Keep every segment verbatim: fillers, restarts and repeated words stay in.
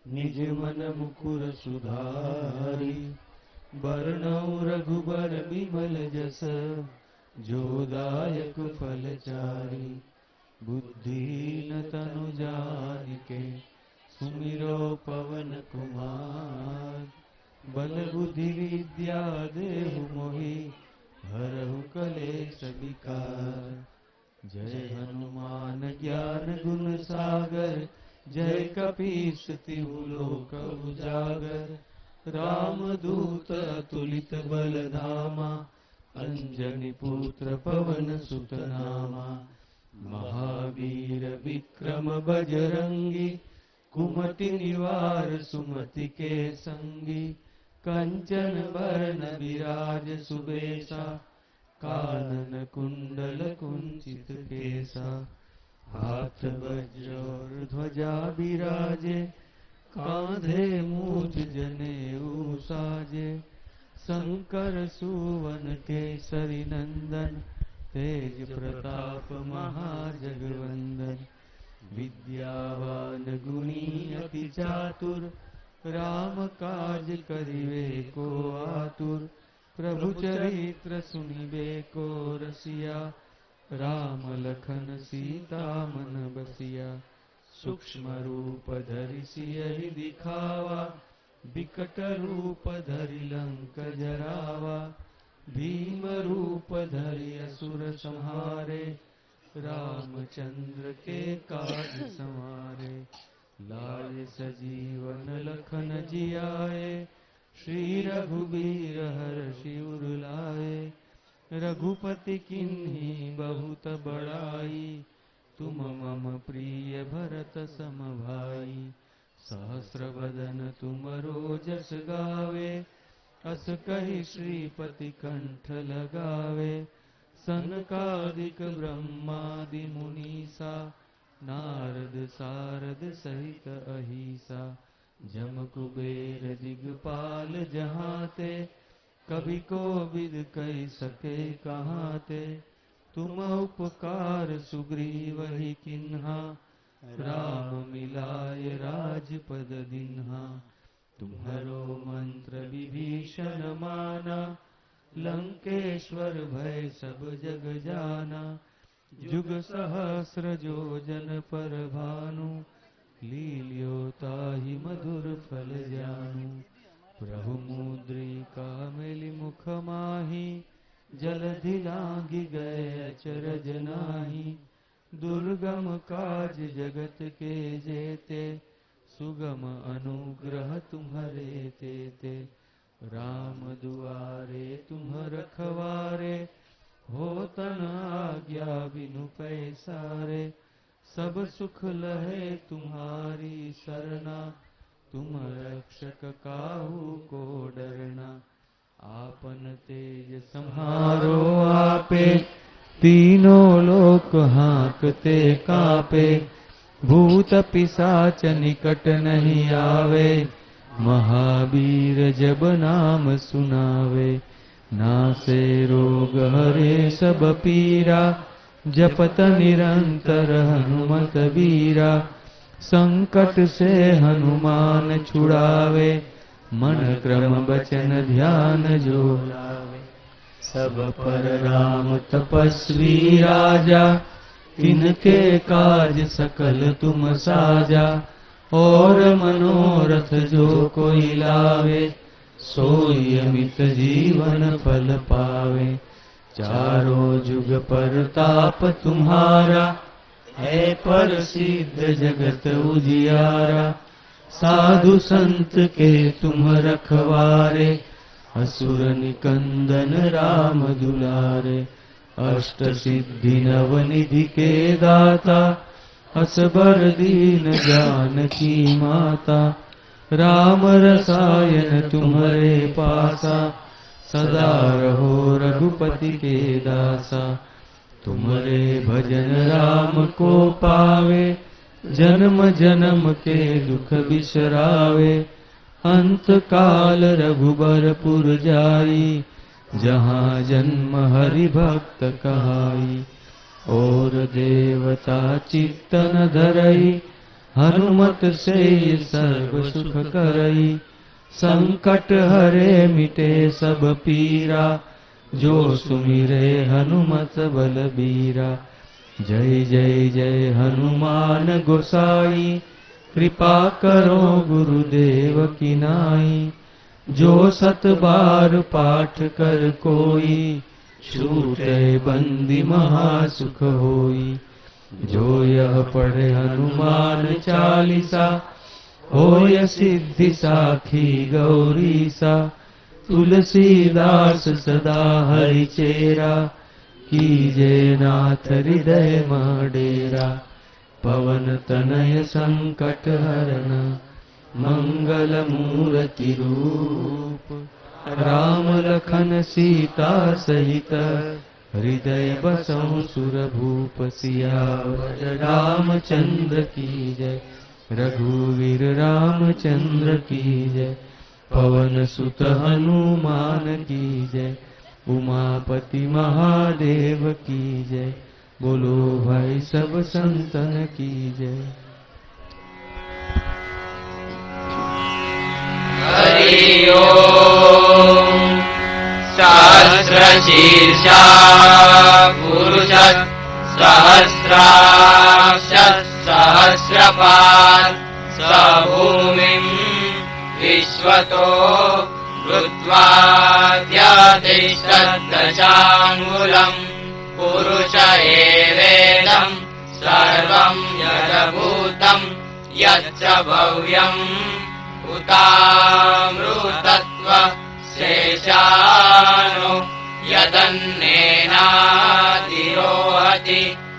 निज मन मुकुर सुधारी, बरनउँ रघुबर बिमल जस, जो दायक फल चारि। बुद्धिहीन तनु जानिके, सुमिरो पवन कुमार। बल बुद्धि विद्या देहु मोहि, हरहु कलेश विकार। जय हनुमान ज्ञान गुण सागर, जय कपीस तिहु लोक उजागर। रामदूत अतुलित बल धामा, अंजनी पुत्र पवन सुत नामा। महावीर विक्रम बजरंगी, कुमति निवार सुमति के संगी। कंचन बरन विराज सुबेसा, कानन कुंडल कुंचित केसा। हाथ वज्र और ध्वजा विराजे, कांधे मूंज जनेऊ साजे। शंकर सुवन केसरी नंदन, तेज प्रताप महाजगवंदन। विद्यावान गुणी अति चातुर, राम काज करिवे को आतुर। प्रभु चरित्र सुनिबे को रसिया, राम लखन सीता मन बसिया। सूक्ष्म रूप धरि सियहि दिखावा, बिकट रूप धरि लंक जरावा। भीम रूप धरि असुर संहारे, रामचंद्र के काज संवारे। लाय सजीवन लखन जियाए, श्री रघुबीर हरषि उर लाए। रघुपति किन्ही बहुत बड़ाई, तुम मम प्रिय भरत सम भाई। सहस्र बदन तुमरो जस गावे, अस कहि श्रीपति कंठ लगावे। सनकादिक ब्रह्मादि मुनीसा, नारद सारद सहित अहिसा। जम कुबेर दिगपाल जहाँ ते, कभी कोविद कहि सके कहाँ ते। तुम उपकार सुग्रीवहि किन्हा, राम मिलाय राजपद दिन्हा। तुम्हरो मंत्र विभीषण माना, लंकेश्वर भय सब जग जाना। जुग सहस्र जो जन पर भानु, लील्यो ताहि मधुर फल जानु। प्रभु मुद्रिका मेलि मुख माहि, जलधि लांघि गए अचरज नाही। दुर्गम काज जगत के जेते, सुगम अनुग्रह तुम्हरे तेते। राम दुआरे तुम रखवारे, होतन आज्ञा बिनु पैसारे। सब सुख लहे तुम्हारी सरना, तुम रक्षक काहू को डरना। आपन तेज सम्हारो आपे, तीनों लोक हांकते कांपे। भूत पिशाच निकट नहीं आवे, महावीर जब नाम सुनावे। नासे रोग हरे सब पीरा, जपत निरंतर हनुमत बीरा। संकट से हनुमान छुड़ावे, मन क्रम बचन ध्यान जो लावे। सब पर राम तपस्वी राजा, तिनके काज सकल तुम साजा। और मनोरथ जो कोई लावे, सोई अमित जीवन फल पावे। चारों जुग परताप तुम्हारा, है प्रसिद्ध जगत उजियारा। साधु संत के तुम रखवारे, असुर निकंदन राम दुलारे। अष्ट सिद्धि नव निधि के दाता, असबर दीन जानकी माता। राम रसायन तुम्हारे पासा, सदा रहो रघुपति के दासा। तुम्हारे भजन राम को पावे, जन्म जन्म के दुख बिसरावे। अंत काल रघुबरपुर जाई, जहाँ जन्म हरि भक्त कहाई। और देवता चित्तन धरई, हनुमत से सर्व सुख करई, संकट हरे मिटे सब पीरा, जो सुमिरे हनुमत बलबीरा। जय जय जय हनुमान गोसाई, कृपा करो गुरुदेव की नाई। जो सत बार पाठ कर कोई, छूटे बंदी महासुख होई। जो यह पढ़े हनुमान चालीसा, होय सिद्धि साखी गौरीसा। तुलसीदास सदा हरि चेरा, कीजे नाथ हृदय मह डेरा। पवन तनय संकट हरण, मंगल मूर्ति रूप। राम लखन सीता सहित, हृदय बसहु सुरभूप। सियावर रामचंद्र की जय, रघुवीर रामचंद्र की जय। पवन सुत हनुमान की जय, उमापति महादेव की जय। बोलो भाई सब संतन की जय। हरि ओम। सहस्रशीर्षा पुरुषः सहस्राक्ष सहस्रपात्, स भूमिं विश्वतो कृत्वा दशाङ्गुलम्। पुरुष एवेदं सर्वं यदभूतं, यच्च भव्यम् उतामृतत्व शेषानो यदन्नेनातिरोहति।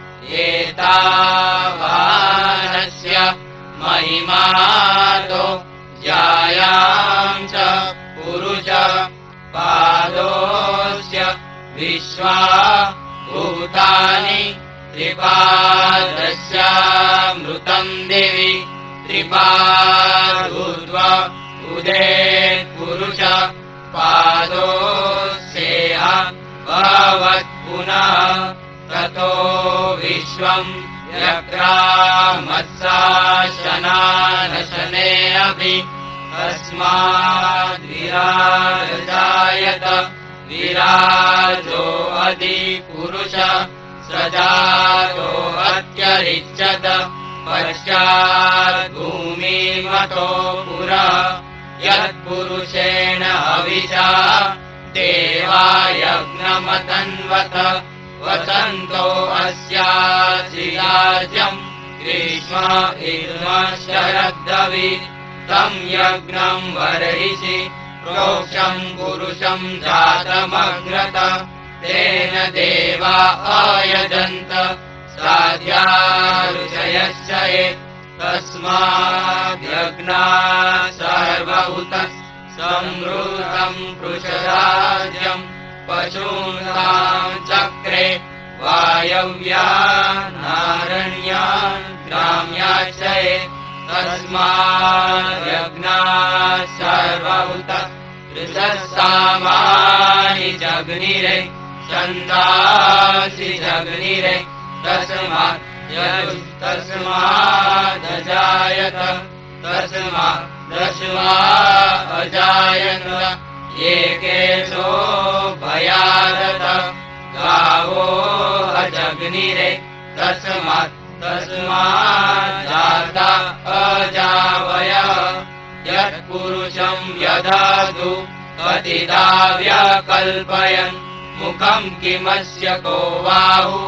एतावानस्य महिमातो जायां च पुरुष पादोऽस्य विश्वा भूतानि। त्रिपादस्यामृतं दिवि त्रिपादूर्ध्व उदेत् पुरुष पादोऽस्येह भवत् पुनः। ततो विश्वं व्यक्रामत्साशनानशने अपि। तस्माद्विराजायत विराजो अधि पुरुष, सजातो अत्यरिच्यत। पश्चात् भूमिमतो पुरः, यत्पुरुषेण हविषा देवा यज्ञमतन्वत। वसन्तो अस्याधिराज्यम् ग्रीष्म इल्म शरद्रवि। तं यज्ञं वर्हिषि प्रोक्षं पुरुषं जातमग्रत। तेन देवा आयजन्त साध्या ऋषयश्च ये। तस्माद्यज्ञा सर्वभूत संवृतं पृषराज्यं। पशूनां चक्रे वायव्यानारण्यान् ग्राम्याश्च ये। तस्माद्यज्ञा सर्वभूत ऋषसामानि जग्निरे। छन्दांसि जग्निरे। तस्मात् तस्मादजायत तस्मादश्वा अजायत। एकेशो भयादत गावो अजग्निरे। तस्मात् तस्माज्जाता अजावयः। यत्पुरुषं यदधु पतिता व्यकल्पयन्। मुखं किमस्य को बाहु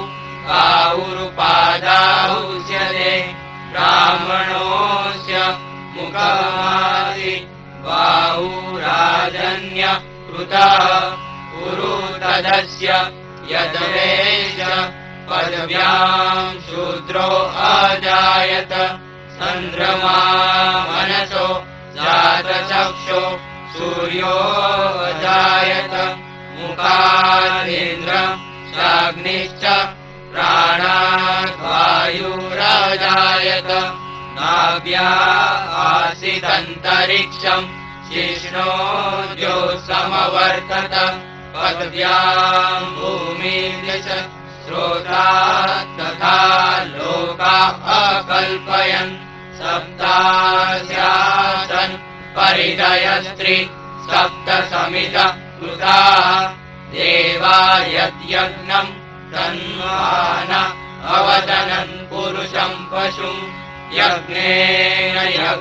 बाहुरुपादाहुष्यते। ब्राह्मणोऽस्य मुखमादि बाहुराजन्य कृतः। पुरुतदस्य यदवेश पदव्यां शूद्रो अजायत। चन्द्रमा मनसो जातचक्षो सूर्यो अजायत। मुखादिन्द्रं चाग्निश्च प्राणात् वायुराजायत। नाभ्या आसीदन्तरिक्षं शिष्णो समवर्तत। पदव्यां भूमिर्यश श्रोता तथा लोका अकल्पयन्। स सप्तास्यासन् परिदयस्त्रि सप्त समित कृताः देवा यद्यज्ञम् तन्वान अवदनन् पुरुषं पशुम् यज्ञेन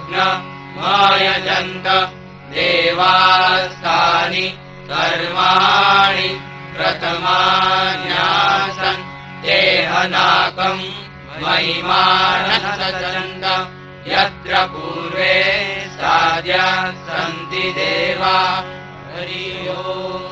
यज्ञमायजन्त देवास्तानि कर्माणि प्रथमान्यासन् देहनाकम् महिमानः सचन्त यत्र पूर्वे साद्या सन्ति देवा हरि ओम्।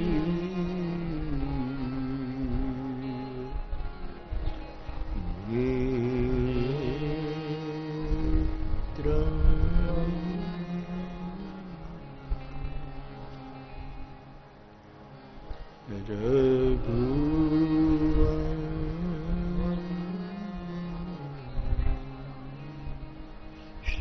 ये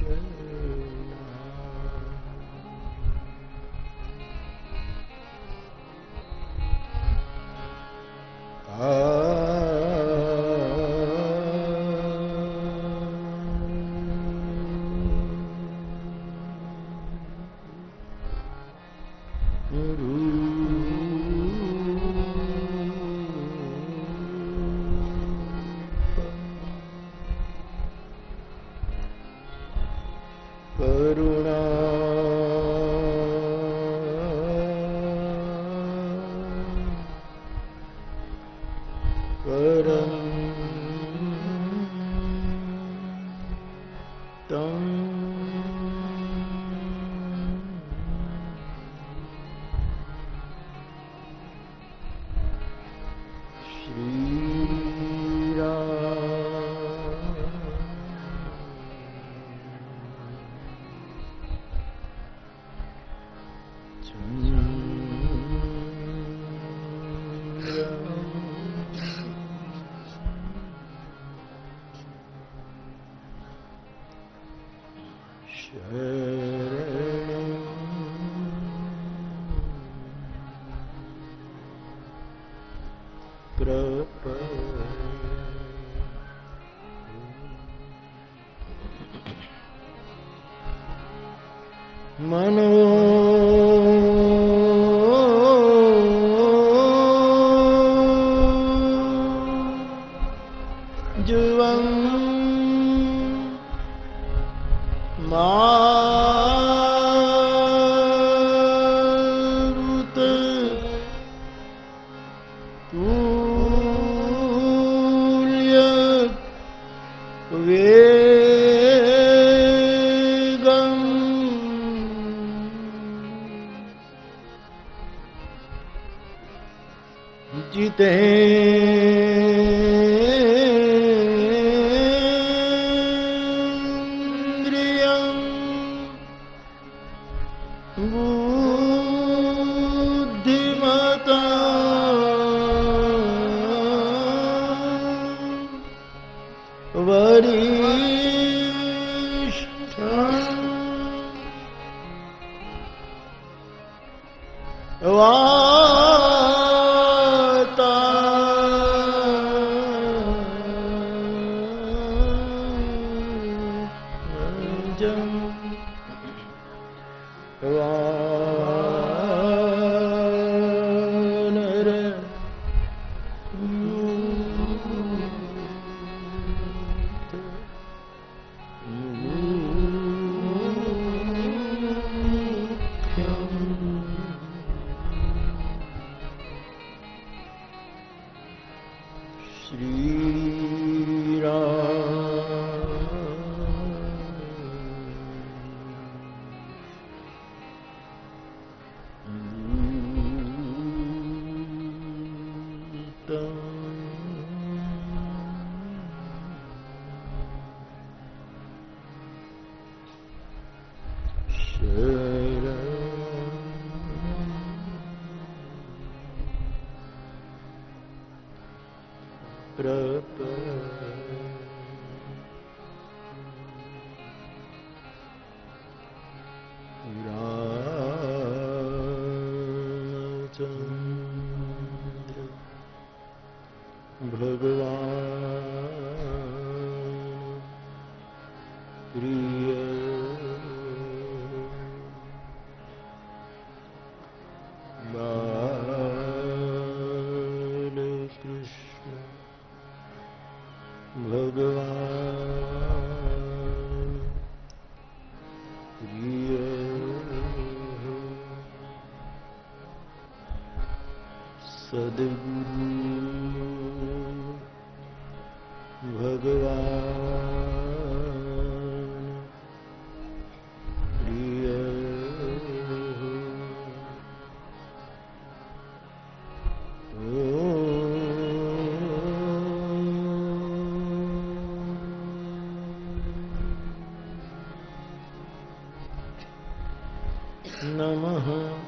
नमः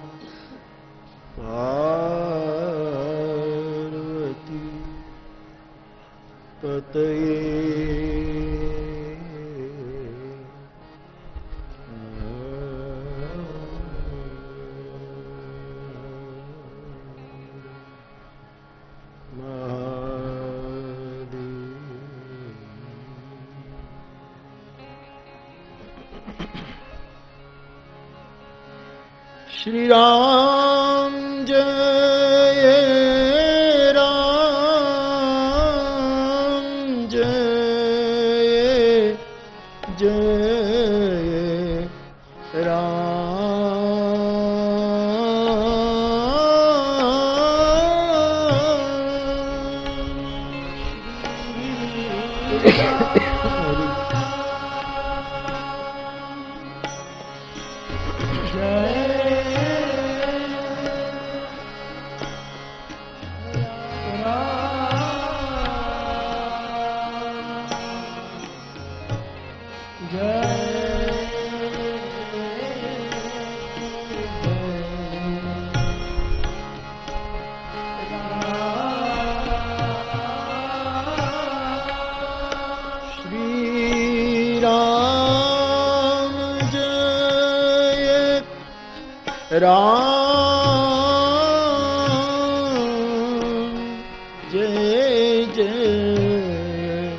पार्वती पतये श्री राम जय राम जय जय राम जय जय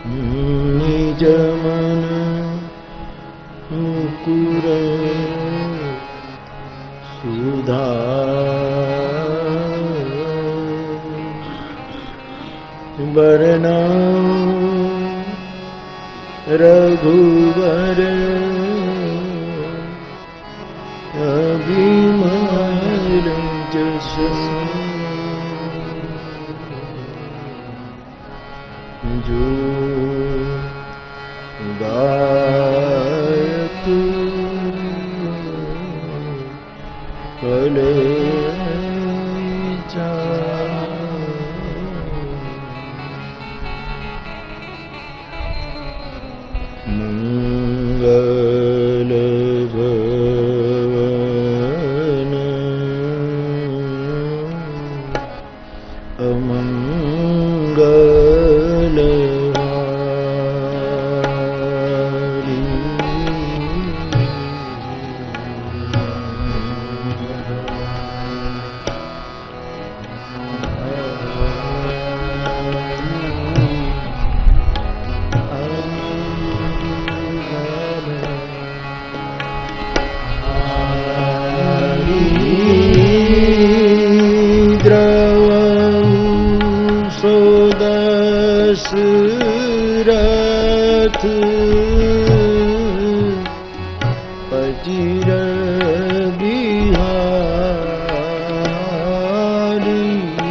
निज मन मुकुर सुधा बरना रघुवर अभिमान जस जो गायक कले मंगल भवन अमंगल रथ अचिर बिहारी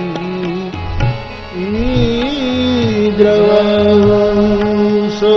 द्रवंशो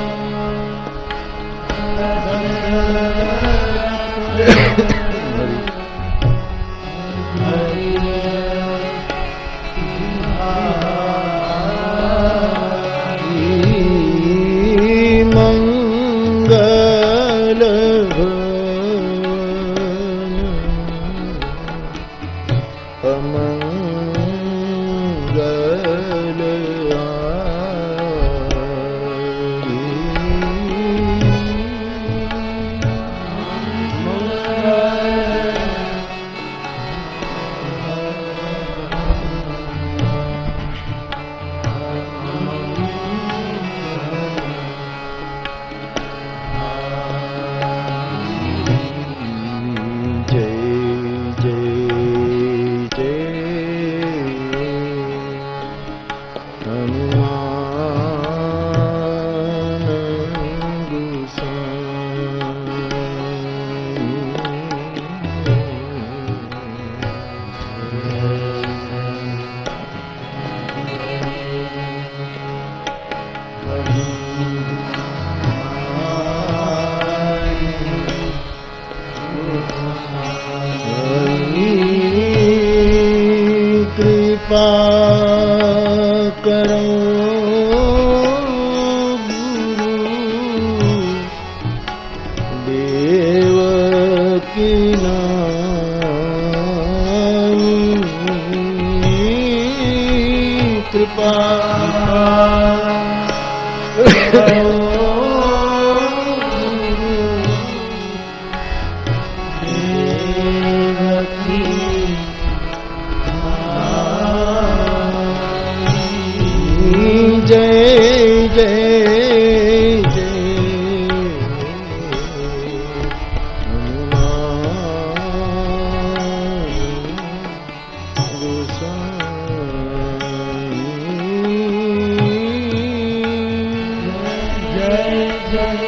कृपा करो गुरु देव की नाम कृपा करो जय जय जय हनुमान गोसाई जय जय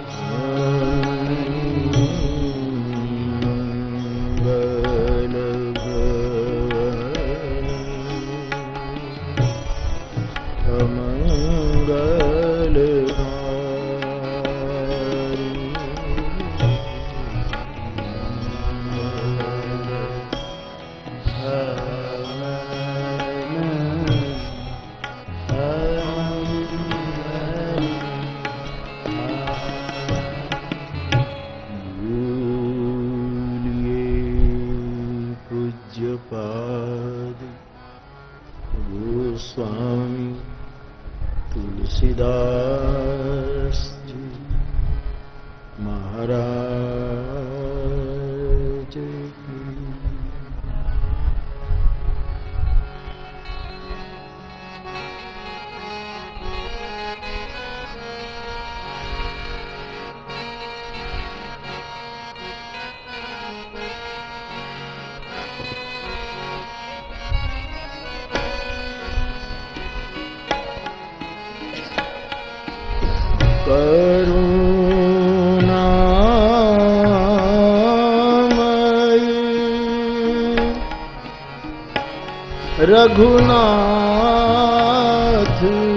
रघुनाथ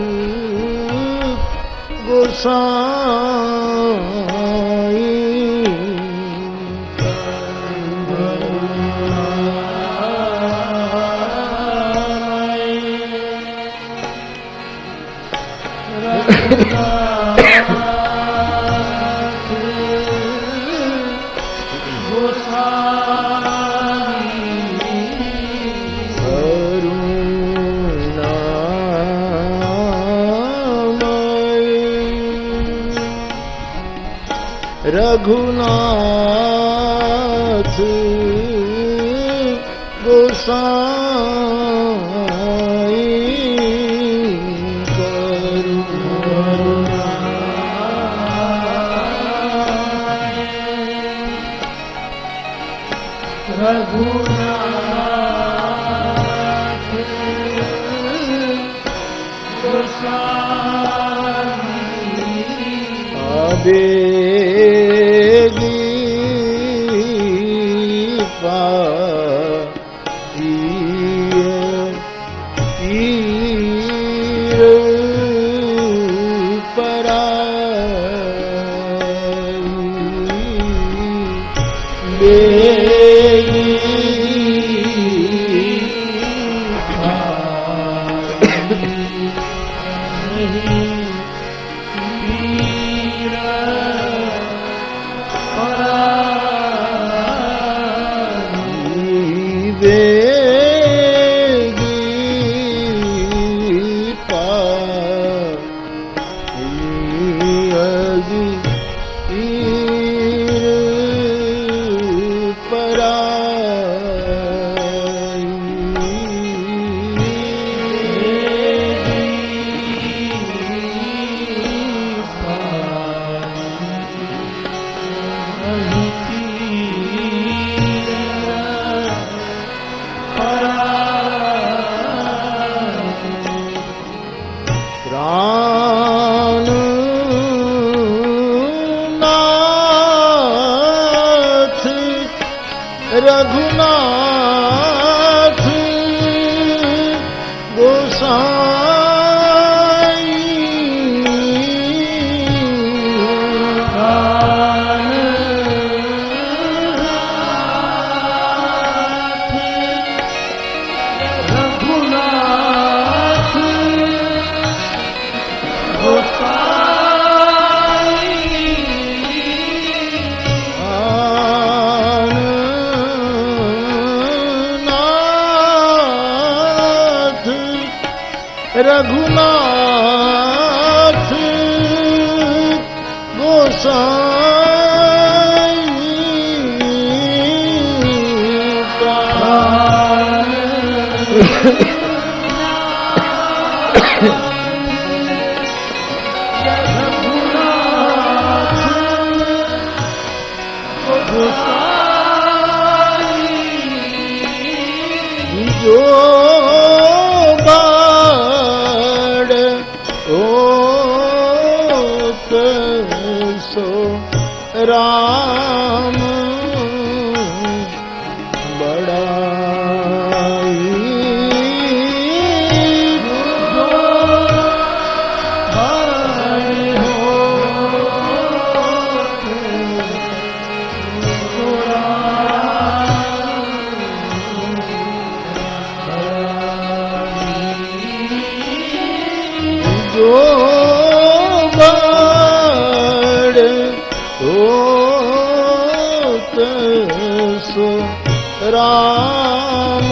गोसाई रघुनाथ गोसाई करुणा रघुनाथ गोसाई आबे रघुनाथ गोसाई रघुनाथ रघुनाथ गोसाई जो बाड़ ओत सो राम बड़ाई जो भाई हो सो जो बड़ होत सो राम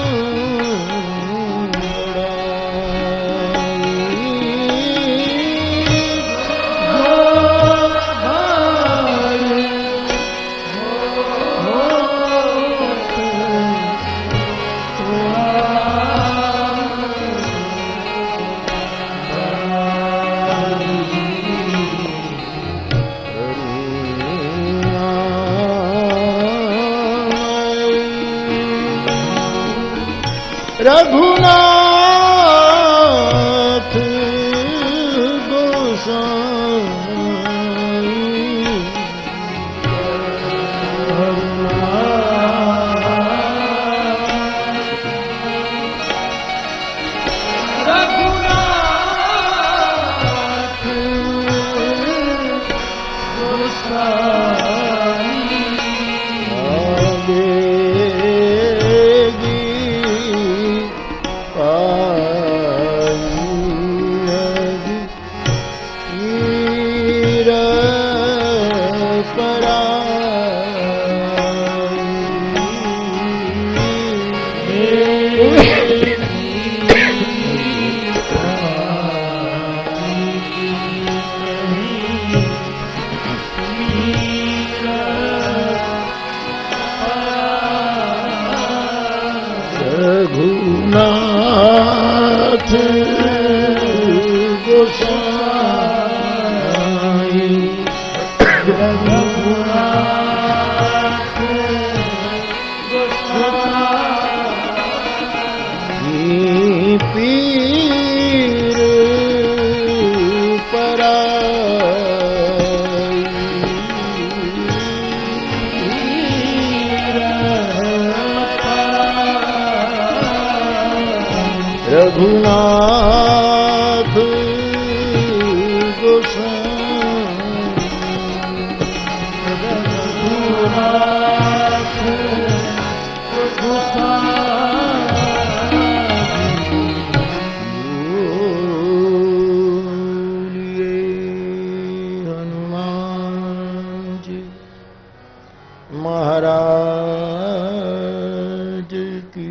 रघुनाथ रघुनाथ गोसाई रघुनाथ गोसाई पीर पराई रघुनाथ रघुनाथ हनुमान जी महाराज की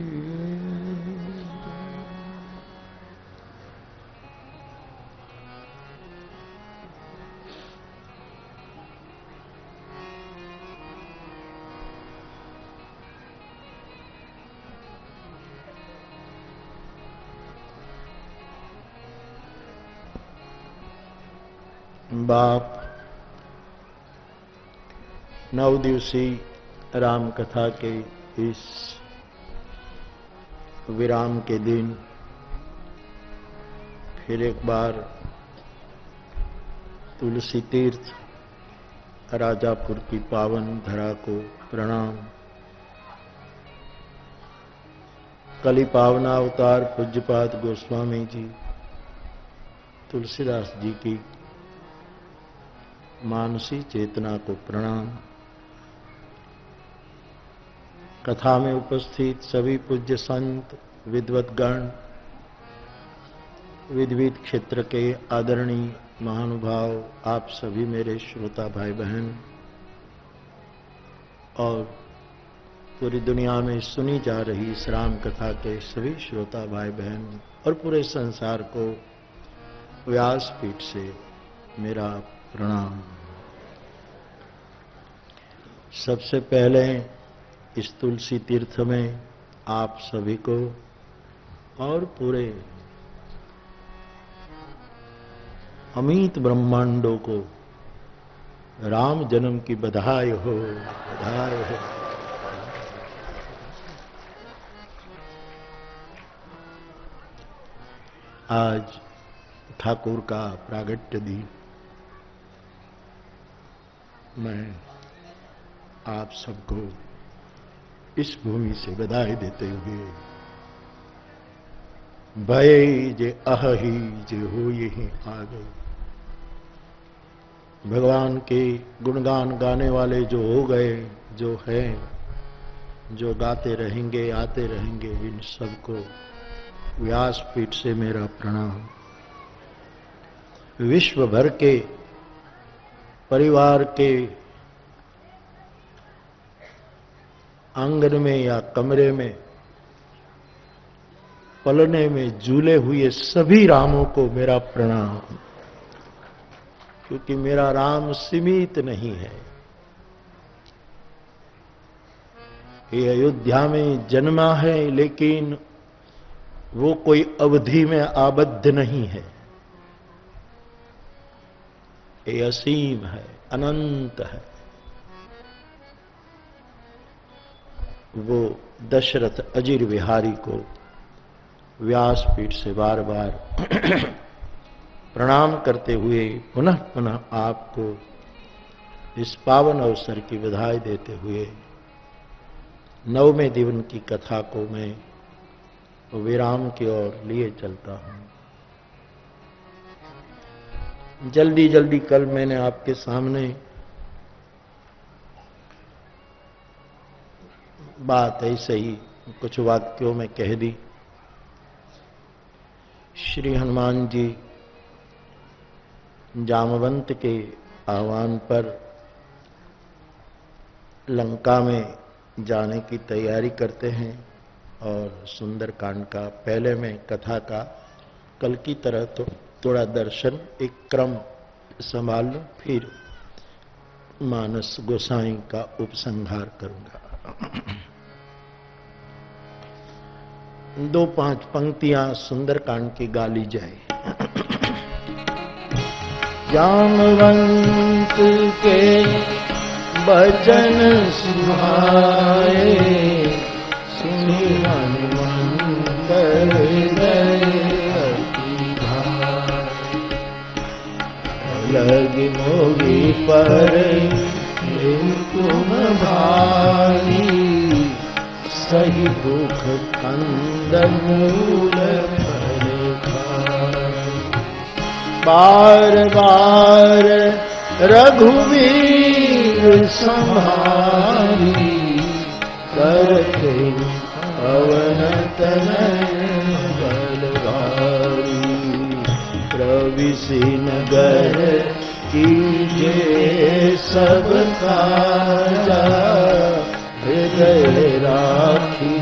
बाप नौ दिवसीय राम कथा के इस विराम के दिन फिर एक बार तुलसी तीर्थ राजापुर की पावन धरा को प्रणाम। कली पावना अवतार पूज्यपाद गोस्वामी जी तुलसीदास जी की मानसी चेतना को प्रणाम। कथा में उपस्थित सभी पूज्य संत विद्वद्गण, विद्विद क्षेत्र के आदरणीय महानुभाव, आप सभी मेरे श्रोता भाई बहन और पूरी दुनिया में सुनी जा रही इस राम कथा के सभी श्रोता भाई बहन और पूरे संसार को व्यासपीठ से मेरा प्रणाम। सबसे पहले इस तुलसी तीर्थ में आप सभी को और पूरे अमित ब्रह्मांडों को राम जन्म की बधाई हो, बधाई हो। आज ठाकुर का प्रागट्य दिन, मैं आप सबको इस भूमि से बधाई देते हुए भय जे अहि जे हो यही आ गए। भगवान के गुणगान गाने वाले जो हो गए, जो हैं, जो गाते रहेंगे, आते रहेंगे, इन सबको व्यासपीठ से मेरा प्रणाम। विश्व भर के परिवार के आंगन में या कमरे में पलने में झूले हुए सभी रामों को मेरा प्रणाम, क्योंकि मेरा राम सीमित नहीं है। ये अयोध्या में जन्मा है, लेकिन वो कोई अवधि में आबद्ध नहीं है। ये असीम है, अनंत है। वो दशरथ अजीर विहारी को व्यासपीठ से बार बार प्रणाम करते हुए पुनः पुनः आपको इस पावन अवसर की बधाई देते हुए नववें दिवन की कथा को मैं विराम की ओर लिए चलता हूं। जल्दी जल्दी कल मैंने आपके सामने बात ऐसे ही कुछ वाक्यों में कह दी। श्री हनुमान जी जामवंत के आह्वान पर लंका में जाने की तैयारी करते हैं और सुंदरकांड का पहले में कथा का कल की तरह तो थोड़ा दर्शन एक क्रम संभाल लूं, फिर मानस गोसाई का उपसंहार करूंगा। दो पांच पंक्तियां सुंदरकांड की गाली जाए। जामवंत के बचन सुहाए, सुनि हनुमंत हृदय अति भाए। लगी मोगी पर तुम भाई, सही दुख कंदन मूल फल खाए। बार बार रघुवीर संहारी, करते पवन तनय बलवारी। प्रविशि नगर कीजे सब काजा, हृदय राखी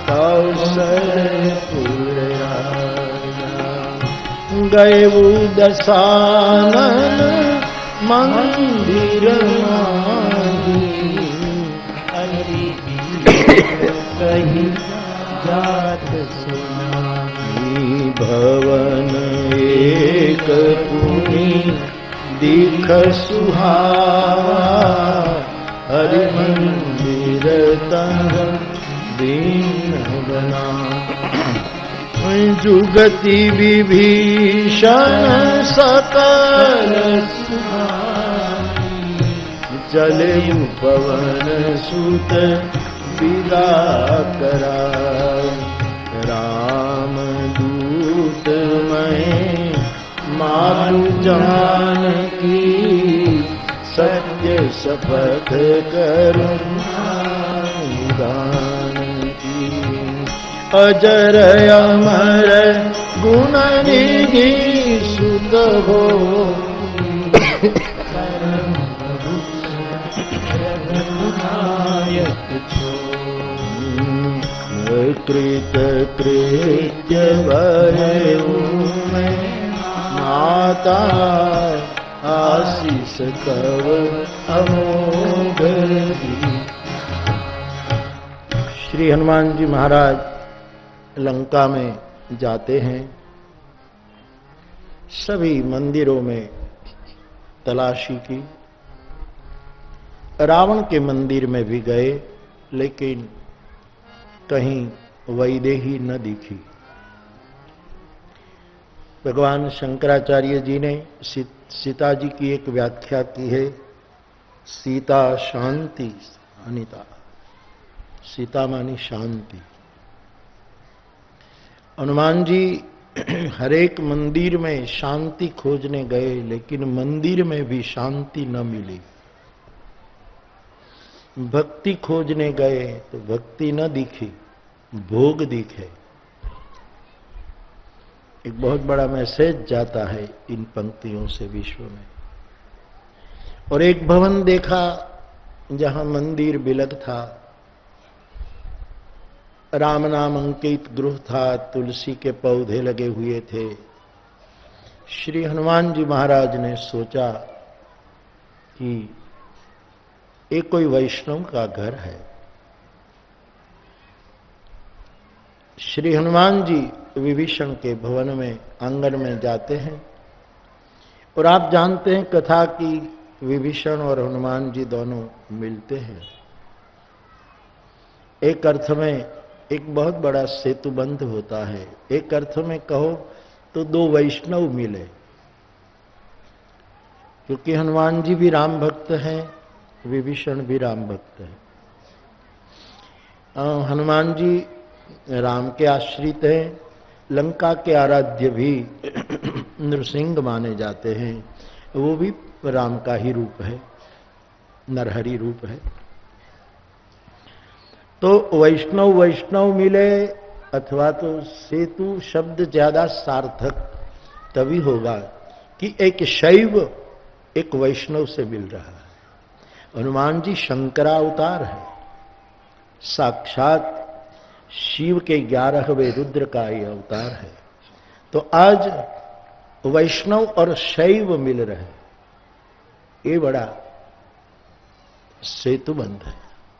कौशलपुर राजा। गए दशानन मंदिर माही, कहीं जात सुनाई। भवन एक पुनि दिख सुहावा, हरि मंदिर तह दीन बना। जुगति विभीषण सकल सुहाई, चले पवन सुत विदा कराय। राम दूत मैं मारु जानकी, सत्य शपथ करुणा निदान की। अजर अमर गुण निधि सुत हो, कृत कृत्य वरऊ में माता, आशीष कव अमोघ। श्री हनुमान जी महाराज लंका में जाते हैं। सभी मंदिरों में तलाशी की। रावण के मंदिर में भी गए, लेकिन कहीं वैदेही न दिखी। भगवान शंकराचार्य जी ने सीता जी की एक व्याख्या की है सीता शांति अनिता, सीता मानी शांति। हनुमान जी हर एक मंदिर में शांति खोजने गए, लेकिन मंदिर में भी शांति न मिली। भक्ति खोजने गए तो भक्ति न दिखी, भोग दिखे। एक बहुत बड़ा मैसेज जाता है इन पंक्तियों से विश्व में। और एक भवन देखा जहां मंदिर बिलग था, राम नाम अंकित गृह था, तुलसी के पौधे लगे हुए थे। श्री हनुमान जी महाराज ने सोचा कि ये कोई वैष्णव का घर है। श्री हनुमान जी विभीषण के भवन में आंगन में जाते हैं। और आप जानते हैं कथा की विभीषण और हनुमान जी दोनों मिलते हैं। एक अर्थ में एक बहुत बड़ा सेतु बंध होता है। एक अर्थ में कहो तो दो वैष्णव मिले, क्योंकि हनुमान जी भी राम भक्त हैं, विभीषण भी राम भक्त हैं। हनुमान जी राम के आश्रित हैं, लंका के आराध्य भी नृसिंह माने जाते हैं, वो भी राम का ही रूप है, नरहरि रूप है। तो वैष्णव वैष्णव मिले, अथवा तो सेतु शब्द ज्यादा सार्थक तभी होगा कि एक शैव एक वैष्णव से मिल रहा है। हनुमान जी शंकरावतार है, साक्षात शिव के ग्यारहवें रुद्र का ये अवतार है। तो आज वैष्णव और शैव मिल रहे, ये बड़ा सेतु बंध है।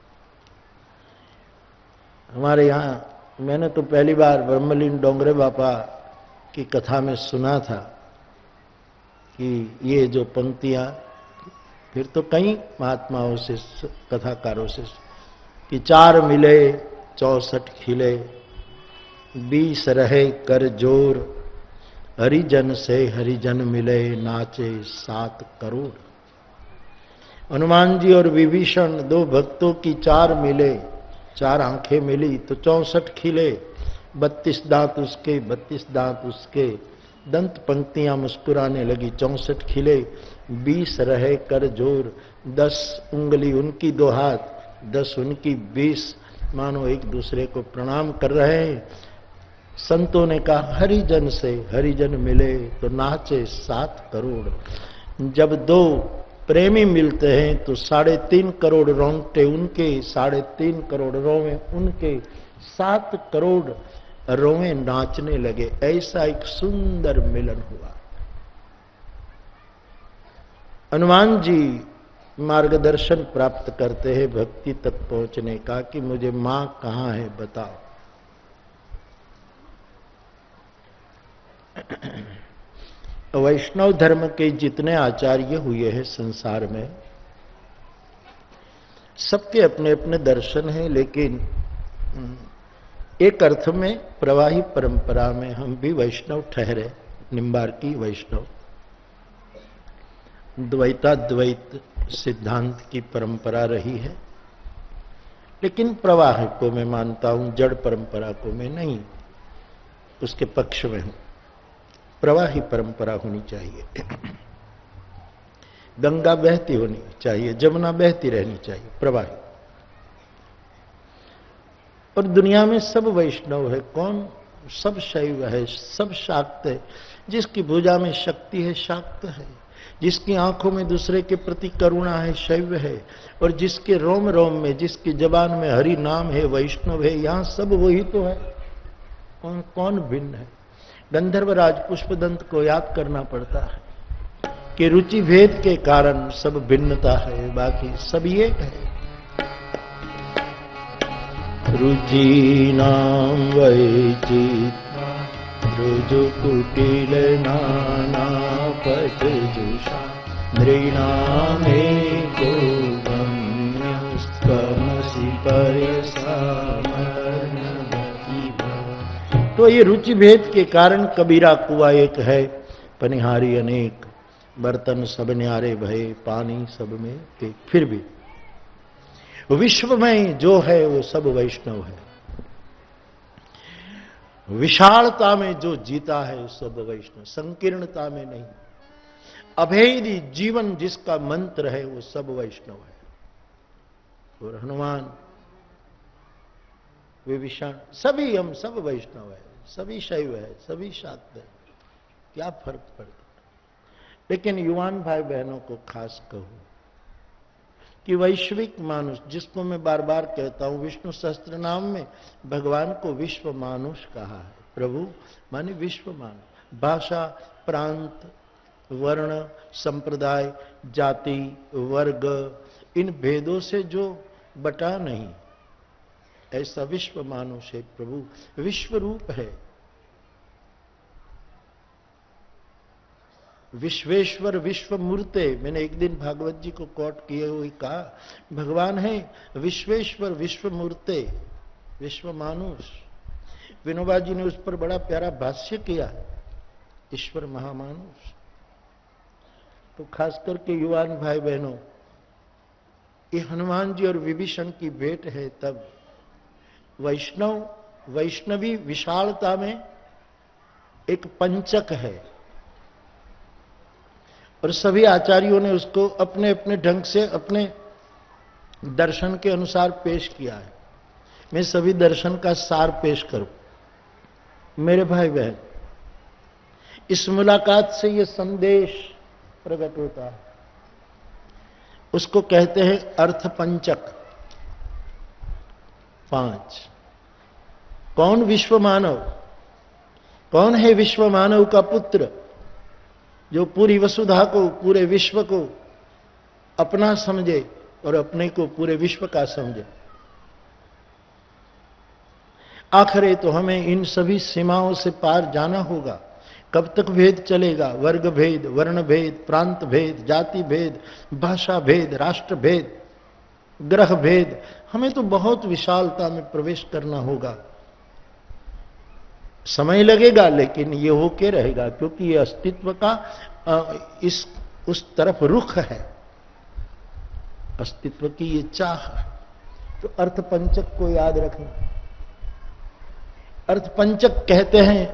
हमारे यहाँ मैंने तो पहली बार ब्रह्मलीन डोंगरे बापा की कथा में सुना था कि ये जो पंक्तियां, फिर तो कई महात्माओं से, कथाकारों से, कि चार मिले चौसठ खिले, बीस रहे कर जोर, हरिजन से हरिजन मिले नाचे सात करोड़। हनुमान जी और विभीषण दो भक्तों की चार मिले, चार आंखें मिली तो चौसठ खिले, बत्तीस दांत उसके बत्तीस दांत उसके, दंत पंक्तियां मुस्कुराने लगी, चौसठ खिले, बीस रहे कर जोर, दस उंगली उनकी दो हाथ, दस उनकी बीस, मानो एक दूसरे को प्रणाम कर रहे हैं। संतों ने कहा हरिजन से हरिजन मिले तो नाचे सात करोड़। जब दो प्रेमी मिलते हैं तो साढ़े तीन करोड़ रोंगटे उनके, साढ़े तीन करोड़ रोवे उनके, सात करोड़ रोवे नाचने लगे। ऐसा एक सुंदर मिलन हुआ। हनुमान जी मार्गदर्शन प्राप्त करते हैं भक्ति तक पहुंचने का कि मुझे मां कहां है बताओ। वैष्णव धर्म के जितने आचार्य हुए हैं संसार में, सबके अपने अपने दर्शन हैं, लेकिन एक अर्थ में प्रवाही परंपरा में हम भी वैष्णव ठहरे। निम्बार्की वैष्णव, द्वैताद्वैत सिद्धांत की परंपरा रही है, लेकिन प्रवाह को मैं मानता हूं, जड़ परंपरा को मैं नहीं, उसके पक्ष में हूं। प्रवाही परंपरा होनी चाहिए, गंगा बहती होनी चाहिए, जमुना बहती रहनी चाहिए, प्रवाही। और दुनिया में सब वैष्णव है, कौन? सब शैव है, सब शाक्त है। जिसकी भुजा में शक्ति है शाक्त है, जिसकी आंखों में दूसरे के प्रति करुणा है शैव है, और जिसके रोम रोम में, जिसकी जबान में हरि नाम है वैष्णव है। यहां सब वही तो है, कौन कौन भिन्न है? गंधर्वराज पुष्पदंत को याद करना पड़ता है कि रुचि भेद के कारण सब भिन्नता है, बाकी सब एक है। रुचि नाम वैचित्र रुजु कुटिल नाना पथ जुषा नृणामे को गम्यस्तमसि तो ये रुचि भेद के कारण कबीरा कुआ एक है, पनिहारी अनेक, बर्तन सब न्यारे भये, पानी सब में एक, फिर भी विश्व में जो है वो सब वैष्णव है। विशालता में जो जीता है वो सब वैष्णव, संकीर्णता में नहीं। अभेदी जीवन जिसका मंत्र है वो सब वैष्णव है। और हनुमान, विभीषण, सभी हम सब वैष्णव है, सभी शैव है, सभी शाक्त है, क्या फर्क पड़ता। लेकिन युवान भाई बहनों को खास कहूं कि वैश्विक मानुष, जिसको मैं बार बार कहता हूं, विष्णु सहस्त्र नाम में भगवान को विश्व मानुष कहा है। प्रभु माने विश्व मानुष। भाषा, प्रांत, वर्ण, संप्रदाय, जाति, वर्ग, इन भेदों से जो बटा नहीं, ऐसा विश्व मानुष है प्रभु, विश्व रूप है। विश्वेश्वर विश्व मूर्ते, मैंने एक दिन भागवत जी को कोट किए हुए कहा, भगवान है विश्वेश्वर विश्व मूर्ते, विश्व मानुष। विनोबा जी ने उस पर बड़ा प्यारा भाष्य किया, ईश्वर महामानुष। तो खास करके युवान भाई बहनों, ये हनुमान जी और विभीषण की भेंट है। तब वैष्णव, वैष्णवी विशालता में एक पंचक है और सभी आचार्यों ने उसको अपने अपने ढंग से अपने दर्शन के अनुसार पेश किया है। मैं सभी दर्शन का सार पेश करूं। मेरे भाई बहन, इस मुलाकात से ये संदेश प्रकट होता है, उसको कहते हैं अर्थ पंचक। पांच। कौन विश्व मानव? कौन है विश्व मानव का पुत्र जो पूरी वसुधा को, पूरे विश्व को अपना समझे और अपने को पूरे विश्व का समझे? आखिर तो हमें इन सभी सीमाओं से पार जाना होगा। कब तक भेद चलेगा? वर्ग भेद, वर्ण भेद, प्रांत भेद, जाति भेद, भाषा भेद, राष्ट्र भेद, ग्रह भेद, हमें तो बहुत विशालता में प्रवेश करना होगा। समय लगेगा लेकिन ये होके रहेगा, क्योंकि ये अस्तित्व का इस उस तरफ रुख है, अस्तित्व की ये चाह। तो अर्थ पंचक को याद रखें। अर्थ पंचक कहते हैं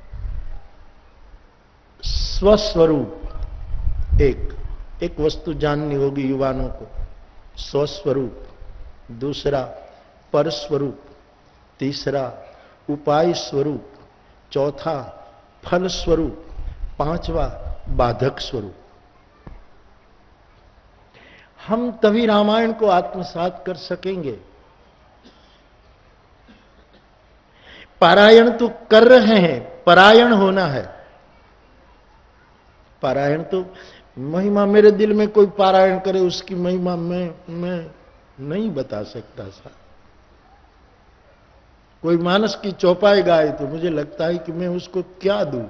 स्वस्वरूप। एक एक वस्तु जाननी होगी युवानों को, स्वस्वरूप। दूसरा परस्वरूप। तीसरा उपाय स्वरूप। चौथा फल स्वरूप। पांचवा बाधक स्वरूप। हम तभी रामायण को आत्मसात कर सकेंगे। पारायण तो कर रहे हैं, परायण होना है। पारायण तो महिमा, मेरे दिल में कोई पारायण करे उसकी महिमा मैं मैं नहीं बता सकता सा। कोई मानस की चौपाई गाए तो मुझे लगता है कि मैं उसको क्या दूं।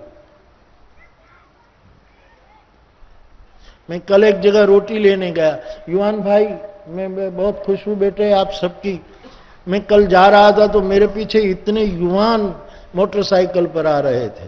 मैं कल एक जगह रोटी लेने गया, युवान भाई मैं, मैं बहुत खुश हूं बेटे आप सबकी। मैं कल जा रहा था तो मेरे पीछे इतने युवान मोटरसाइकिल पर आ रहे थे।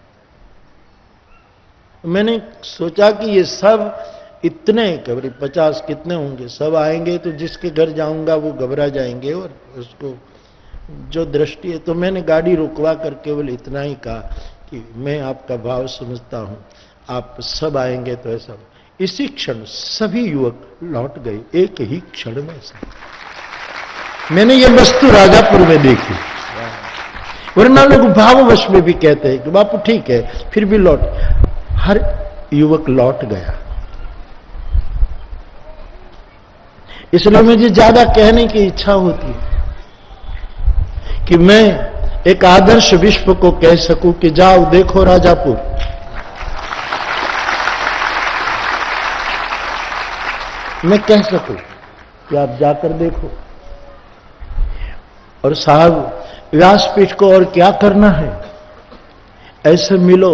मैंने सोचा कि ये सब इतने करीब पचास कितने होंगे, सब आएंगे तो जिसके घर जाऊंगा वो घबरा जाएंगे और उसको जो दृष्टि है। तो मैंने गाड़ी रुकवा कर केवल इतना ही कहा कि मैं आपका भाव समझता हूं, आप सब आएंगे तो ऐसा। इसी क्षण सभी युवक लौट गए, एक ही क्षण में से। मैंने ये वस्तु राजापुर में देखी। वरना लोग भाववश में भी कहते हैं कि बापू ठीक है, फिर भी लौट। हर युवक लौट गया। इसलिए मुझे ज्यादा कहने की इच्छा होती है कि मैं एक आदर्श विश्व को कह सकूं कि जाओ देखो राजापुर। मैं कह सकूं कि आप जाकर देखो। और साहब व्यासपीठ को और क्या करना है, ऐसे मिलो।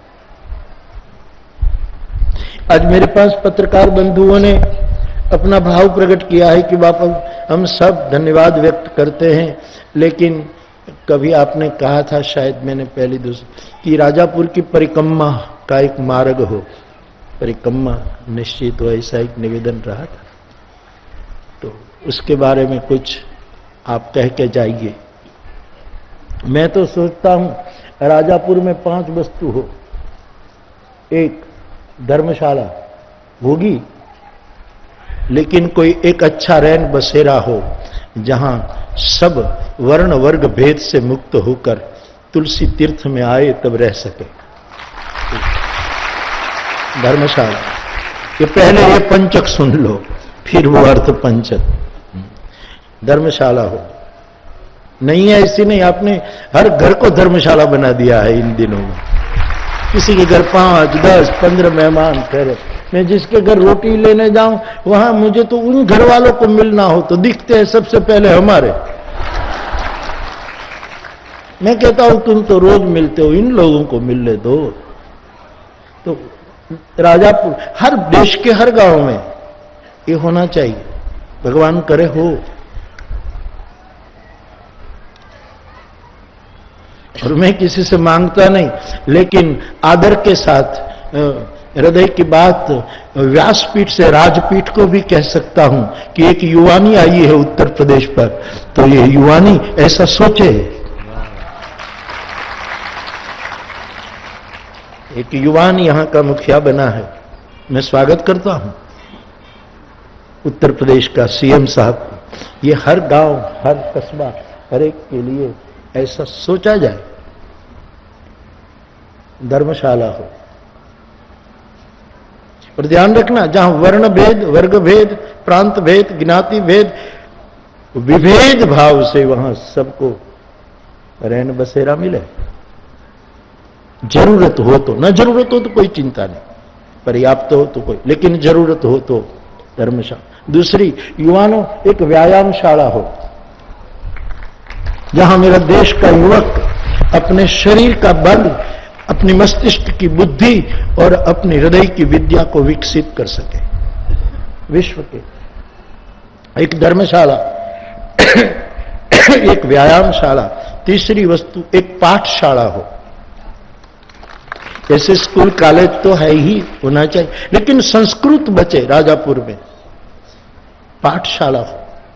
आज मेरे पास पत्रकार बंधुओं ने अपना भाव प्रकट किया है कि बापू हम सब धन्यवाद व्यक्त करते हैं, लेकिन कभी आपने कहा था, शायद मैंने पहली दूसरी, कि राजापुर की परिक्रमा का एक मार्ग हो। परिक्रमा निश्चित हो, ऐसा एक निवेदन रहा था। तो उसके बारे में कुछ आप कह के जाइए। मैं तो सोचता हूं राजापुर में पांच वस्तु हो। एक धर्मशाला होगी, लेकिन कोई एक अच्छा रैन बसेरा हो जहां सब वर्ण वर्ग भेद से मुक्त होकर तुलसी तीर्थ में आए तब रह सके। धर्मशाला, ये पहले ये पंचक सुन लो, फिर वो अर्थ पंचक। धर्मशाला हो, नहीं है ऐसी नहीं, आपने हर घर को धर्मशाला बना दिया है इन दिनों में। किसी के घर पांच दस पंद्रह मेहमान ठहरे। मैं जिसके घर रोटी लेने जाऊं वहां मुझे तो उन घर वालों को मिलना हो तो दिखते हैं सबसे पहले हमारे। मैं कहता हूं तुम तो रोज मिलते हो, इन लोगों को मिलने दो। तो राजापुर, हर देश के हर गांव में ये होना चाहिए, भगवान करे हो। और मैं किसी से मांगता नहीं, लेकिन आदर के साथ हृदय की बात व्यासपीठ से राजपीठ को भी कह सकता हूं कि एक युवानी आई है उत्तर प्रदेश पर, तो ये युवानी ऐसा सोचे। एक युवान यहां का मुखिया बना है, मैं स्वागत करता हूं उत्तर प्रदेश का सीएम साहब। ये हर गांव, हर कस्बा, हर एक के लिए ऐसा सोचा जाए, धर्मशाला हो। और ध्यान रखना, जहां वर्ण भेद, वर्ग भेद, प्रांत भेद, ज्ञाति भेद, विभेद भाव से वहां सबको रहन बसेरा मिले। जरूरत हो तो, न जरूरत हो तो कोई चिंता नहीं, पर्याप्त हो तो कोई, लेकिन जरूरत हो तो धर्मशाला। दूसरी, युवानों, एक व्यायामशाला हो जहां मेरा देश का युवक अपने शरीर का बल, अपनी मस्तिष्क की बुद्धि और अपनी हृदय की विद्या को विकसित कर सके। विश्व के एक धर्मशाला, एक व्यायामशाला। तीसरी वस्तु, एक पाठशाला हो। ऐसे स्कूल कॉलेज तो है ही, होना चाहिए, लेकिन संस्कृत बचे। राजापुर में पाठशाला हो,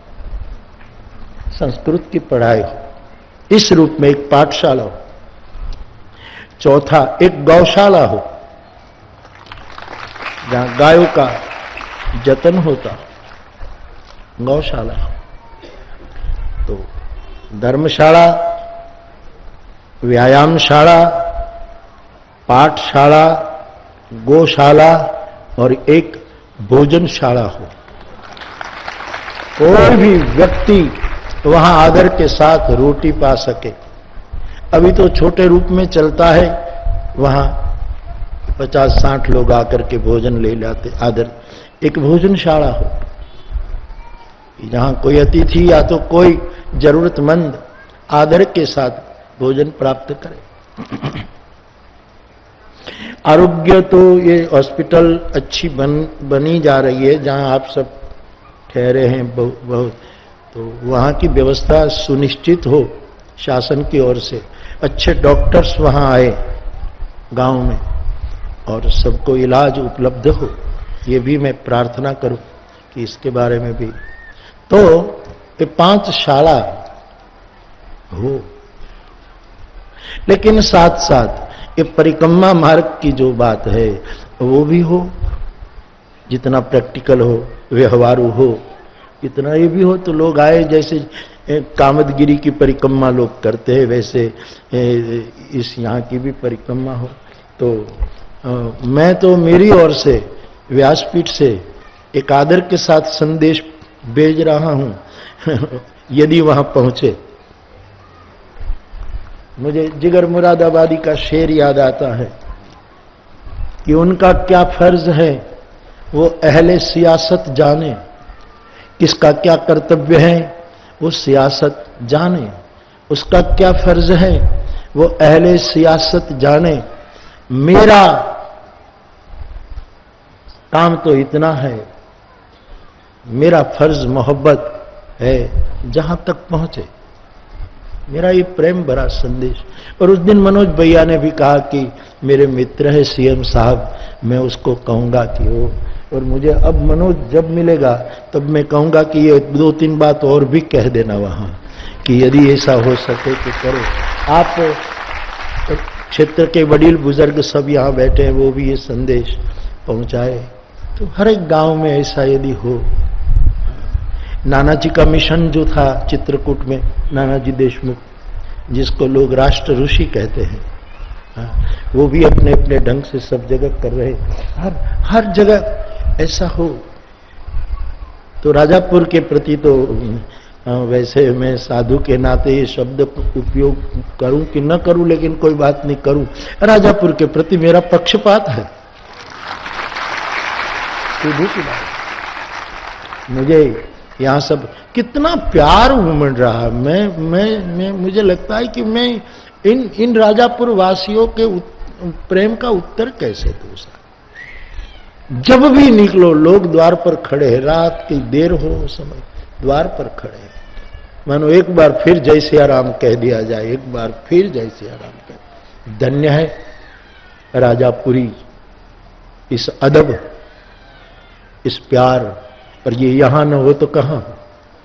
संस्कृत की पढ़ाई हो, इस रूप में एक पाठशाला हो। चौथा, एक गौशाला हो जहां गायों का जतन होता, गौशाला। तो धर्मशाला, व्यायामशाला, पाठशाला, गौशाला और एक भोजनशाला हो। कोई भी व्यक्ति वहां आदर के साथ रोटी पा सके। अभी तो छोटे रूप में चलता है, वहां पचास साठ लोग आकर के भोजन ले जाते। आदर, एक भोजनशाला हो जहां कोई अतिथि या तो कोई जरूरतमंद आदर के साथ भोजन प्राप्त करे। आरोग्य तो ये हॉस्पिटल अच्छी बन बनी जा रही है जहां आप सब ठहरे हैं बहुत बहुत, तो वहां की व्यवस्था सुनिश्चित हो शासन की ओर से। अच्छे डॉक्टर्स वहां आए गांव में और सबको इलाज उपलब्ध हो, ये भी मैं प्रार्थना करूं कि इसके बारे में भी। तो ये पांच शाला हो, लेकिन साथ साथ ये परिक्रमा मार्ग की जो बात है वो भी हो, जितना प्रैक्टिकल हो, व्यवहारू हो, इतना ये भी हो। तो लोग आए, जैसे कामदगिरी की परिक्रमा लोग करते हैं वैसे इस यहाँ की भी परिक्रमा हो। तो आ, मैं तो मेरी ओर से व्यासपीठ से एक आदर के साथ संदेश भेज रहा हूं यदि वहां पहुंचे। मुझे जिगर मुरादाबादी का शेर याद आता है कि उनका क्या फर्ज है वो अहले सियासत जाने, किसका क्या कर्तव्य है वो सियासत जाने, उसका क्या फर्ज है वो अहले सियासत जाने। मेरा काम तो इतना है, मेरा फर्ज मोहब्बत है जहां तक पहुंचे। मेरा ये प्रेम भरा संदेश। और उस दिन मनोज भैया ने भी कहा कि मेरे मित्र है सीएम साहब, मैं उसको कहूंगा कि वो, और मुझे अब मनोज जब मिलेगा तब मैं कहूंगा कि ये दो तीन बात और भी कह देना वहां, कि यदि ऐसा हो सके तो करो। आप क्षेत्र के वडील बुजुर्ग सब यहाँ बैठे हैं, वो भी ये संदेश पहुंचाए तो हर एक गांव में ऐसा यदि हो। नानाजी का मिशन जो था चित्रकूट में, नानाजी देशमुख जिसको लोग राष्ट्र ऋषि कहते हैं, वो भी अपने अपने ढंग से सब जगह कर रहे, हर हर जगह ऐसा हो। तो राजापुर के प्रति तो वैसे मैं साधु के नाते ये शब्द उपयोग करूं कि न करूं, लेकिन कोई बात नहीं, करूं। राजापुर के प्रति मेरा पक्षपात है, सीधी सी बात। मुझे यहाँ सब कितना प्यार उमड़ रहा, मैं मैं मैं मुझे लगता है कि मैं इन इन राजापुर वासियों के उत, प्रेम का उत्तर कैसे दूं। जब भी निकलो लोग द्वार पर खड़े हैं, रात की देर हो समय द्वार पर खड़े हैं, मानो एक बार फिर जय सिया राम कह दिया जाए, एक बार फिर जय सिया राम कह। धन्य है राजापुरी इस अदब, इस प्यार। और ये यहां न हो तो कहां हो,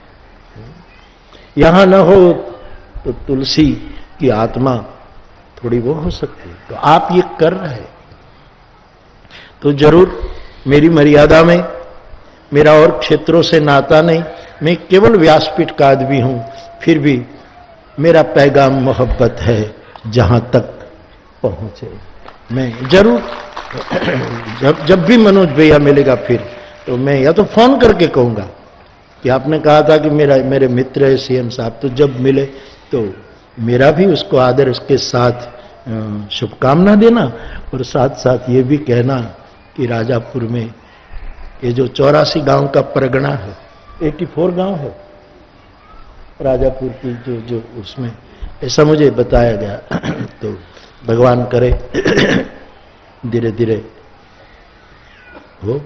यहां न हो तो तुलसी की आत्मा थोड़ी वो हो सकती है। तो आप ये कर रहे हैं तो जरूर मेरी मर्यादा में, मेरा और क्षेत्रों से नाता नहीं, मैं केवल व्यासपीठ का आदमी हूं, फिर भी मेरा पैगाम मोहब्बत है जहां तक पहुंचे। मैं जरूर जब जब भी मनोज भैया मिलेगा फिर तो मैं या तो फोन करके कहूंगा कि आपने कहा था कि मेरा मेरे मित्र है सीएम साहब, तो जब मिले तो मेरा भी उसको आदर उसके साथ शुभकामना देना, और साथ साथ ये भी कहना कि राजापुर में ये जो चौरासी गांव का परगना है, चौरासी गांव है राजापुर की, जो जो उसमें ऐसा मुझे बताया गया। तो भगवान करे धीरे धीरे हो।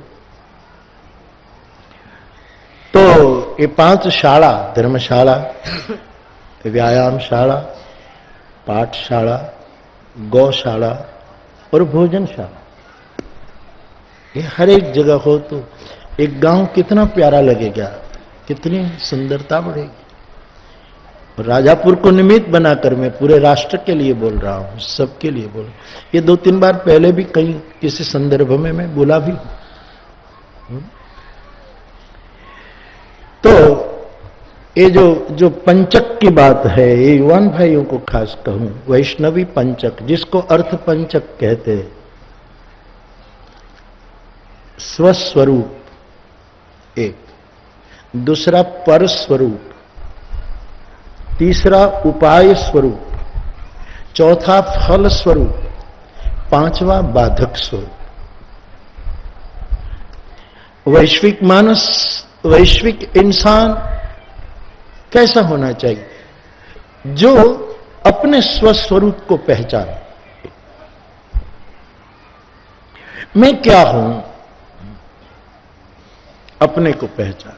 तो ये पांच शाला, धर्मशाला, व्यायामशाला, पाठशाला, गौशाला और भोजनशाला, ये हर एक जगह हो तो एक गांव कितना प्यारा लगेगा, कितनी सुंदरता बढ़ेगी। राजापुर को निमित्त बनाकर मैं पूरे राष्ट्र के लिए बोल रहा हूं, सबके लिए बोल। ये दो तीन बार पहले भी कहीं किसी संदर्भ में मैं बोला भी हूं। तो ये जो जो पंचक की बात है, ये युवान भाइयों को खास कहूं, वैष्णवी पंचक, जिसको अर्थ पंचक कहते हैं। स्वस्वरूप एक, दूसरा पर स्वरूप, तीसरा उपाय स्वरूप, चौथा फल स्वरूप, पांचवा बाधक स्वरूप। वैश्विक मानस, वैश्विक इंसान कैसा होना चाहिए? जो अपने स्वस्वरूप को पहचाने, मैं क्या हूं, अपने को पहचाने,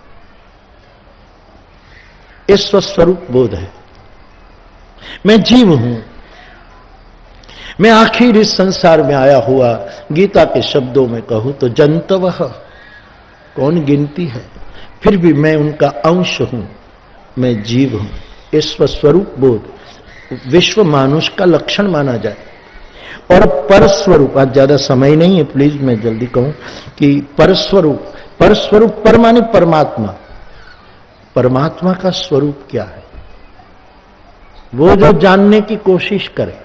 इस स्वस्वरूप बोध है। मैं जीव हूं, मैं आखिर इस संसार में आया हुआ, गीता के शब्दों में कहूं तो जंतवः, कौन गिनती है, फिर भी मैं उनका अंश हूं, मैं जीव हूं। इस स्वस्वरूप बोध विश्व मानुष का लक्षण माना जाए। और परस्वरूप, आज ज्यादा समय नहीं है, प्लीज मैं जल्दी कहूं कि परस्वरूप, परस्वरूप पर माने परमात्मा। परमात्मा का स्वरूप क्या है, वो जो जानने की कोशिश करे,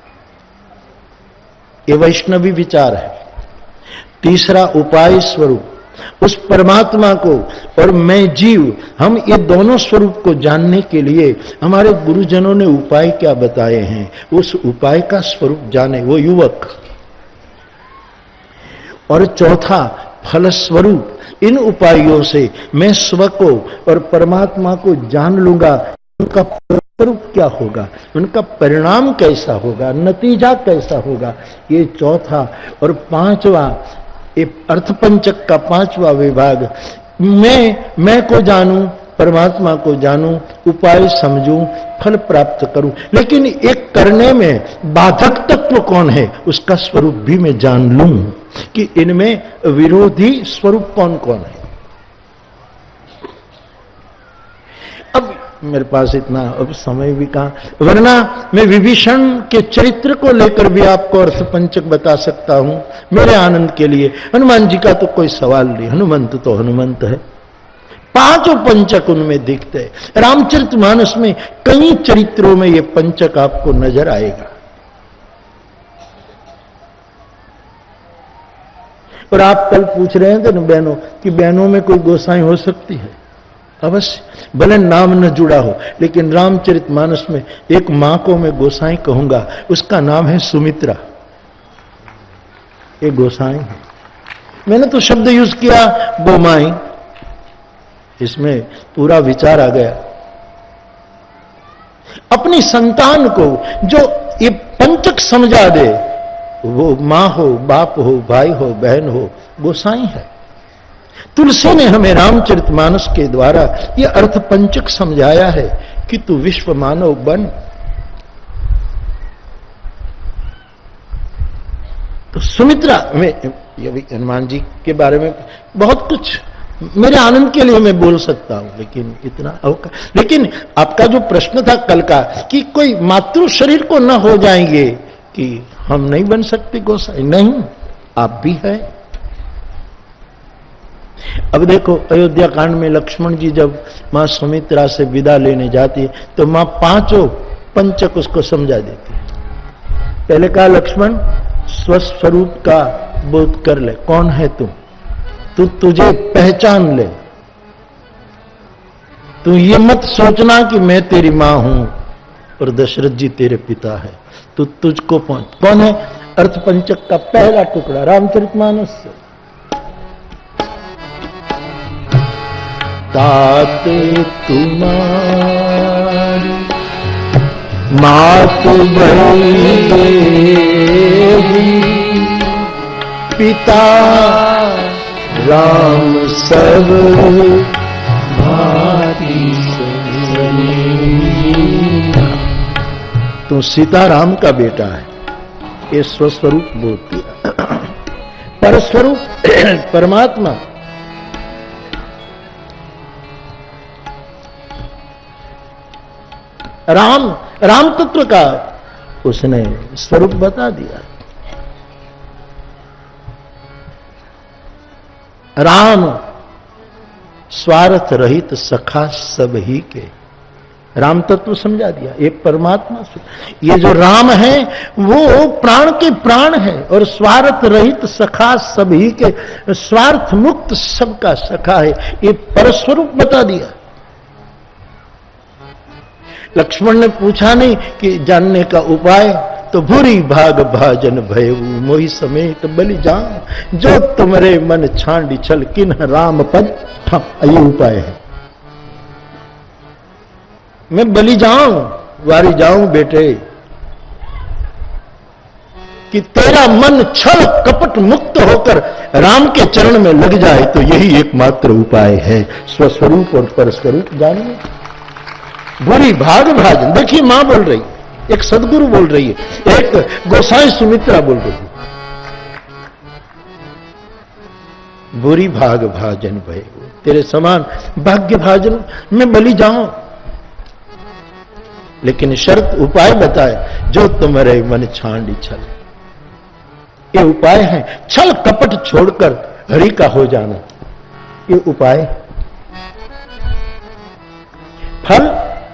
ये वैष्णवी विचार है। तीसरा उपाय स्वरूप, उस परमात्मा को और मैं जीव, हम ये दोनों स्वरूप को जानने के लिए हमारे गुरुजनों ने उपाय क्या बताए हैं, उस उपाय का स्वरूप जाने वो युवक। और चौथा फल स्वरूप, इन उपायों से मैं स्व को और परमात्मा को जान लूंगा, उनका स्वरूप क्या होगा, उनका परिणाम कैसा होगा, नतीजा कैसा होगा, ये चौथा। और पांचवा, ये अर्थपंचक का पांचवा विभाग, मैं मैं को जानूं परमात्मा को जानूं, उपाय समझूं, फल प्राप्त करूं। लेकिन एक करने में बाधक तत्व कौन है, उसका स्वरूप भी मैं जान लूं कि इनमें विरोधी स्वरूप कौन कौन है। अब मेरे पास इतना अब समय भी कहां, वरना मैं विभीषण के चरित्र को लेकर भी आपको अर्थ पंचक बता सकता हूं मेरे आनंद के लिए। हनुमान जी का तो कोई सवाल नहीं, हनुमंत तो हनुमंत है, पांचों पंचक उनमें दिखते हैं। रामचरितमानस में कई चरित्रों में ये पंचक आपको नजर आएगा। और आप कल पूछ रहे थे ना बहनों कि बहनों में कोई गोसाई हो सकती है, अवश्य, भले नाम न जुड़ा हो, लेकिन रामचरितमानस में एक मां को मैं गोसाई कहूंगा, उसका नाम है सुमित्रा। एक गोसाई है। मैंने तो शब्द यूज किया गोमाई, इसमें पूरा विचार आ गया। अपनी संतान को जो ये पंचक समझा दे, वो मां हो, बाप हो, भाई हो, बहन हो, गोसाई है। तुलसी ने हमें रामचरितमानस के द्वारा ये अर्थ पंचक समझाया है कि तू विश्व मानव बन। तो सुमित्रा में हनुमान जी के बारे में बहुत कुछ मेरे आनंद के लिए मैं बोल सकता हूं, लेकिन इतना अवकाश। लेकिन आपका जो प्रश्न था कल का कि कोई मातृ शरीर को न हो जाएंगे कि हम नहीं बन सकते गोसाई, नहीं, आप भी है। अब देखो अयोध्या कांड में लक्ष्मण जी जब मां सुमित्रा से विदा लेने जाती है तो मां पांचों पंचक उसको समझा देती है। पहले कहा लक्ष्मण स्वस्वरूप का बोध कर ले, कौन है तू, तू तुझे पहचान ले, तू ये मत सोचना कि मैं तेरी मां हूं और दशरथ जी तेरे पिता है, तू तुझको पहुंच। कौन है? अर्थ पंचक का पहला टुकड़ा रामचरितमानस से। तात तुम्हारी मातु बड़ी पिता राम सब भांति तो सीताराम का बेटा है। ये स्वस्वरूप बोध दिया। परस्वरूप परमात्मा राम, राम तत्व का उसने स्वरूप बता दिया। राम स्वार्थ रहित सखा सब ही के, राम तत्व समझा दिया। ये परमात्मा, ये जो राम है वो प्राण के प्राण है और स्वार्थ रहित सखा सभी के, स्वार्थ मुक्त सबका सखा है। ये परस्वरूप बता दिया। लक्ष्मण ने पूछा नहीं कि जानने का उपाय, तो भूरी भाग भाजन भयऊ मोहि समेत बलि जाऊं, जो तुम्हारे मन छांडी छल किन राम पद ठा, ये उपाय है। मैं बलि जाऊं, वारी जाऊं बेटे, कि तेरा मन छल कपट मुक्त होकर राम के चरण में लग जाए, तो यही एकमात्र उपाय है। स्वस्वरूप और परस्वरूप जानिए। बुरी भाग भाजन, देखिए मां बोल रही, एक सदगुरु बोल रही है, एक गोसाई सुमित्रा बोल रही है। बुरी भाग भाजन भय, तेरे समान भाग्य भाजन मैं बलि जाऊं, लेकिन शर्त उपाय बताए, जो तुम्हारे मन छांडी छल। ये उपाय है, छल कपट छोड़कर हरि का हो जाना, ये उपाय। फल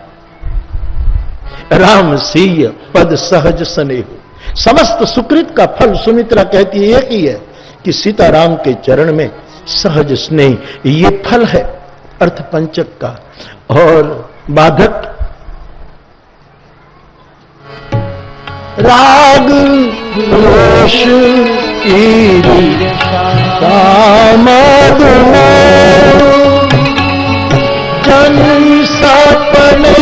राम सीय पद सहज स्नेह, समस्त सुकृत का फल सुमित्रा कहती है एक ही है कि सीताराम के चरण में सहज स्नेह, ये फल है अर्थ पंचक का। और बाधक राग रोष जन सपने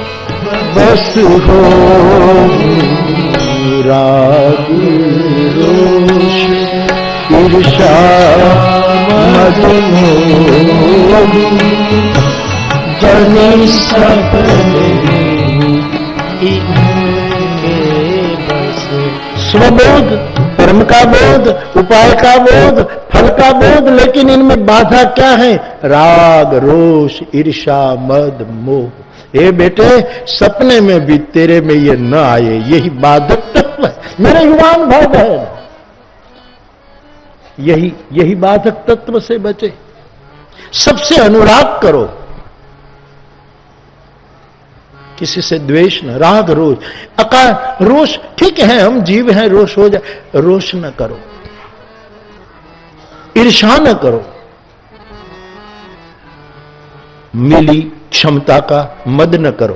बस हो राग ईर्षा मद मोह जनि सपने इनके बस। स्वबोध, कर्म का बोध, उपाय का बोध, फल का बोध, लेकिन इनमें बाधा क्या है? राग, रोष, ईर्षा, मद, मोह। ए बेटे, सपने में भी तेरे में ये न आए, यही बाधक तत्व है मेरे युवान भाई बहन। यही यही बाधक तत्व से बचे। सबसे अनुराग करो, किसी से द्वेष न, राग, रोष, अकार, रोष ठीक है, हम जीव हैं, रोष हो जाए, रोष न करो, ईर्षा न करो, मिली क्षमता का मद न करो।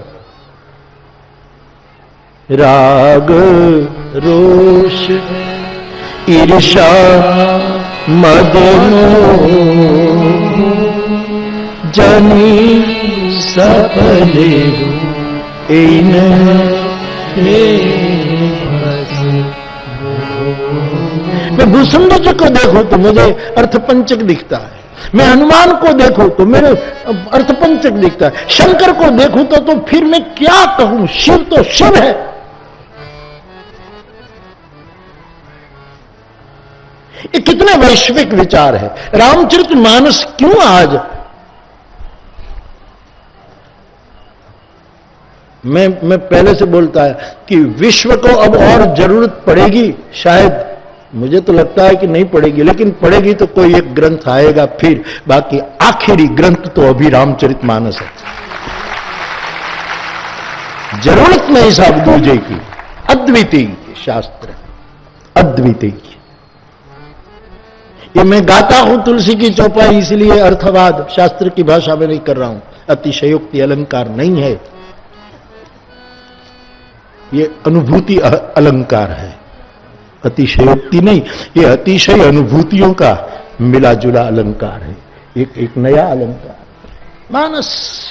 राग, रोष, ईर्षा, मद मोह जनि सपने मैं भूसुंदर जी को देखो तो मुझे अर्थपंचक दिखता है, मैं हनुमान को देखूं तो मेरे अर्थपंचक दिखता है, शंकर को देखूं तो तो फिर मैं क्या कहूं, शिव तो शिव है। ये कितने वैश्विक विचार है। रामचरितमानस क्यों आज मैं मैं पहले से बोलता है कि विश्व को अब और जरूरत पड़ेगी, शायद मुझे तो लगता है कि नहीं पड़ेगी, लेकिन पड़ेगी तो कोई एक ग्रंथ आएगा फिर, बाकी आखिरी ग्रंथ तो अभी रामचरितमानस है। जरूरत नहीं साहब दूजे की, अद्वितीय शास्त्र, अद्वितीय। ये मैं गाता हूं तुलसी की चौपाई, इसलिए अर्थवाद शास्त्र की भाषा में नहीं कर रहा हूं, अतिशयोक्ति अलंकार नहीं है, ये अनुभूति अलंकार है, अतिशयोक्ति नहीं, ये अतिशय अनुभूतियों का मिला जुला अलंकार है, एक एक नया अलंकार। मानस,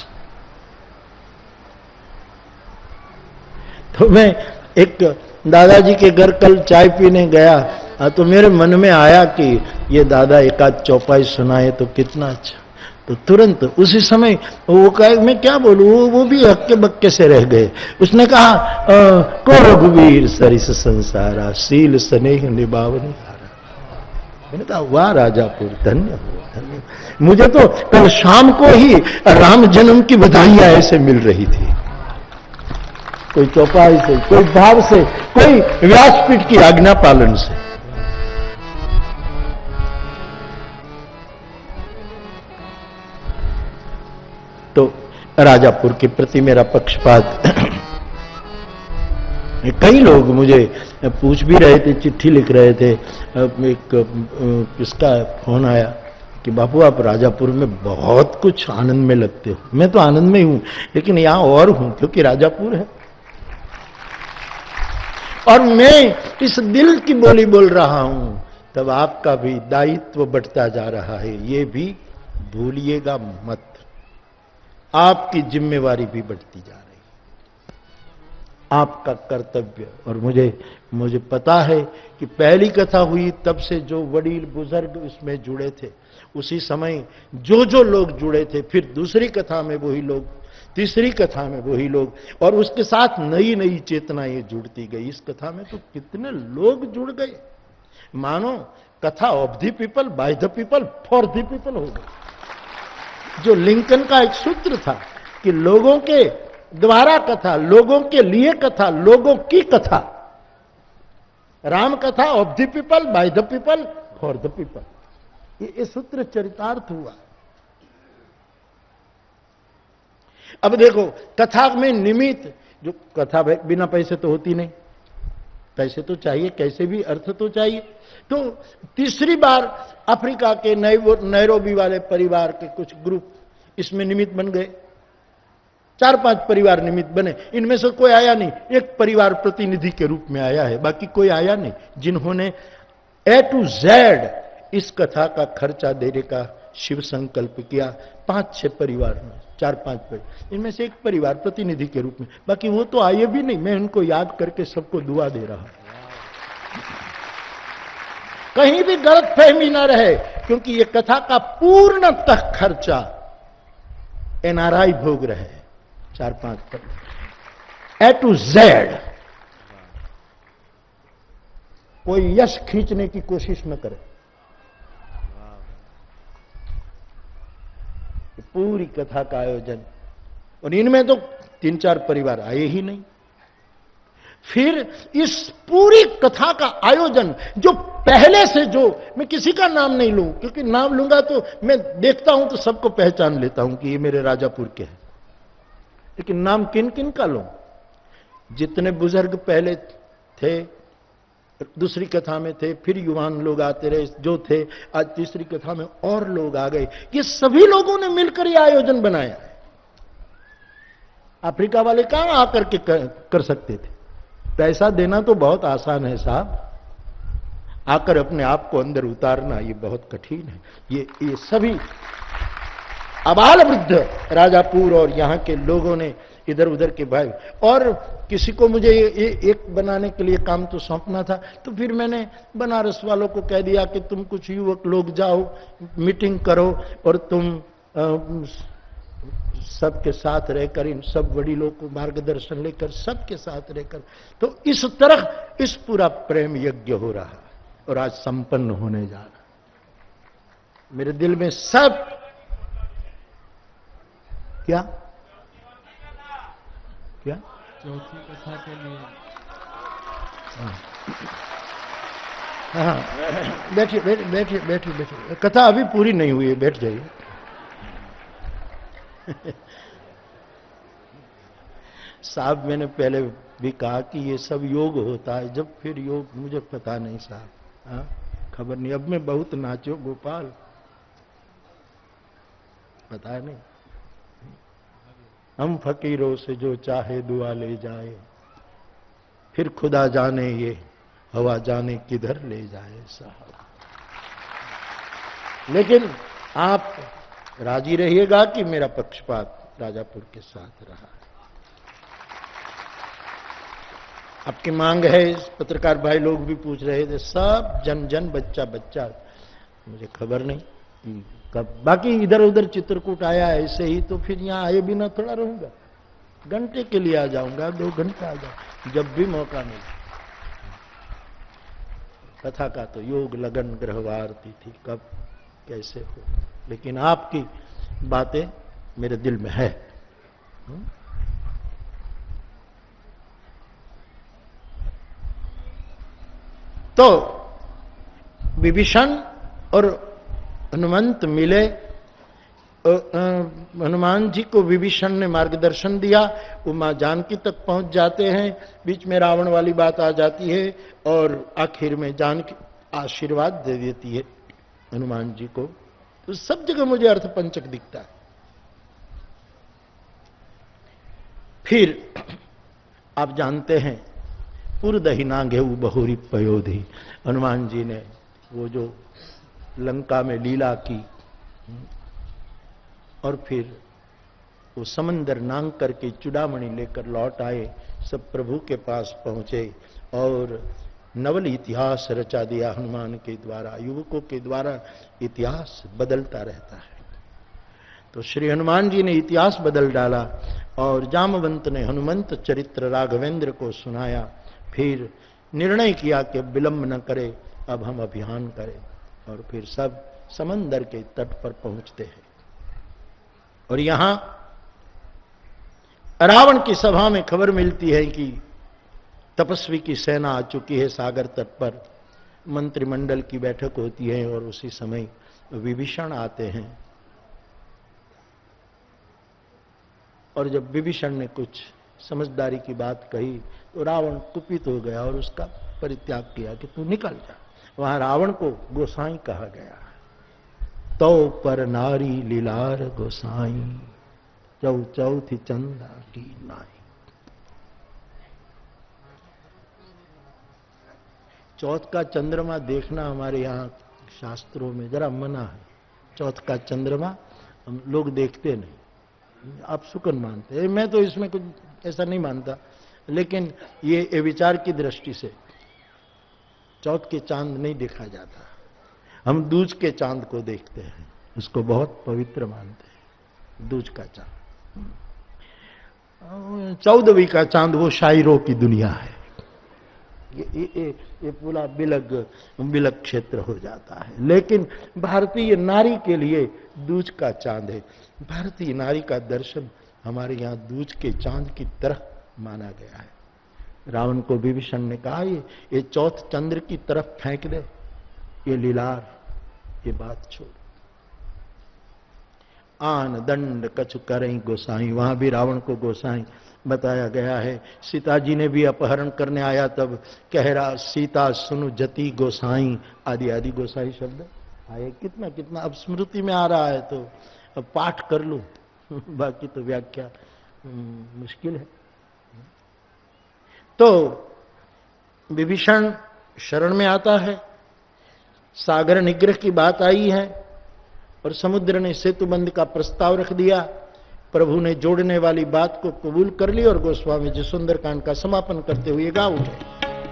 तो मैं एक दादाजी के घर कल चाय पीने गया, तो मेरे मन में आया कि ये दादा एक आध चौपाई सुनाए तो कितना अच्छा। तो तुरंत उसी समय वो कहा मैं क्या बोलूं, वो, वो भी हक्के बक्के से रह गए। उसने कहा को रघुवीर सरिस संसारा सील स्नेह निभावनी हारा। मैंने कहा वाह राजापुर, धन्य हो, धन्य। मुझे तो कल शाम को ही राम जन्म की बधाइयां ऐसे मिल रही थी, कोई चौपाई से, कोई भाव से, कोई व्यासपीठ की आज्ञा पालन से। तो राजापुर के प्रति मेरा पक्षपात, कई लोग मुझे पूछ भी रहे थे, चिट्ठी लिख रहे थे, एक किसका फोन आया कि बापू आप राजापुर में बहुत कुछ आनंद में लगते हो। मैं तो आनंद में ही हूं, लेकिन यहां और हूं क्योंकि राजापुर है और मैं इस दिल की बोली बोल रहा हूं, तब आपका भी दायित्व बढ़ता जा रहा है, ये भी भूलिएगा मत। आपकी जिम्मेवारी भी बढ़ती जा रही है, आपका कर्तव्य। और मुझे मुझे पता है कि पहली कथा हुई तब से जो वडील बुजुर्ग उसमें जुड़े थे, उसी समय जो जो लोग जुड़े थे, फिर दूसरी कथा में वही लोग, तीसरी कथा में वही लोग, और उसके साथ नई नई चेतनाएं जुड़ती गई। इस कथा में तो कितने लोग जुड़ गए, मानो कथा of the people, by the people, for the people हो गई। जो लिंकन का एक सूत्र था कि लोगों के द्वारा कथा, लोगों के लिए कथा, लोगों की कथा, राम कथा of the people, by the people, for the people, ये सूत्र चरितार्थ हुआ। अब देखो कथा में निमित्त, जो कथा बिना पैसे तो होती नहीं, पैसे तो चाहिए, कैसे भी अर्थ तो चाहिए। तो तीसरी बार अफ्रीका के नैरोबी वाले परिवार के कुछ ग्रुप इसमें निमित्त बन गए, चार पांच परिवार निमित्त बने। इनमें से कोई आया नहीं, एक परिवार प्रतिनिधि के रूप में आया है, बाकी कोई आया नहीं, जिन्होंने ए टू जेड इस कथा का खर्चा देने का शिव संकल्प किया। पांच छह परिवार में, चार पांच परिवार, इनमें से एक परिवार प्रतिनिधि के रूप में, बाकी वो तो आए भी नहीं। मैं उनको याद करके सबको दुआ दे रहा हूं। कहीं भी गलत फहमी ना रहे, क्योंकि ये कथा का पूर्णतः खर्चा एनआरआई भोग रहे हैं। चार पांच पर ए टू जेड। कोई यश खींचने की कोशिश न करे। पूरी कथा का आयोजन, और इनमें तो तीन चार परिवार आए ही नहीं। फिर इस पूरी कथा का आयोजन जो पहले से, जो मैं किसी का नाम नहीं लूं, क्योंकि नाम लूंगा तो मैं देखता हूं तो सबको पहचान लेता हूं कि ये मेरे राजापुर के हैं, लेकिन नाम किन किन का लूं? जितने बुजुर्ग पहले थे, दूसरी कथा में थे, फिर युवान लोग आते रहे जो थे, आज तीसरी कथा में और लोग आ गए। ये सभी लोगों ने मिलकर ये आयोजन बनाया है। अफ्रीका वाले कहां आकर के कर, कर सकते थे? पैसा देना तो बहुत आसान है साहब, आकर अपने आप को अंदर उतारना ये बहुत कठिन है। ये ये सभी अबाल वृद्ध राजापुर और यहाँ के लोगों ने, इधर उधर के भाई, और किसी को मुझे ये एक बनाने के लिए काम तो सौंपना था, तो फिर मैंने बनारस वालों को कह दिया कि तुम कुछ युवक लोग जाओ, मीटिंग करो, और तुम सबके साथ रहकर, इन सब वडीलों को मार्गदर्शन लेकर, सबके साथ रहकर, तो इस तरह इस पूरा प्रेम यज्ञ हो रहा है और आज संपन्न होने जा रहा। मेरे दिल में सब क्या क्या चौथी कथा के लिए। हाँ, बैठिए बैठिए बैठिए बैठिए बैठिए, कथा अभी पूरी नहीं हुई है, बैठ जाइए। साहब मैंने पहले भी कहा कि ये सब योग होता है, जब फिर योग मुझे पता नहीं साहब, हाँ खबर नहीं। अब मैं बहुत नाचो गोपाल, पता नहीं। हम फकीरों से जो चाहे दुआ ले जाए, फिर खुदा जाने ये हवा जाने किधर ले जाए साहब। लेकिन आप राजी रहिएगा कि मेरा पक्षपात राजापुर के साथ रहा। आपकी मांग है, पत्रकार भाई लोग भी पूछ रहे थे, सब जन जन बच्चा बच्चा, मुझे खबर नहीं कब। बाकी इधर उधर चित्रकूट आया ऐसे ही, तो फिर यहाँ आए बिना थोड़ा रहूंगा, घंटे के लिए आ जाऊंगा, दो घंटे आ जाऊंगा, जब भी मौका मिले। कथा का तो योग लगन ग्रहवार तिथि कब कैसे हो, लेकिन आपकी बातें मेरे दिल में है। तो विभीषण और हनुमंत मिले, हनुमान जी को विभीषण ने मार्गदर्शन दिया, वो मां जानकी तक पहुंच जाते हैं। बीच में रावण वाली बात आ जाती है और आखिर में जानकी आशीर्वाद दे देती है हनुमान जी को। तो सब जगह मुझे अर्थ पंचक दिखता है। फिर आप जानते हैं, पुरदही नागेऊ बहुरी पयोधी, हनुमान जी ने वो जो लंका में लीला की, और फिर वो समंदर नांग करके चुड़ामणि लेकर लौट आए, सब प्रभु के पास पहुंचे और नवल इतिहास रचा दिया हनुमान के द्वारा। युवकों के द्वारा इतिहास बदलता रहता है। तो श्री हनुमान जी ने इतिहास बदल डाला और जामवंत ने हनुमंत चरित्र राघवेंद्र को सुनाया। फिर निर्णय किया कि विलंब न करे, अब हम अभियान करें, और फिर सब समंदर के तट पर पहुंचते हैं। और यहां रावण की सभा में खबर मिलती है कि तपस्वी की सेना आ चुकी है सागर तट पर। मंत्रिमंडल की बैठक होती है और उसी समय विभीषण आते हैं। और जब विभीषण ने कुछ समझदारी की बात कही तो रावण कुपित हो गया और उसका परित्याग किया कि तू निकल जा। वहां रावण को गोसाई कहा गया। तो पर नारी लीलार गोसाई, चौ चौथी चंदा की नाई। चौथ का चंद्रमा देखना हमारे यहाँ शास्त्रों में जरा मना है। चौथ का चंद्रमा हम लोग देखते नहीं, आप शुक्र मानते हैं। मैं तो इसमें कुछ ऐसा नहीं मानता, लेकिन ये, ये विचार की दृष्टि से चौथ के चांद नहीं देखा जाता, हम दूज के चांद को देखते हैं, उसको बहुत पवित्र मानते हैं। दूज का चांद, चौदहवीं का चांद वो शायरों की दुनिया है। ये ये, ये पूरा बिलग बिलग क्षेत्र हो जाता है। लेकिन भारतीय नारी के लिए दूज का चांद है। भारतीय नारी का दर्शन हमारे यहाँ दूज के चांद की तरह माना गया है। रावण को विभीषण ने कहा ये ये चौथ चंद्र की तरफ फेंक दे, ये लीलार, ये बात छोड़। आन दंड कछु करें गोसाई, वहां भी रावण को गोसाई बताया गया है। सीता जी ने भी अपहरण करने आया तब कह रहा सीता सुनु जति गोसाई, आदि आदि गोसाई शब्द आए। कितना कितना अब स्मृति में आ रहा है तो अब पाठ कर लूं, बाकी तो व्याख्या मुश्किल है। तो विभीषण शरण में आता है, सागर निग्रह की बात आई है और समुद्र ने सेतु बंध का प्रस्ताव रख दिया। प्रभु ने जोड़ने वाली बात को कबूल कर ली और गोस्वामी जी सुंदरकांड का समापन करते हुए गा उठे।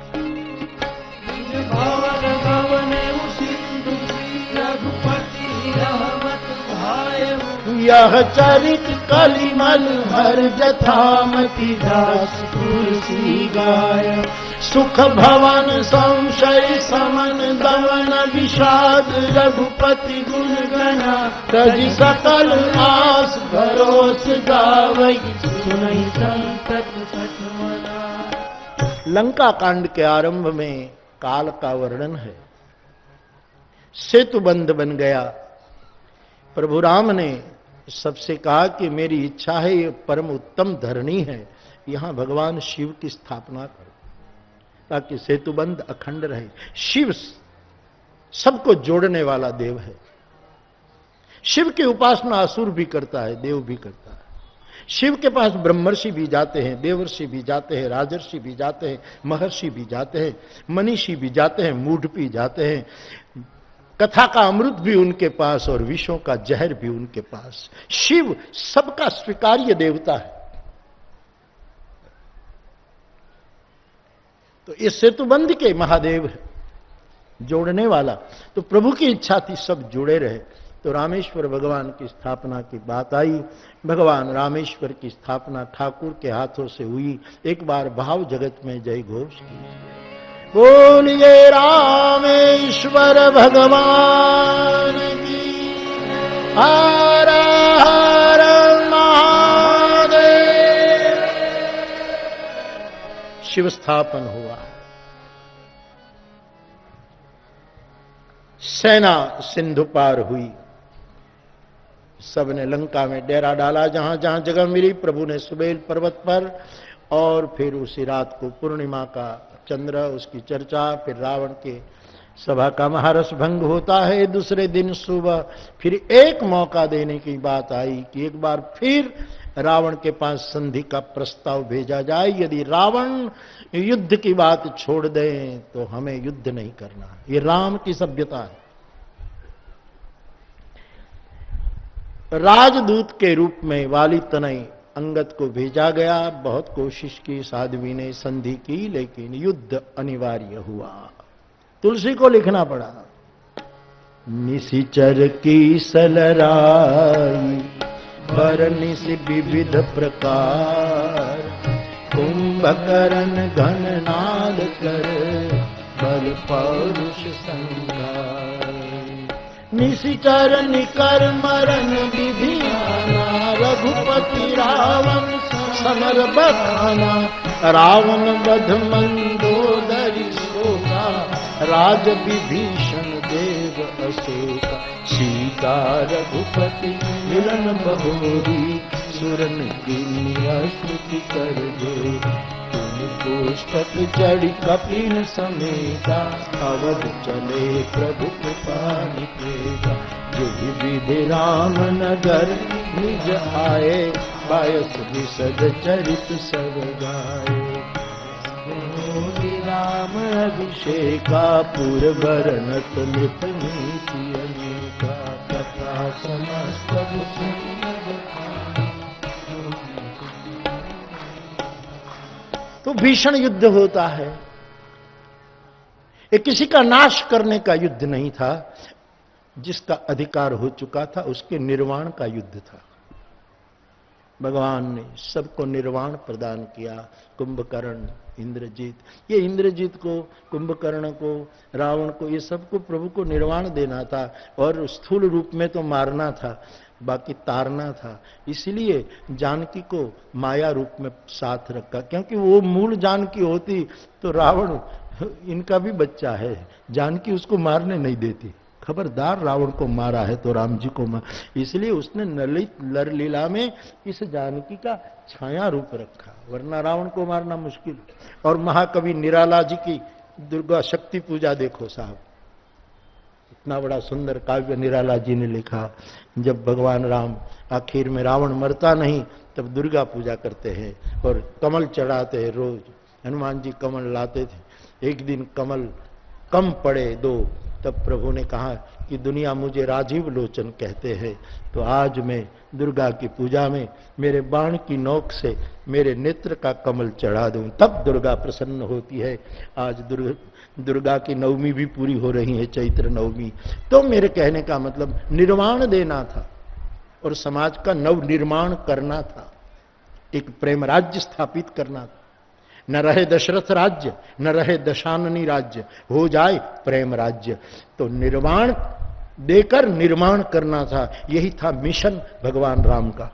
यह चरित कलिमल हर जथामति दास तुलसी गाय, सुख भवन संशय समन दमन विषाद रघुपति गुण गणा, तज सकल आस भरोस गावई सुनई संतत सचमना। लंका कांड के आरंभ में काल का वर्णन है। सेतु बंध बन गया। प्रभु राम ने सबसे कहा कि मेरी इच्छा है, ये परम उत्तम धरणी है, यहां भगवान शिव की स्थापना करो ताकि सेतुबंध अखंड रहे। शिव सबको जोड़ने वाला देव है। शिव की उपासना असुर भी करता है, देव भी करता है। शिव के पास ब्रह्मर्षि भी जाते हैं, देवर्षि भी जाते हैं, राजर्षि भी जाते हैं, महर्षि भी जाते हैं, मनीषी भी जाते हैं, मूढ़ भी जाते हैं। कथा का अमृत भी उनके पास और विषों का जहर भी उनके पास। शिव सबका स्वीकार्य देवता है। तो इस सेतुबंध के महादेव है, जोड़ने वाला। तो प्रभु की इच्छा थी सब जुड़े रहे। तो रामेश्वर भगवान की स्थापना की बात आई। भगवान रामेश्वर की स्थापना ठाकुर के हाथों से हुई। एक बार भाव जगत में जय घोष की। बोलिए रामेश्वर भगवान की। हर हर महादेव। शिव स्थापन हुआ। सेना सिंधु पार हुई। सबने लंका में डेरा डाला जहां जहां जगह मिली। प्रभु ने सुबेल पर्वत पर, और फिर उसी रात को पूर्णिमा का चंद्र, उसकी चर्चा। फिर रावण के सभा का महारस भंग होता है। दूसरे दिन सुबह फिर एक मौका देने की बात आई कि एक बार फिर रावण के पास संधि का प्रस्ताव भेजा जाए। यदि रावण युद्ध की बात छोड़ दे तो हमें युद्ध नहीं करना। ये राम की सभ्यता है। राजदूत के रूप में वाली तनय अंगद को भेजा गया। बहुत कोशिश की साध्वी ने, संधि की, लेकिन युद्ध अनिवार्य हुआ। तुलसी को लिखना पड़ा। निशिचर की सलराई भरनिश विविध प्रकार, कुंभकर्ण घन नाद कर बल पौरुष संगार। निशिचर निकर मरण विधियाना, रघुपति रावण समर बखाना। रावण वध मंदोदरी शोका, राज विभीषण देव अशोका। सीता रघुपति मिलन बहोरी, सुरन की स्तुति कर दे। पुस्तक चढ़ी कपिन समेता, अवध चले प्रभु कृपा निकेता। जो विधि राम नगर निज आए, बायस विशद चरित सब गाए। राम अभिषेका पुर बरनत नित नीति अनेका। कथा समस्त तो भीषण युद्ध होता है। ये किसी का नाश करने का युद्ध नहीं था, जिसका अधिकार हो चुका था उसके निर्वाण का युद्ध था। भगवान ने सबको निर्वाण प्रदान किया। कुंभकर्ण, इंद्रजीत, ये इंद्रजीत को, कुंभकर्ण को, रावण को, ये सबको प्रभु को निर्वाण देना था और स्थूल रूप में तो मारना था, बाकी तारना था। इसलिए जानकी को माया रूप में साथ रखा, क्योंकि वो मूल जानकी होती तो रावण इनका भी बच्चा है, जानकी उसको मारने नहीं देती। खबरदार, रावण को मारा है तो राम जी को मार, इसलिए उसने ललित लर लीला में इस जानकी का छाया रूप रखा, वरना रावण को मारना मुश्किल। और महाकवि निराला जी की दुर्गा शक्ति पूजा देखो साहब, इतना बड़ा सुंदर काव्य निराला जी ने लिखा। जब भगवान राम आखिर में रावण मरता नहीं तब दुर्गा पूजा करते हैं और कमल चढ़ाते हैं रोज। हनुमान जी कमल लाते थे, एक दिन कमल कम पड़े दो, तब प्रभु ने कहा कि दुनिया मुझे राजीव लोचन कहते हैं, तो आज मैं दुर्गा की पूजा में मेरे बाण की नोक से मेरे नेत्र का कमल चढ़ा दूं, तब दुर्गा प्रसन्न होती है। आज दुर्गा दुर्गा की नवमी भी पूरी हो रही है, चैत्र नवमी। तो मेरे कहने का मतलब निर्वाण देना था और समाज का नव निर्माण करना था, एक प्रेम राज्य स्थापित करना था। न रहे दशरथ राज्य, न रहे दशाननी राज्य, हो जाए प्रेम राज्य। तो निर्वाण देकर निर्माण करना था, यही था मिशन भगवान राम का।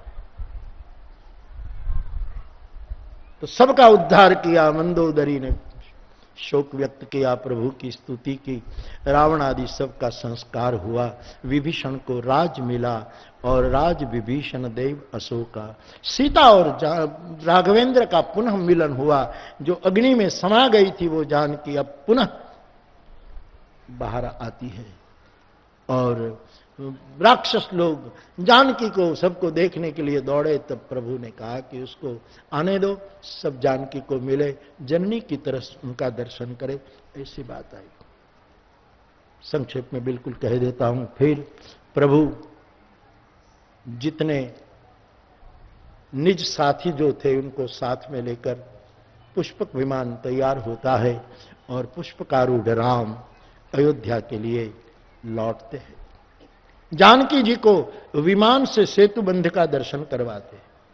तो सबका उद्धार किया। मंदोदरी ने शोक व्यक्त किया, प्रभु की स्तुति की, रावण आदि सबका संस्कार हुआ। विभीषण को राज मिला और राज विभीषण देव अशोका। सीता और राघवेंद्र का पुनः मिलन हुआ। जो अग्नि में समा गई थी वो जानकी अब पुनः बाहर आती है। और राक्षस लोग जानकी को सबको देखने के लिए दौड़े, तब प्रभु ने कहा कि उसको आने दो, सब जानकी को मिले, जननी की तरह उनका दर्शन करे। ऐसी बात आई। संक्षेप में बिल्कुल कह देता हूं। फिर प्रभु जितने निज साथी जो थे उनको साथ में लेकर पुष्पक विमान तैयार होता है और पुष्पकारूढ़ राम अयोध्या के लिए लौटते हैं। जानकी जी को विमान से सेतु बंध का दर्शन करवाते।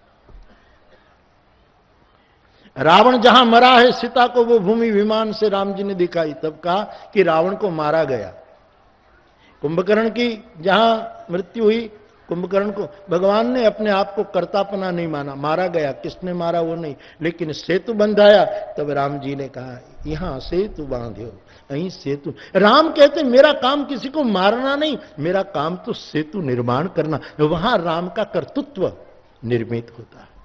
रावण जहां मरा है सीता को वो भूमि विमान से राम जी ने दिखाई, तब कहा कि रावण को मारा गया। कुंभकर्ण की जहां मृत्यु हुई, कुंभकर्ण को भगवान ने अपने आप को कर्तापना नहीं माना, मारा गया। किसने मारा वो नहीं, लेकिन सेतु बंधाया। तब राम जी ने कहा यहां सेतु बांध्यो, यहीं सेतु। राम कहते मेरा काम किसी को मारना नहीं, मेरा काम तो सेतु निर्माण करना। वहां राम का कर्तृत्व निर्मित होता है।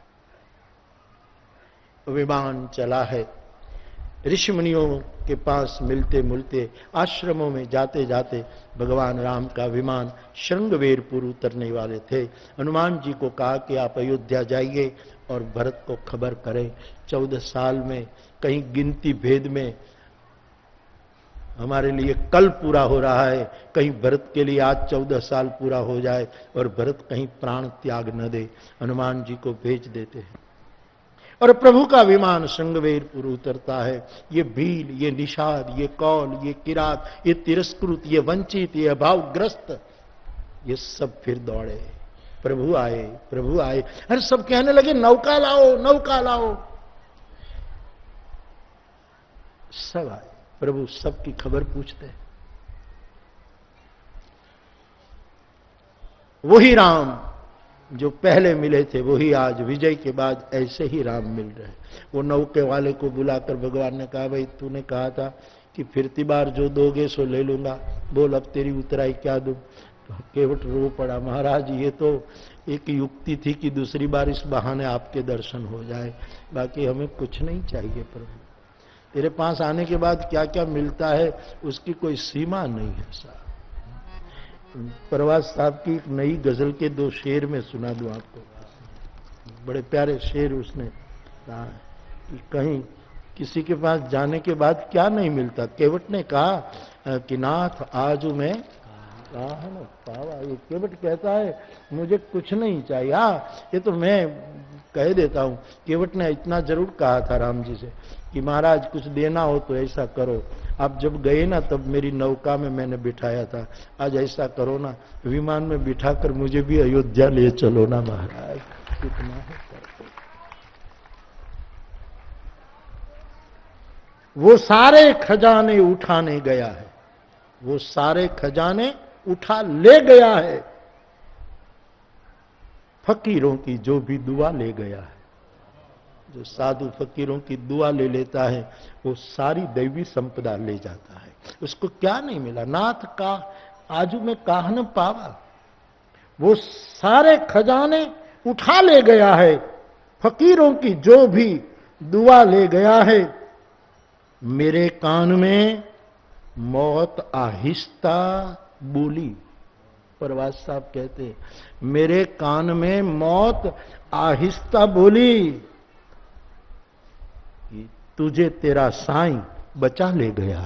विमान चला है। ऋषि मुनियों के पास मिलते मिलते, आश्रमों में जाते जाते भगवान राम का विमान श्रृंगवेरपुर उतरने वाले थे। हनुमान जी को कहा कि आप अयोध्या जाइए और भरत को खबर करें। चौदह साल में कहीं गिनती भेद में हमारे लिए कल पूरा हो रहा है, कहीं भरत के लिए आज चौदह साल पूरा हो जाए और भरत कहीं प्राण त्याग न दे। हनुमान जी को भेज देते हैं और प्रभु का विमान श्रृंगवेरपुर उतरता है। ये भील, ये निषाद, ये कौल, ये किरात, ये तिरस्कृत, ये वंचित, ये अभावग्रस्त, ये सब फिर दौड़े। प्रभु आए, प्रभु आए। अरे सब कहने लगे नौका लाओ, नौका लाओ। सब आए। प्रभु सबकी खबर पूछते हैं। वही राम जो पहले मिले थे वही आज विजय के बाद ऐसे ही राम मिल रहे। वो नौके वाले को बुलाकर भगवान ने कहा भाई तूने कहा था कि फिरती बार जो दोगे सो ले लूंगा, बोल अब तेरी उतराई क्या दूं। तो केवट रो पड़ा, महाराज ये तो एक युक्ति थी कि दूसरी बार इस बहाने आपके दर्शन हो जाए, बाकी हमें कुछ नहीं चाहिए प्रभु। तेरे पास आने के बाद क्या क्या मिलता है उसकी कोई सीमा नहीं है साहब। प्रवास साहब की एक नई गजल के दो शेर में सुना दूं आपको, बड़े प्यारे शेर। उसने कहा कि कहीं किसी के पास जाने के बाद क्या नहीं मिलता। केवट ने कहा कि नाथ आज मैं काहन पावा। ये केवट कहता है मुझे कुछ नहीं चाहिए। हाँ, ये तो मैं कह देता हूँ, केवट ने इतना जरूर कहा था राम जी से कि महाराज कुछ देना हो तो ऐसा करो। आप जब गए ना तब मेरी नौका में मैंने बिठाया था, आज ऐसा करो ना विमान में बिठाकर मुझे भी अयोध्या ले चलो ना महाराज। कितना है करते। वो सारे खजाने उठाने गया है, वो सारे खजाने उठा ले गया है। फकीरों की जो भी दुआ ले गया है, जो साधु फकीरों की दुआ ले लेता है वो सारी दैवी संपदा ले जाता है। उसको क्या नहीं मिला? नाथ का आजू में काहन पावा। वो सारे खजाने उठा ले गया है, फकीरों की जो भी दुआ ले गया है। मेरे कान में मौत आहिस्ता बोली। प्रवास साहब कहते हैं मेरे कान में मौत आहिस्ता बोली कि तुझे तेरा साईं बचा ले गया।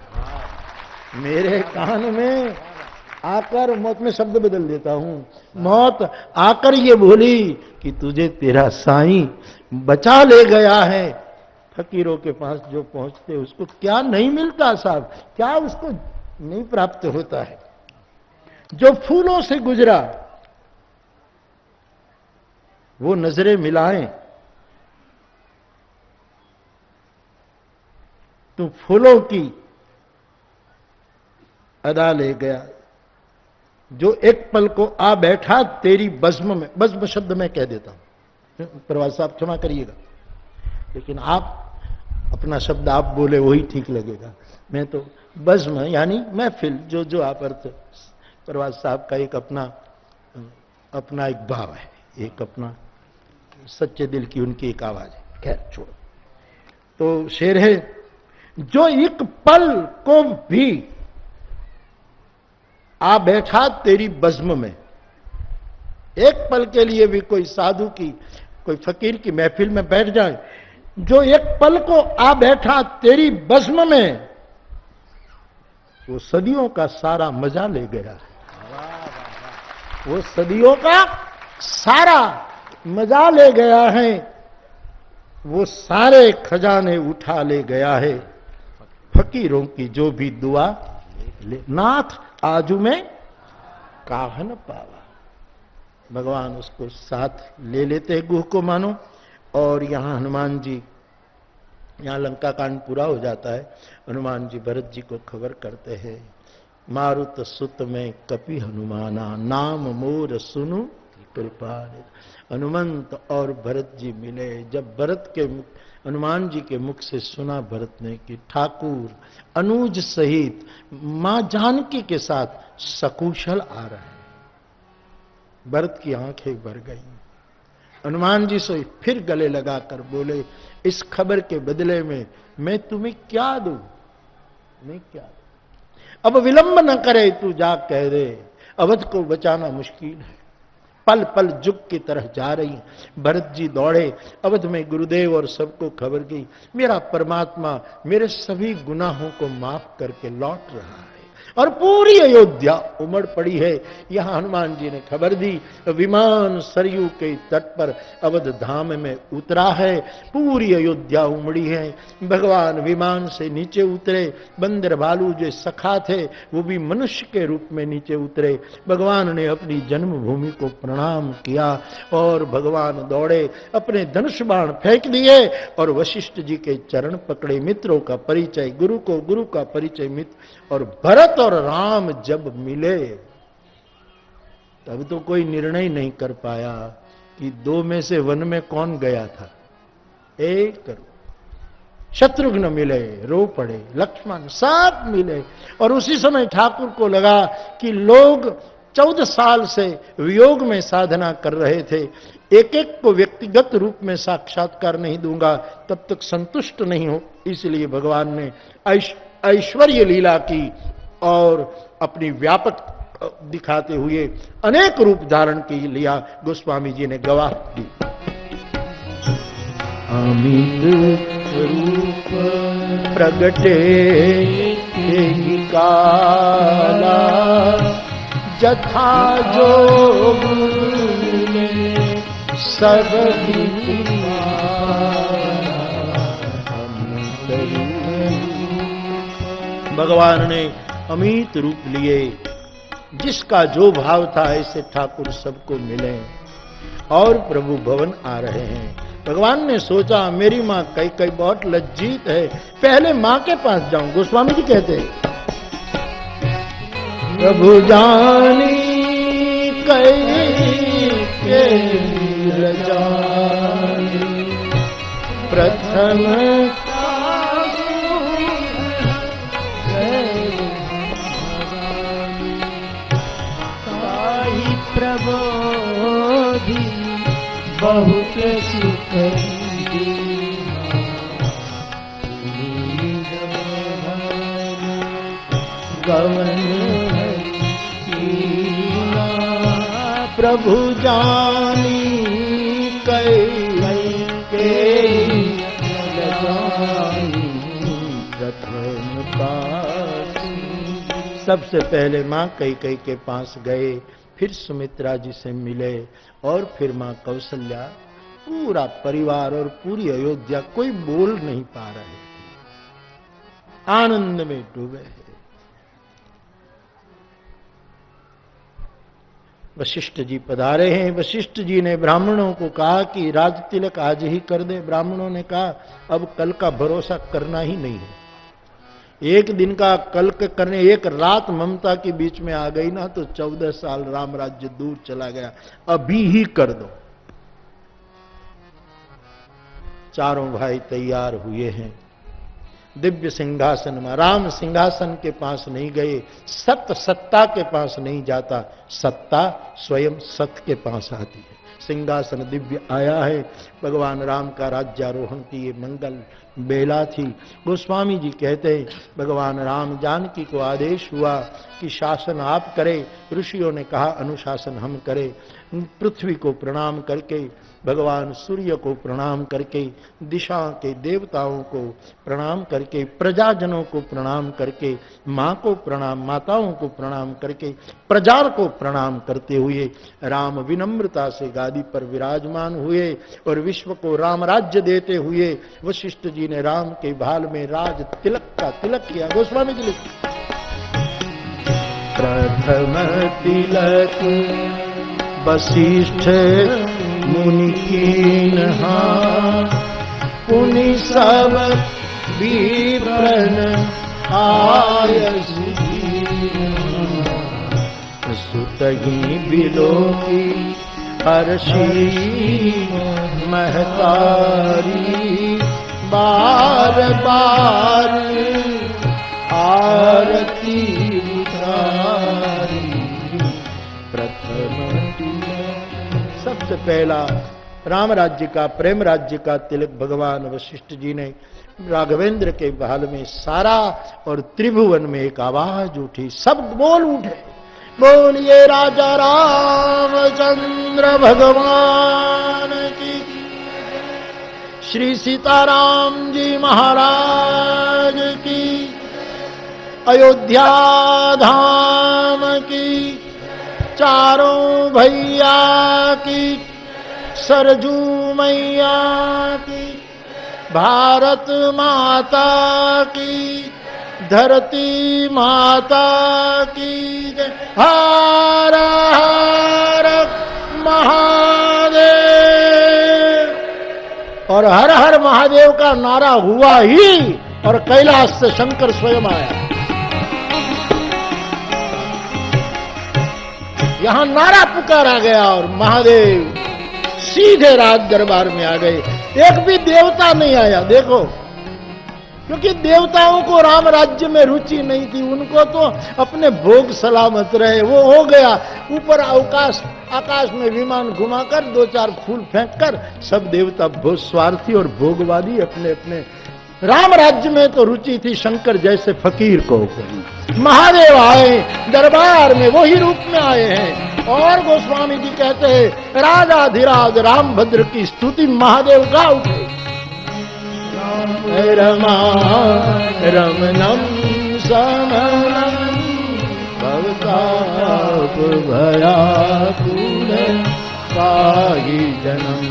मेरे कान में आकर, मौत में शब्द बदल देता हूं, मौत आकर ये बोली कि तुझे तेरा साईं बचा ले गया है। फकीरों के पास जो पहुंचते उसको क्या नहीं मिलता साहब, क्या उसको नहीं प्राप्त होता है? जो फूलों से गुजरा वो नजरें मिलाएं, तू फूलों की अदा ले गया। जो एक पल को आ बैठा तेरी बज्म में, बज्म शब्द मैं कह देता हूं, प्रवास साहब क्षमा करिएगा, लेकिन आप अपना शब्द आप बोले वही ठीक लगेगा। मैं तो बज्म यानी महफिल, जो जो आप अर्थ, प्रवास साहब का एक अपना अपना एक भाव है, एक अपना सच्चे दिल की उनकी एक आवाज है। खैर छोड़ो। तो शेर है, जो एक पल को भी आ बैठा तेरी बज्म में, एक पल के लिए भी कोई साधु की, कोई फकीर की महफिल में बैठ जाए, जो एक पल को आ बैठा तेरी बज्म में, वो सदियों का सारा मजा ले गया। वो सदियों का सारा मजा ले गया है, वो सारे खजाने उठा ले गया है। फकीरों की जो भी दुआ ले, नाथ आजू में काहन पावा। भगवान उसको साथ ले लेते हैं, गुह को मानो। और यहां हनुमान जी, यहां लंका कांड पूरा हो जाता है, हनुमान जी भरत जी को खबर करते हैं, मारुत सुत में कपि हनुमाना, नाम मोर सुनु कृपाल। हनुमंत और भरत जी मिले। जब भरत के मुख, हनुमान जी के मुख से सुना भरत ने कि ठाकुर अनुज सहित मां जानकी के साथ सकुशल आ रहे हैं, भरत की आंखें भर गई। हनुमान जी से फिर गले लगाकर बोले, इस खबर के बदले में मैं तुम्हें क्या दूं? मैं क्या दूं? अब विलंब न करे, तू जा कह दे, अवध को बचाना मुश्किल है। पल पल जुग की तरह जा रही। भरत जी दौड़े अवध में, गुरुदेव और सबको खबर गई, मेरा परमात्मा मेरे सभी गुनाहों को माफ करके लौट रहा है। और पूरी अयोध्या उमड़ पड़ी है। यहां हनुमान जी ने खबर दी, विमान सरयू के तट पर अवध धाम में उतरा है, पूरी अयोध्या उमड़ी है। भगवान विमान से नीचे उतरे, बंदर भालू जो सखा थे वो भी मनुष्य के रूप में नीचे उतरे। भगवान ने अपनी जन्मभूमि को प्रणाम किया और भगवान दौड़े, अपने धनुष बाण फेंक दिए और वशिष्ठ जी के चरण पकड़े। मित्रों का परिचय गुरु को, गुरु का परिचय मित्र। और भरत और राम जब मिले तब तो कोई निर्णय नहीं कर पाया कि दो में से वन में कौन गया था। एक करो, शत्रुघ्न मिले, रो पड़े, लक्ष्मण सब मिले। और उसी समय ठाकुर को लगा कि लोग चौदह साल से वियोग में साधना कर रहे थे, एक एक को व्यक्तिगत रूप में साक्षात्कार नहीं दूंगा तब तक संतुष्ट नहीं हो। इसलिए भगवान ने ऐश्वर्य लीला की और अपनी व्यापक दिखाते हुए अनेक रूप धारण की लिया। गोस्वामी जी ने गवाह दी, अमित रूप प्रगटे काला, जथा जोग मिले सब भगवान ने अमित रूप लिए, जिसका जो भाव था ऐसे ठाकुर सबको मिले। और प्रभु भवन आ रहे हैं। भगवान ने सोचा मेरी माँ कई कई बहुत लज्जित है, पहले माँ के पास जाऊं। गोस्वामी जी कहते हैं प्रभु जानी कई के जानी प्रथम प्रबोधि बहुत सुख गवन प्रभु जानी कई प्रथम पास। सबसे पहले माँ कई कई के पास गए, फिर सुमित्रा जी से मिले, और फिर माँ कौशल्या। पूरा परिवार और पूरी अयोध्या कोई बोल नहीं पा रहे, आनंद में डूबे हैं। वशिष्ठ जी पधारे हैं। वशिष्ठ जी ने ब्राह्मणों को कहा कि राज तिलक आज ही कर दे। ब्राह्मणों ने कहा अब कल का भरोसा करना ही नहीं है। एक दिन का कल के करने, एक रात ममता के बीच में आ गई ना तो चौदह साल राम राज्य दूर चला गया। अभी ही कर दो। चारों भाई तैयार हुए हैं। दिव्य सिंहासन में, राम सिंहासन के पास नहीं गए, सत्य सत्ता के पास नहीं जाता, सत्ता स्वयं सत्य के पास आती है। सिंहासन दिव्य आया है। भगवान राम का राज्यारोहण की ये मंगल बेला थी। गोस्वामी जी कहते हैं भगवान राम जानकी को आदेश हुआ कि शासन आप करें। ऋषियों ने कहा अनुशासन हम करें। पृथ्वी को प्रणाम करके, भगवान सूर्य को प्रणाम करके, दिशा के देवताओं को प्रणाम करके, प्रजाजनों को प्रणाम करके, माँ को प्रणाम, माताओं को प्रणाम करके, प्रजा को प्रणाम करते हुए राम विनम्रता से गादी पर विराजमान हुए और विश्व को राम राज्य देते हुए वशिष्ठ जी ने राम के भाल में राज तिलक का तिलक किया। गोस्वामी जी लिखते प्रथम तिलक वशिष्ठ मुनि कीन्हा, पुनि सब विप्रन आयस सुतहि बिलोकी हर्षी महतारी, बार बार आरती उतारी। प्रथम सबसे पहला राम राज्य का, प्रेम राज्य का तिलक भगवान वशिष्ठ जी ने राघवेंद्र के बहाल में सारा, और त्रिभुवन में एक आवाज उठी, सब बोल उठे, बोलिए राजा रामचंद्र भगवान की, श्री सीताराम जी महाराज की, अयोध्या धाम की, चारों भैया की, सरजू मैया की, भारत माता की, धरती माता की जय। हर हर महादेव। और हर हर महादेव का नारा हुआ ही, और कैलाश से शंकर स्वयं आया। यहां नारा पुकारा गया और महादेव सीधे राज दरबार में आ गए। एक भी देवता नहीं आया, देखो, क्योंकि देवताओं को राम राज्य में रुचि नहीं थी। उनको तो अपने भोग सलामत रहे, वो हो गया। ऊपर अवकाश आकाश में विमान घुमाकर दो चार फूल फेंककर सब देवता भोग स्वार्थी और भोगवादी अपने अपने। राम राज्य में तो रुचि थी शंकर जैसे फकीर को। महादेव आए दरबार में, वही रूप में आए हैं। और गोस्वामी जी कहते हैं राजाधिराज राम भद्र की स्तुति महादेव गा उठे। रमा रमनम समनम भवताप भयाकुल पाहि जन्म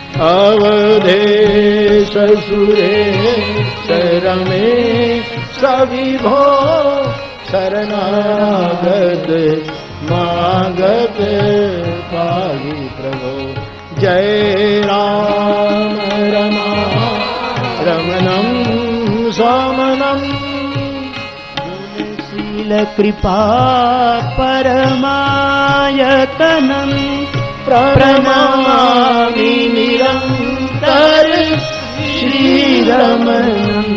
अवधेश सुरेश रमेश सविभो शरणागत मागत पाहि प्रभो। जय राम रमा रमणं स्वामनं गुणशील कृपा परमायतनं प्रणमामि निरंतर श्रीरमणं।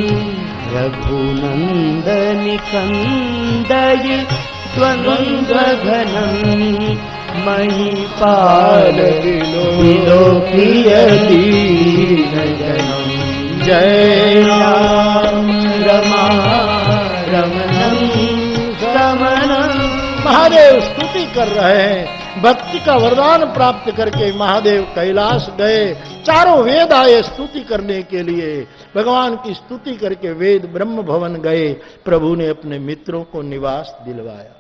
रघुनन्दनिकन्दय द्वन्द्वघनं महिपाल विलोकिय दीनजनं। जय राम रमा रमणं रमणं। महादेव स्तुति कर रहे हैं। भक्ति का वरदान प्राप्त करके महादेव कैलाश गए। चारों वेद आए स्तुति करने के लिए। भगवान की स्तुति करके वेद ब्रह्म भवन गए। प्रभु ने अपने मित्रों को निवास दिलवाया।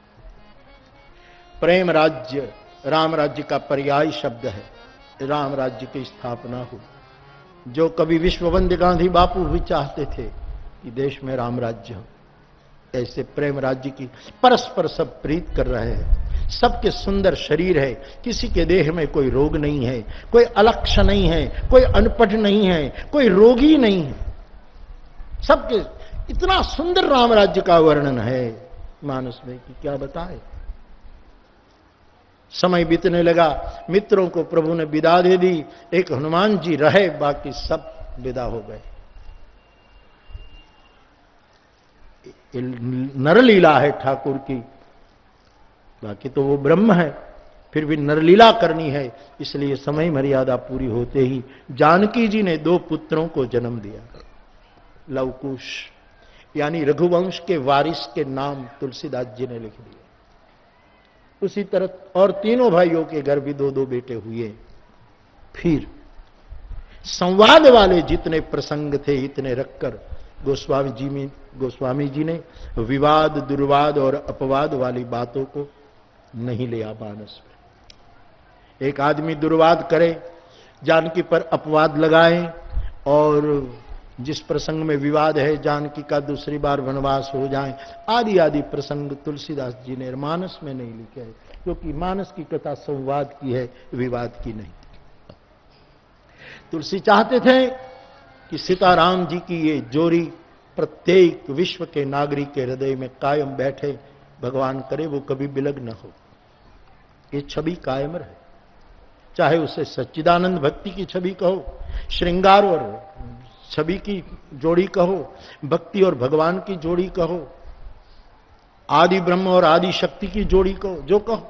प्रेम राज्य राम राज्य का पर्याय शब्द है। राम राज्य की स्थापना हुई। जो कभी विश्ववंद्य गांधी बापू भी चाहते थे कि देश में राम राज्य हो, ऐसे प्रेम राज्य की परस्पर सब प्रीत कर रहे हैं। सबके सुंदर शरीर है, किसी के देह में कोई रोग नहीं है, कोई अलक्ष नहीं है, कोई अनपढ़ नहीं है, कोई रोगी नहीं है। सबके इतना सुंदर राम राज्य का वर्णन है मानस में कि क्या बताए। समय बीतने लगा, मित्रों को प्रभु ने विदा दे दी। एक हनुमान जी रहे, बाकी सब विदा हो गए। नरलीला है ठाकुर की, बाकी तो वो ब्रह्म है, फिर भी नरलीला करनी है। इसलिए समय मर्यादा पूरी होते ही जानकी जी ने दो पुत्रों को जन्म दिया। लवकुश यानी रघुवंश के वारिस के नाम तुलसीदास जी ने लिख दिए। उसी तरह और तीनों भाइयों के घर भी दो दो बेटे हुए। फिर संवाद वाले जितने प्रसंग थे इतने रखकर गोस्वामी जी में गोस्वामी जी ने विवाद, दुर्वाद और अपवाद वाली बातों को नहीं लिया मानस में। एक आदमी दुर्वाद करे, जानकी पर अपवाद लगाए, और जिस प्रसंग में विवाद है जानकी का दूसरी बार वनवास हो जाए, आदि आदि प्रसंग तुलसीदास जी ने मानस में नहीं लिखे हैं, क्योंकि मानस की कथा संवाद की है, विवाद की नहीं। तुलसी चाहते थे कि सीताराम जी की ये जोड़ी प्रत्येक विश्व के नागरिक के हृदय में कायम बैठे। भगवान करे वो कभी बिलग न हो, ये छवि कायम रहे। चाहे उसे सच्चिदानंद भक्ति की छवि कहो, श्रृंगार और छवि की जोड़ी कहो, भक्ति और भगवान की जोड़ी कहो, आदि ब्रह्म और आदि शक्ति की जोड़ी कहो, जो कहो।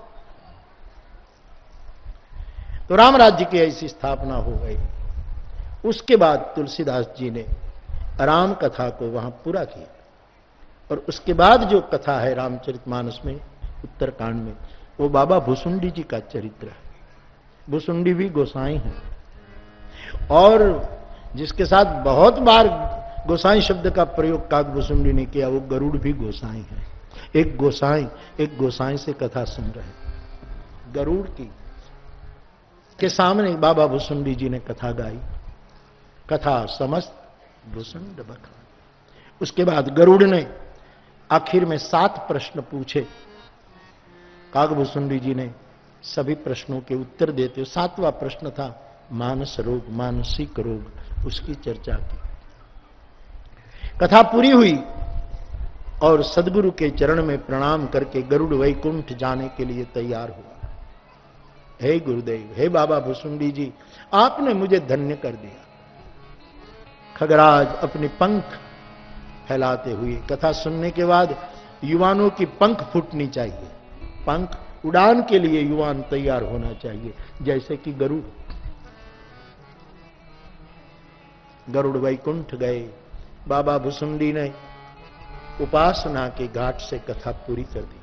तो राम राज्य की ऐसी स्थापना हो गई। उसके बाद तुलसीदास जी ने राम कथा को वहां पूरा किया, और उसके बाद जो कथा है रामचरितमानस में उत्तरकांड में, वो बाबा भुसुंडी जी का चरित्र है। भुसुंडी भी गोसाई है, और जिसके साथ बहुत बार गोसाई शब्द का प्रयोग काग भुसुंडी ने किया, वो गरुड़ भी गोसाई है। एक गोसाई एक गोसाई से कथा सुन रहे, गरुड़ की के सामने बाबा भुसुंडी जी ने कथा गाई। कथा समस्त भुसुंड बखान। उसके बाद गरुड़ ने आखिर में सात प्रश्न पूछे। काग भुसुंडी जी ने सभी प्रश्नों के उत्तर देते। सातवां प्रश्न था मानस रोग, मानसिक रोग, उसकी चर्चा की। कथा पूरी हुई और सदगुरु के चरण में प्रणाम करके गरुड़ वैकुंठ जाने के लिए तैयार हुआ। हे गुरुदेव, हे बाबा भुसुंडी जी, आपने मुझे धन्य कर दिया। खगराज अपने पंख फैलाते हुए, कथा सुनने के बाद युवानों की पंख फूटनी चाहिए, पंख उड़ान के लिए युवान तैयार होना चाहिए, जैसे कि गरुड़। गरुड़ वैकुंठ गए। बाबा भुसुंडी ने उपासना के घाट से कथा पूरी कर दी।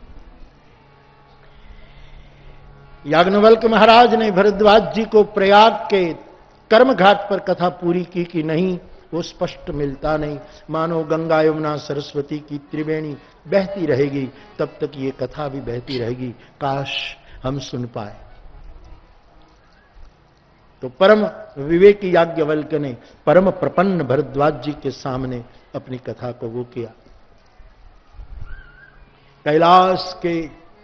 याज्ञवल्क्य महाराज ने भरद्वाज जी को प्रयाग के कर्म घाट पर कथा पूरी की कि नहीं, वो स्पष्ट मिलता नहीं। मानो गंगा यमुना सरस्वती की त्रिवेणी बहती रहेगी, तब तक ये कथा भी बहती रहेगी। काश हम सुन पाए। तो परम विवेकी याज्ञवल्क्य ने परम प्रपन्न भरद्वाज जी के सामने अपनी कथा को वो किया। कैलाश के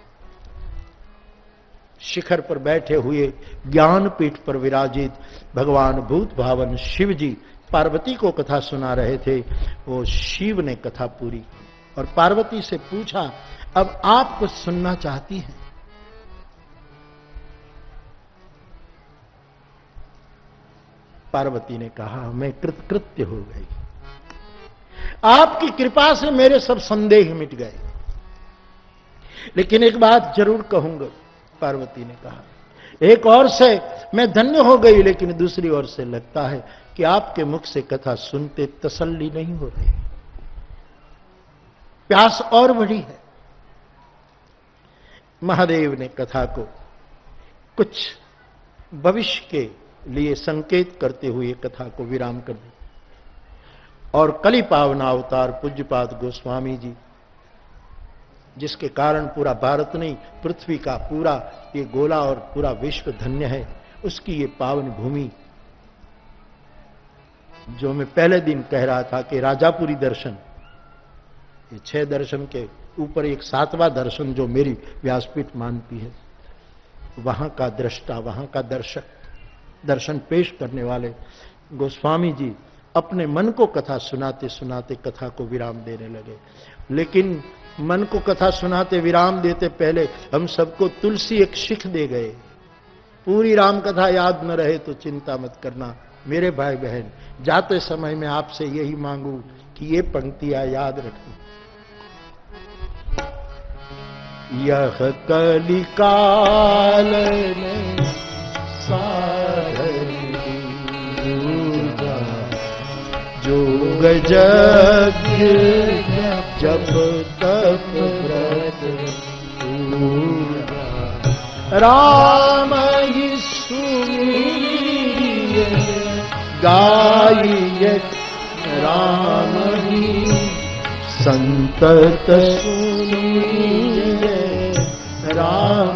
शिखर पर बैठे हुए ज्ञानपीठ पर विराजित भगवान भूत भावन शिव जी पार्वती को कथा सुना रहे थे। वो शिव ने कथा पूरी और पार्वती से पूछा, अब आप कुछ सुनना चाहती हैं? पार्वती ने कहा, मैं कृतकृत्य हो गई, आपकी कृपा से मेरे सब संदेह मिट गए, लेकिन एक बात जरूर कहूंगा। पार्वती ने कहा, एक ओर से मैं धन्य हो गई, लेकिन दूसरी ओर से लगता है कि आपके मुख से कथा सुनते तसल्ली नहीं हो रही, प्यास और बढ़ी है। महादेव ने कथा को कुछ भविष्य के लिए संकेत करते हुए कथा को विराम कर दिया और कली पावना अवतार पूज्यपाद गोस्वामी जी, जिसके कारण पूरा भारत नहीं पृथ्वी का पूरा ये गोला और पूरा विश्व धन्य है, उसकी ये पावन भूमि, जो मैं पहले दिन कह रहा था कि राजापुरी दर्शन, ये छह दर्शन के ऊपर एक सातवां दर्शन जो मेरी व्यासपीठ मानती है, वहां का दृष्टा, वहां का दर्शक, दर्शन पेश करने वाले गोस्वामी जी अपने मन को कथा सुनाते सुनाते कथा को विराम देने लगे। लेकिन मन को कथा सुनाते विराम देते पहले हम सबको तुलसी एक शिख दे गए। पूरी राम कथा याद न रहे तो चिंता मत करना मेरे भाई बहन, जाते समय मैं आपसे यही मांगू कि ये पंक्तियां याद रखें। यह कलिकाल में जोग जग जब तप व्रत राम ही सुनिए गाइए, राम ही संतत सुनिए, राम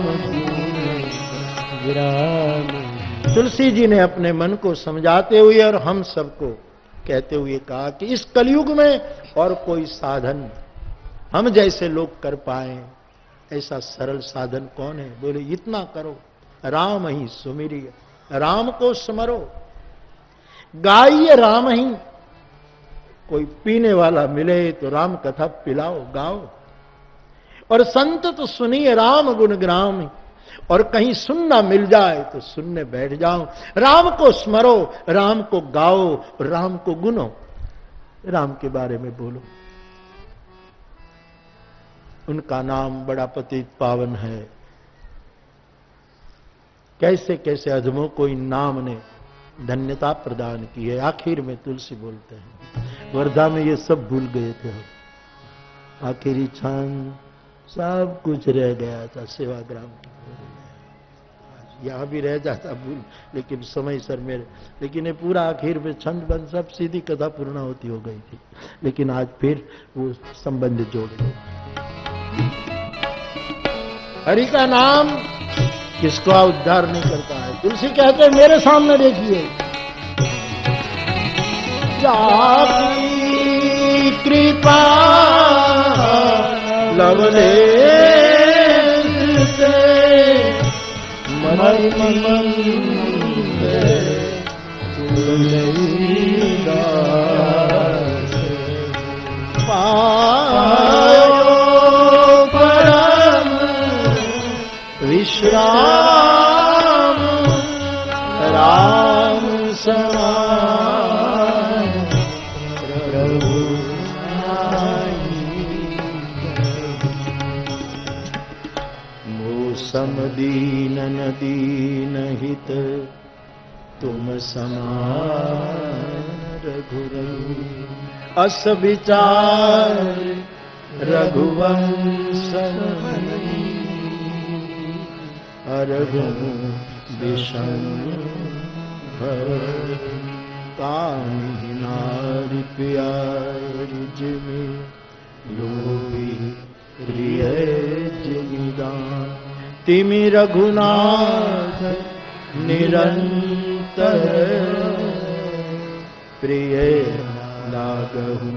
राम। तुलसी जी ने अपने मन को समझाते हुए और हम सबको कहते हुए कहा कि इस कलयुग में और कोई साधन हम जैसे लोग कर पाए, ऐसा सरल साधन कौन है? बोले इतना करो, राम ही सुमिरिय, राम को स्मरो, गाइए राम ही। कोई पीने वाला मिले तो राम कथा पिलाओ, गाओ, और संत तो सुनिए राम गुण ग्राम, और कहीं सुनना मिल जाए तो सुनने बैठ जाओ। राम को स्मरो, राम को गाओ, राम को गुनो, राम के बारे में बोलो। उनका नाम बड़ा पतित पावन है। कैसे कैसे अधमों को इन नाम ने धन्यता प्रदान की है। आखिर में तुलसी बोलते हैं, वर्धा में ये सब भूल गए थे हम, आखिरी क्षण सब कुछ रह गया था सेवाग्राम की, यहां भी रह जाता भूल, लेकिन समय सर मेरे, लेकिन ये पूरा आखिर में छंद बंद सब सीधी कथा पूर्ण होती हो गई थी, लेकिन आज फिर वो संबंध जोड़ गए। हरि का नाम किसका उद्धार नहीं करता है। तुलसी कहते हैं मेरे सामने देखिए, जाकी कृपा लवलेश से मई पायो परम विश्राम, राम समान प्रभु सम दीन दीन हित तुम समान रघुरई, अस विचार रघुवंश अरघु विषम भव। कामी नारी प्यारी जिमि लोभी प्रिय जिमिदान तिमि रघुनाथ निरंतर प्रिय लागहु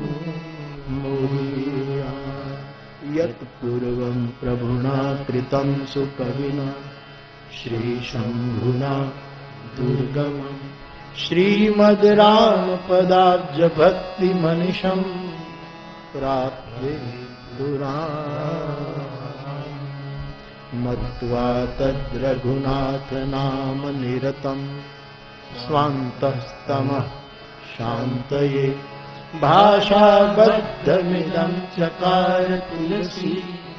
मोहिया यत् पूर्वं प्रभुना कृतं सुकविना श्री शंभुना दुर्गमं श्रीमद् राम पदाब्ज भक्ति मनिषं प्राप्ते दुराम मत्वा तद्रघुनाथ नाम निरतं स्वान्तस्तमः शान्तये भाषाबद्धमिदं चकार तुलसी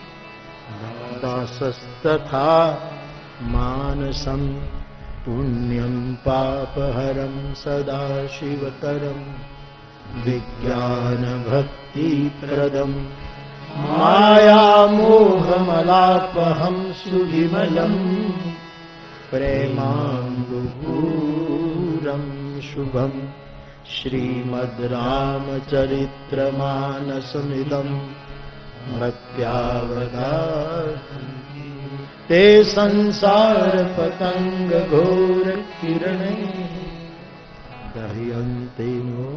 दासस्तथा मानसं पुण्यं पापहरं सदा शिवकरं विज्ञानभक्तिप्रदं मायामोहमलापहं सुविमलं प्रेमाम्बुपूरं शुभं श्रीमद् रामचरित्रमानसमिदं भक्त्यावगाहम् ते संसार पतंग घोर किरणे दह्यन्ते नो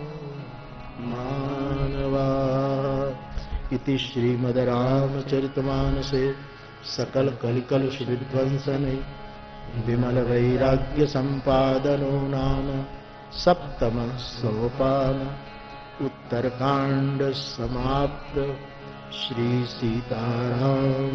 मानवा। इति श्रीमद् रामचरितमानसे सकल कलिकलुष विध्वंसने विमल वैराग्य संपादनो नाम सप्तम सोपान उत्तरकांड समाप्त। श्री सीताराम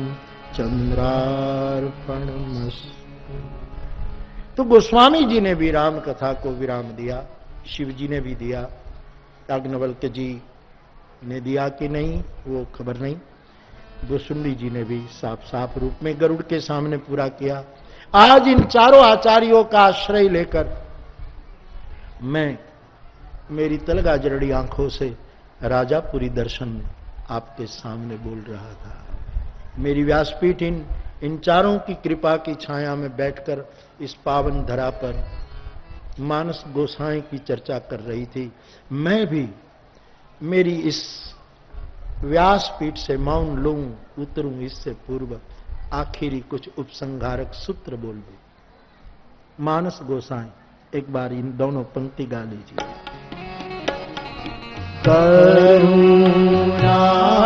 चंद्रार्पणमस्तु। तो गोस्वामी जी ने भी राम कथा को विराम दिया, शिव जी ने भी दिया, याज्ञवल्क्य जी ने दिया कि नहीं वो खबर नहीं। गोस्वामी जी ने भी साफ साफ रूप में गरुड़ के सामने पूरा किया। आज इन चारों आचार्यों का आश्रय लेकर मैं मेरी तलगाजरड़ी आंखों से राजापुरी दर्शन आपके सामने बोल रहा था। मेरी व्यासपीठ इन इन चारों की कृपा की छाया में बैठकर इस पावन धरा पर मानस गोसाई की चर्चा कर रही थी। मैं भी मेरी इस व्यासपीठ से मौन लूं उतरूं इससे पूर्व आखिरी कुछ उपसंहारक सूत्र बोल दूं। मानस गोसाई एक बार इन दोनों पंक्ति गा लीजिए। करुणा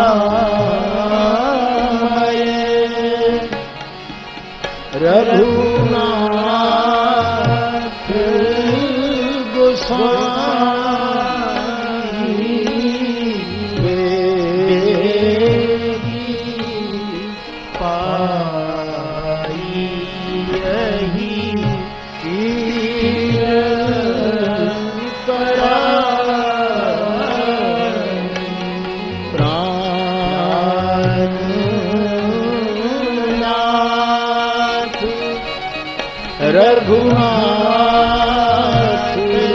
रघुनाथ गोसाई बेगी पाई यही रघुनाथ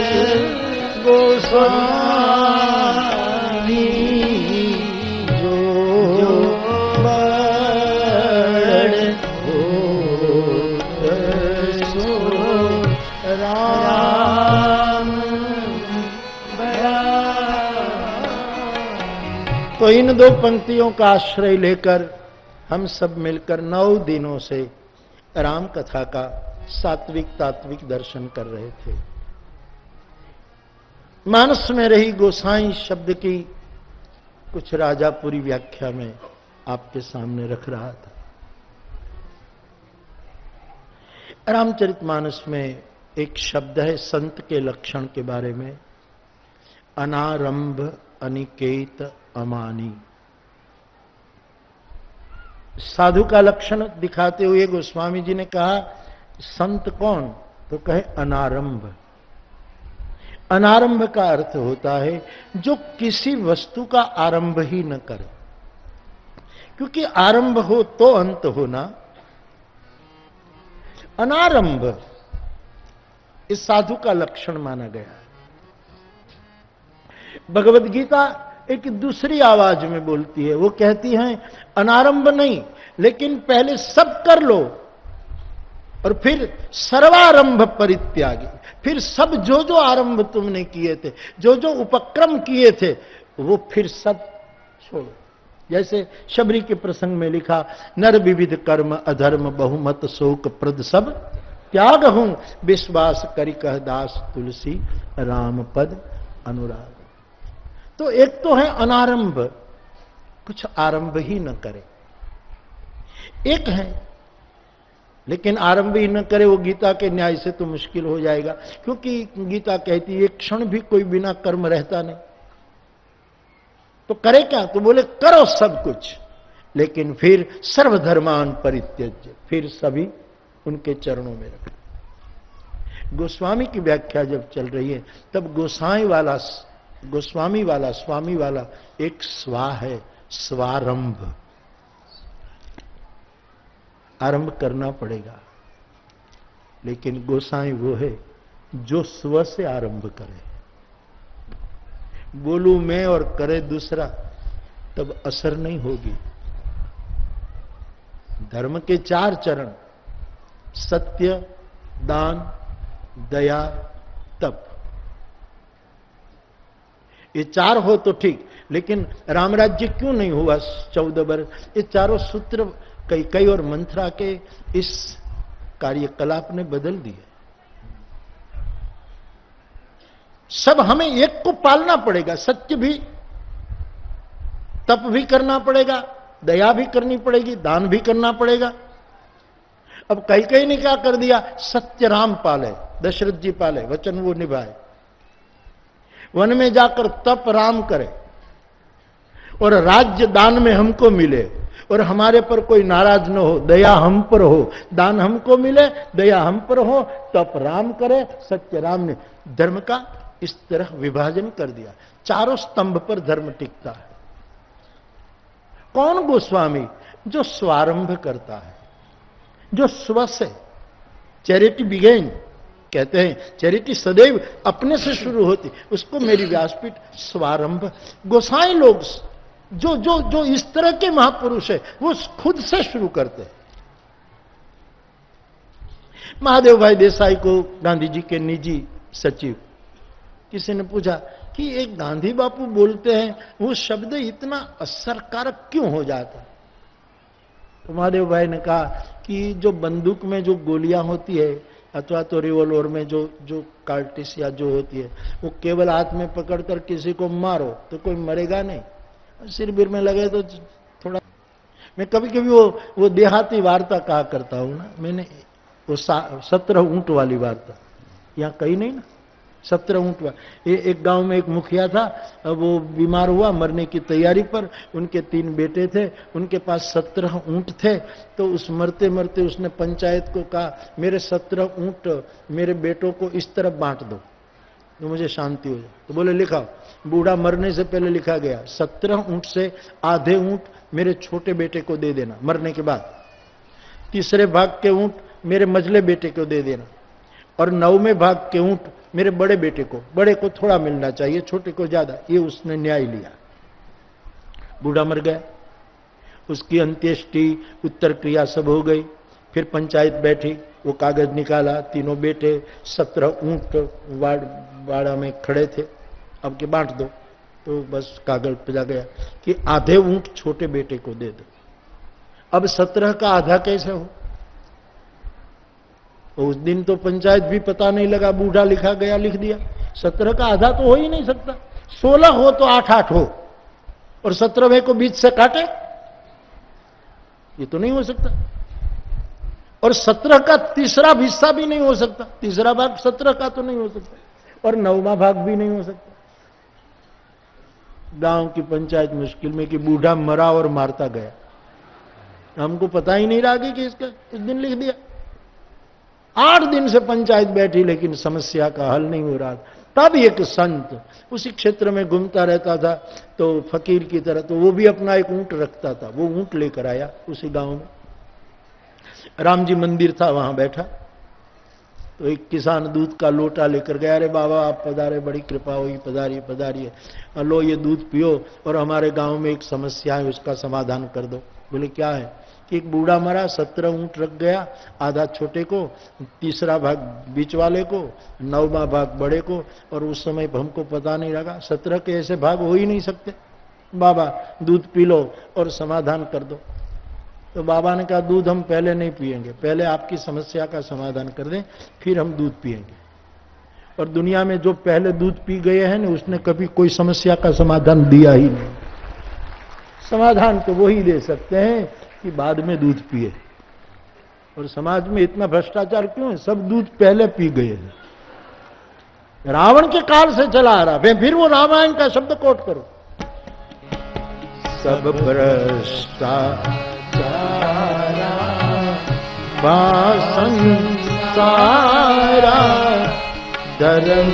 गोस्वामी जो बड़ होत सो राम बड़ा। तो इन दो पंक्तियों का आश्रय लेकर हम सब मिलकर नौ दिनों से राम कथा का सात्विक तात्विक दर्शन कर रहे थे। मानस में रही गोसाई शब्द की कुछ राजापुरी व्याख्या में आपके सामने रख रहा था। रामचरितमानस में एक शब्द है संत के लक्षण के बारे में, अनारंभ अनिकेत अमानी। साधु का लक्षण दिखाते हुए गोस्वामी जी ने कहा संत कौन, तो कहे अनारंभ। अनारंभ का अर्थ होता है जो किसी वस्तु का आरंभ ही न करे, क्योंकि आरंभ हो तो अंत होना। अनारंभ इस साधु का लक्षण माना गया। भगवद गीता एक दूसरी आवाज में बोलती है, वो कहती है अनारंभ नहीं, लेकिन पहले सब कर लो और फिर सर्वारंभ परित्यागी, फिर सब जो जो आरंभ तुमने किए थे, जो जो उपक्रम किए थे, वो फिर सब छोड़ो। जैसे शबरी के प्रसंग में लिखा, नर विविध कर्म अधर्म बहुमत शोक प्रद सब त्याग हूं, विश्वास करि कह दास तुलसी राम पद अनुराग। तो एक तो है अनारंभ, कुछ आरंभ ही न करे। एक है लेकिन आरंभ ही न करे, वो गीता के न्याय से तो मुश्किल हो जाएगा, क्योंकि गीता कहती है एक क्षण भी कोई बिना कर्म रहता नहीं। तो करे क्या? तो बोले करो सब कुछ, लेकिन फिर सर्वधर्मान परित्यज्य, फिर सभी उनके चरणों में रखो। गोस्वामी की व्याख्या जब चल रही है तब गोसाई वाला, गोस्वामी वाला, स्वामी वाला एक स्वा है, स्वारंभ, आरंभ करना पड़ेगा। लेकिन गोसाई वो है जो स्व से आरंभ करे। बोलू मैं और करे दूसरा, तब असर नहीं होगी। धर्म के चार चरण, सत्य, दान, दया, तप, ये चार हो तो ठीक, लेकिन रामराज्य क्यों नहीं हुआ चौदह वर्ष? ये चारों सूत्र कई कई और मंथरा के इस कार्यकलाप ने बदल दिए। सब हमें एक को पालना पड़ेगा, सत्य भी, तप भी करना पड़ेगा, दया भी करनी पड़ेगी, दान भी करना पड़ेगा। अब कई कई ने क्या कर दिया, सत्य राम पाले, दशरथ जी पाले, वचन वो निभाए, वन में जाकर तप राम करे और राज्य दान में हमको मिले और हमारे पर कोई नाराज न हो, दया हम पर हो, दान हमको मिले, दया हम पर हो, तप राम करे, सत्य राम ने। धर्म का इस तरह विभाजन कर दिया, चारों स्तंभ पर धर्म टिकता है। कौन गोस्वामी? जो स्वारंभ करता है, जो स्व से, चैरिटी बिगेन कहते हैं, चैरिटी सदैव अपने से शुरू होती, उसको मेरी व्यासपीठ स्वारंभ। गोसाई लोग जो जो जो इस तरह के महापुरुष है वो खुद से शुरू करते हैं। महादेव भाई देसाई को गांधी जी के निजी सचिव किसी ने पूछा कि एक गांधी बापू बोलते हैं वो शब्द इतना असरकारक क्यों हो जाता? तो महादेव भाई ने कहा कि जो बंदूक में जो गोलियां होती है अथवा तो रिवॉल्वर में जो जो कार्टिस या जो होती है, वो केवल हाथ में पकड़कर किसी को मारो तो कोई मरेगा नहीं, सिर बिर में लगे तो थोड़ा। मैं कभी कभी वो वो देहाती वार्ता कहा करता हूँ ना, मैंने वो सत्रह ऊंट वाली वार्ता यहाँ कही नहीं ना, सत्रह ऊंट वाली। एक गांव में एक मुखिया था, वो बीमार हुआ, मरने की तैयारी पर, उनके तीन बेटे थे, उनके पास सत्रह ऊंट थे। तो उस मरते मरते उसने पंचायत को कहा मेरे सत्रह ऊंट मेरे बेटों को इस तरफ बांट दो तो मुझे शांति हो जाए। तो बोले लिखाओ। बूढ़ा मरने से पहले लिखा गया सत्रह ऊंट से आधे ऊंट मेरे छोटे बेटे को दे देना मरने के बाद, तीसरे भाग के ऊंट मेरे मझले बेटे को दे देना, और नौवें भाग के ऊंट मेरे बड़े बेटे को, बड़े को थोड़ा मिलना चाहिए, छोटे को ज्यादा। ये उसने न्याय लिया। बूढ़ा मर गया, उसकी अंत्येष्टि उत्तर क्रिया सब हो गई। फिर पंचायत बैठी, वो कागज निकाला, तीनों बेटे सत्रह ऊंट वाड़ वाड़ा में खड़े थे, अब के बांट दो। तो बस कागज पिला गया कि आधे ऊंट छोटे बेटे को दे दो। अब सत्रह का आधा कैसे हो? उस दिन तो पंचायत भी पता नहीं लगा, बूढ़ा लिखा गया, लिख दिया। सत्रह का आधा तो हो ही नहीं सकता। सोलह हो तो आठ आठ हो, और सत्रहवें को बीच से काटे, ये तो नहीं हो सकता। और सत्रह का तीसरा हिस्सा भी नहीं हो सकता, तीसरा भाग सत्रह का तो नहीं हो सकता, और नौवां भाग भी नहीं हो सकता। गांव की पंचायत मुश्किल में कि बूढ़ा मरा और मारता गया, हमको पता ही नहीं रहा कि इसका इस दिन लिख दिया। आठ दिन से पंचायत बैठी लेकिन समस्या का हल नहीं हो रहा। तब एक संत उसी क्षेत्र में घूमता रहता था, तो फकीर की तरह, तो वो भी अपना एक ऊंट रखता था, वो ऊंट लेकर आया उसी गांव में। राम जी मंदिर था, वहां बैठा, तो एक किसान दूध का लोटा लेकर गया। अरे बाबा आप पधारे, बड़ी कृपा हुई, पधारिए पधारिए, लो ये दूध पियो और हमारे गांव में एक समस्या है उसका समाधान कर दो। बोले क्या है? कि एक बूढ़ा मरा, सत्रह ऊंट रख गया, आधा छोटे को, तीसरा भाग बीच वाले को, नौवां भाग बड़े को, और उस समय हमको पता नहीं लगा। सत्रह के ऐसे भाग हो ही नहीं सकते। बाबा दूध पी लो और समाधान कर दो। तो बाबा ने कहा दूध हम पहले नहीं पिएंगे, पहले आपकी समस्या का समाधान कर दें, फिर हम दूध पिएंगे। और दुनिया में जो पहले दूध पी गए हैं ना, उसने कभी कोई समस्या का समाधान दिया ही नहीं। समाधान तो वही दे सकते हैं कि बाद में दूध पिए। और समाज में इतना भ्रष्टाचार क्यों है? सब दूध पहले पी गए हैं। रावण के काल से चला आ रहा है, फिर वो रामायण का शब्द कोट करो, सब भ्रष्टाचारा संसारा धर्म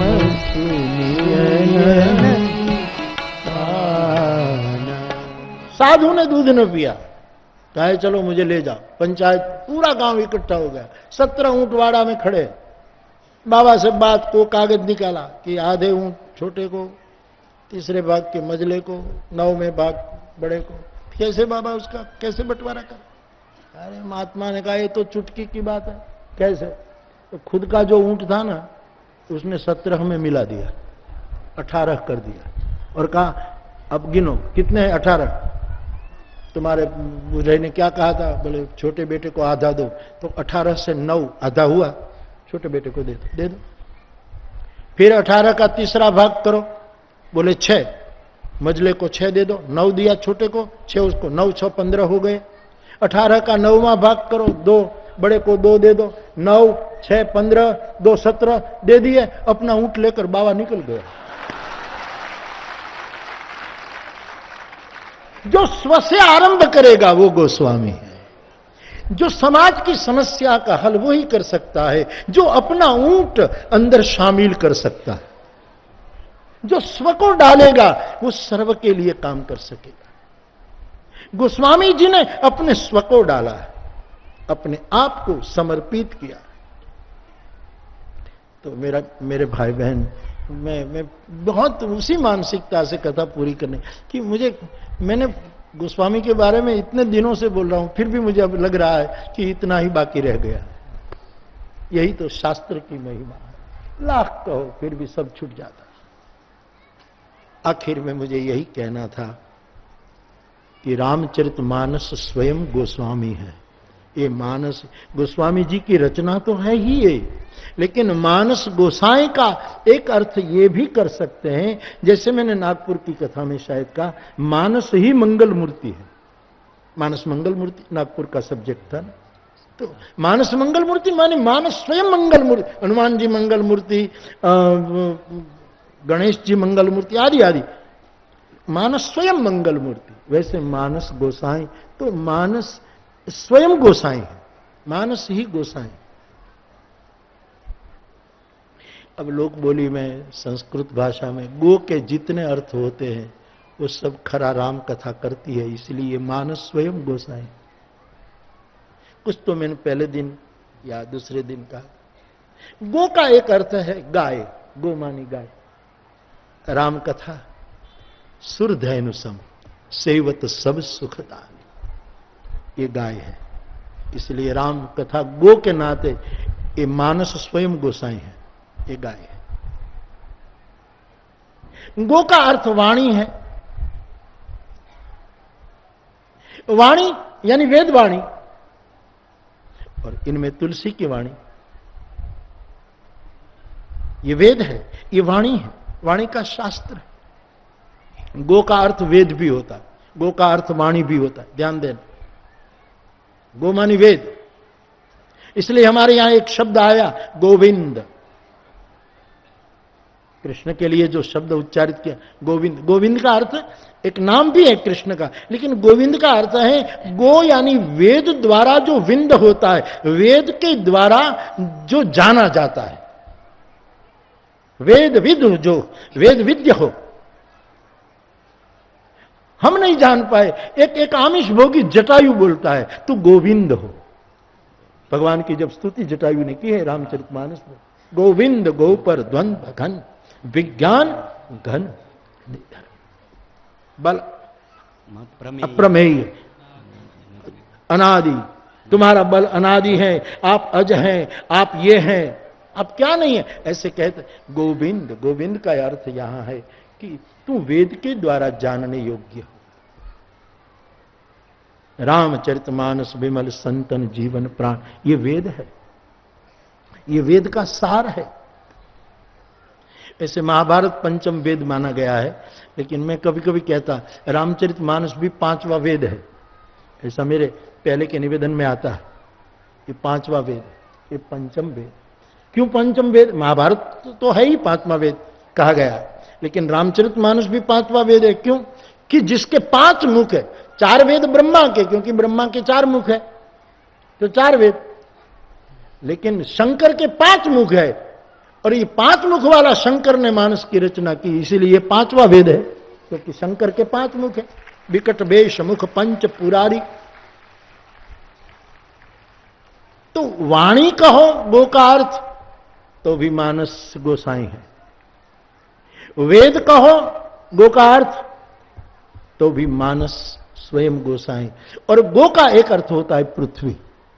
साधु ने दूध न पिया, कहे चलो मुझे ले जाओ। पंचायत पूरा गांव इकट्ठा हो गया, सत्रह ऊंट वाड़ा में खड़े। बाबा से बात को कागज निकाला कि आधे ऊंट छोटे को, तीसरे भाग के मजले को, नौवें भाग बड़े को। कैसे बाबा उसका कैसे बंटवारा कर? अरे महात्मा ने कहा ये तो चुटकी की बात है। कैसे? तो खुद का जो ऊंट था ना, उसने सत्रह में मिला दिया, अठारह कर दिया और कहा अब गिनो कितने हैं? अठारह। तुम्हारे बुढ़े ने क्या कहा था? बोले छोटे बेटे को आधा दो। तो अठारह से नौ आधा हुआ, छोटे बेटे को दे दो, दे दो। फिर अठारह का तीसरा भाग करो, बोले छह, मजले को छह दे दो। नौ दिया छोटे को, छह उसको, नौ छह पंद्रह हो गए। अठारह का नौवां भाग करो, दो बड़े को दो दे दो। नौ छह पंद्रह, दो सत्रह दे दिए। अपना ऊंट लेकर बाबा निकल गया। जो स्व से आरंभ करेगा वो गोस्वामी है। जो समाज की समस्या का हल वही कर सकता है, जो अपना ऊंट अंदर शामिल कर सकता है। जो स्व को डालेगा वो सर्व के लिए काम कर सकेगा। गोस्वामी जी ने अपने स्व को डाला है, अपने आप को समर्पित किया। तो मेरा मेरे भाई बहन, मैं मैं बहुत उसी मानसिकता से कथा पूरी करने कि मुझे, मैंने गोस्वामी के बारे में इतने दिनों से बोल रहा हूं, फिर भी मुझे अब लग रहा है कि इतना ही बाकी रह गया। यही तो शास्त्र की महिमा है। लाख कहो फिर भी सब छूट जाता। आखिर में मुझे यही कहना था कि रामचरितमानस स्वयं गोस्वामी है। ये मानस गोस्वामी जी की रचना तो है ही ये, लेकिन मानस गोसाई का एक अर्थ ये भी कर सकते हैं, जैसे मैंने नागपुर की कथा में शायद कहा, मानस ही मंगल मूर्ति है। मानस मंगल मूर्ति नागपुर का सब्जेक्ट था ना। तो मानस मंगल मूर्ति माने मानस स्वयं मंगल मूर्ति। हनुमान जी मंगल मूर्ति, गणेश जी मंगल मूर्ति, आदि आदि। मानस स्वयं मंगल मूर्ति। वैसे मानस गोसाई तो मानस स्वयं गोसाई है, मानस ही गोसाई। अब लोक बोली में, संस्कृत भाषा में गो के जितने अर्थ होते हैं वो सब खरा राम कथा करती है, इसलिए मानस स्वयं गोसाई। कुछ तो मैंने पहले दिन या दूसरे दिन कहा। गो का एक अर्थ है गाय, गो मानी गाय। राम कथा सुरधैनुसम सेवत सब सुखदान, ये गाय है। इसलिए राम कथा गो के नाते ये मानस स्वयं गोसाई है, ये गाय है। गो का अर्थ वाणी है। वाणी यानी वेद वाणी, और इनमें तुलसी की वाणी। ये वेद है, ये वाणी है, वाणी का शास्त्र है। गो का अर्थ वेद भी होता है, गो का अर्थ वाणी भी होता है, ध्यान देना। गो मानी वेद। इसलिए हमारे यहां एक शब्द आया गोविंद, कृष्ण के लिए जो शब्द उच्चारित किया गोविंद। गोविंद का अर्थ एक नाम भी है कृष्ण का, लेकिन गोविंद का अर्थ है गो यानी वेद द्वारा जो विंद होता है, वेद के द्वारा जो जाना जाता है। वेद विद जो वेद विद्य हो, हम नहीं जान पाए। एक एक आमिष भोगी जटायु बोलता है तू गोविंद हो। भगवान की जब स्तुति जटायु ने की है रामचरितमानस में, गोविंद गो पर द्वंद्व घन विज्ञान घन बल अप्रमेय। अनादि, तुम्हारा बल अनादि है, आप अज हैं, आप ये हैं, आप क्या नहीं है, ऐसे कहते। गोविंद, गोविंद का अर्थ यहां है कि तू वेद के द्वारा जानने योग्य हो। रामचरितमानस विमल संतन जीवन प्राण, ये वेद है, ये वेद का सार है। ऐसे महाभारत पंचम वेद माना गया है, लेकिन मैं कभी कभी कहता रामचरितमानस भी पांचवा वेद है, ऐसा मेरे पहले के निवेदन में आता है। ये पांचवा वेद, ये पंचम वेद। क्यों पंचम वेद? महाभारत तो है ही पांचवा वेद कहा गया है, लेकिन रामचरितमानस भी पांचवा वेद है। क्यों? कि जिसके पांच मुख है। चार वेद ब्रह्मा के, क्योंकि ब्रह्मा के चार मुख है तो चार वेद, लेकिन शंकर के पांच मुख है, और ये पांच मुख वाला शंकर ने मानस की रचना की, इसीलिए ये पांचवा वेद है, क्योंकि शंकर के पांच मुख है। विकट वेश मुख पंच पुरारी। तो वाणी कहो गो का अर्थ तो भी मानस गोसाई है, वेद कहो गो का अर्थ तो भी मानस स्वयं गोसाई। और गो का एक अर्थ होता है पृथ्वी।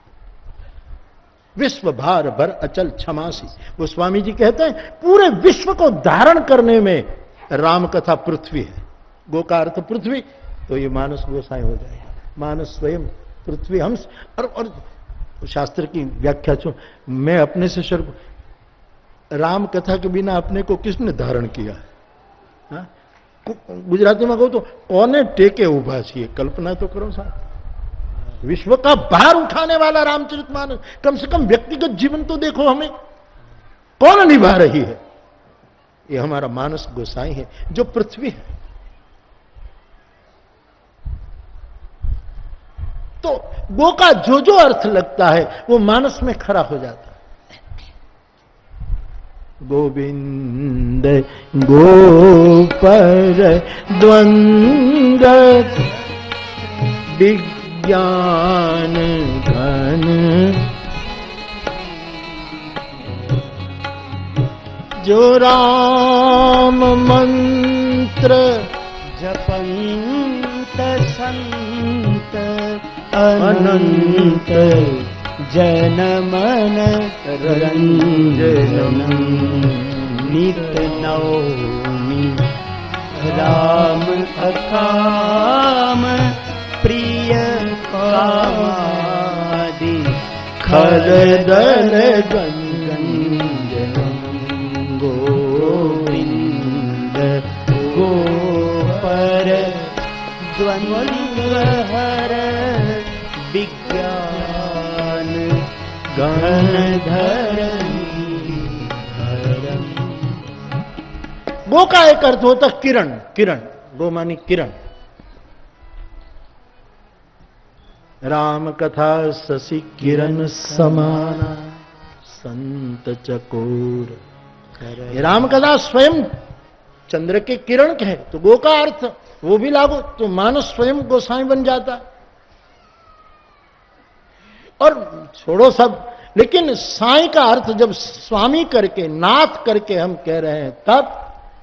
विश्व भार भर अचल क्षमासी, वो स्वामी जी कहते हैं पूरे विश्व को धारण करने में राम कथा पृथ्वी है। गो का अर्थ पृथ्वी, तो ये मानस गोसाई हो जाएगा। मानस स्वयं पृथ्वी हंस। और, और शास्त्र की व्याख्या छो, मैं अपने से शर्म, राम कथा के बिना अपने को किसने धारण किया है? हा? गुजराती में कहूं तो कोने टेके उभा छिए, कल्पना तो करो साहब। विश्व का भार उठाने वाला रामचरितमानस, कम से कम व्यक्तिगत जीवन तो देखो, हमें कौन निभा रही है? ये हमारा मानस गोसाई है जो पृथ्वी है। तो गो का जो जो अर्थ लगता है वो मानस में खड़ा हो जाता है। गोविंद गो पर द्वंद्व विज्ञान घन, जो राम मंत्र जपंत संत अनंत जन मन रंजनम नित नौमि राम अकाम प्रिय कामादि खल दल गंजनम गोविंद गो पर द्वंद्व हर विज्ञान गणधर। गो का एक अर्थ होता किरण, किरण, गो मानी किरण। राम कथा शशि किरण समाना संत चकोर। राम कथा स्वयं चंद्र के किरण है, तो गो का अर्थ वो भी लागू, तो मानस स्वयं गोसाई बन जाता। और छोड़ो सब, लेकिन साईं का अर्थ जब स्वामी करके, नाथ करके हम कह रहे हैं, तब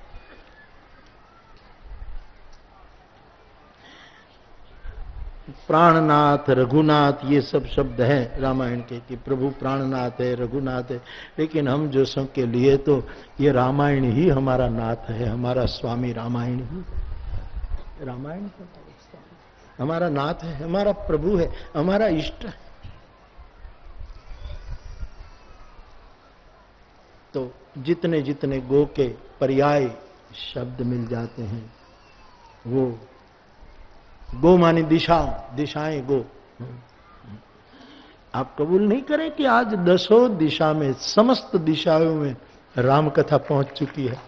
प्राणनाथ, रघुनाथ, ये सब शब्द हैं रामायण के कि प्रभु प्राणनाथ है, रघुनाथ है। लेकिन हम जो सब के लिए तो ये रामायण ही हमारा नाथ है, हमारा स्वामी रामायण ही, रामायण हमारा नाथ है, हमारा प्रभु है, हमारा इष्ट है। तो जितने जितने गो के पर्याय शब्द मिल जाते हैं, वो गो मानी दिशा, दिशाएं गो। आप कबूल नहीं करें कि आज दसों दिशा में, समस्त दिशाओं में राम कथा पहुंच चुकी है।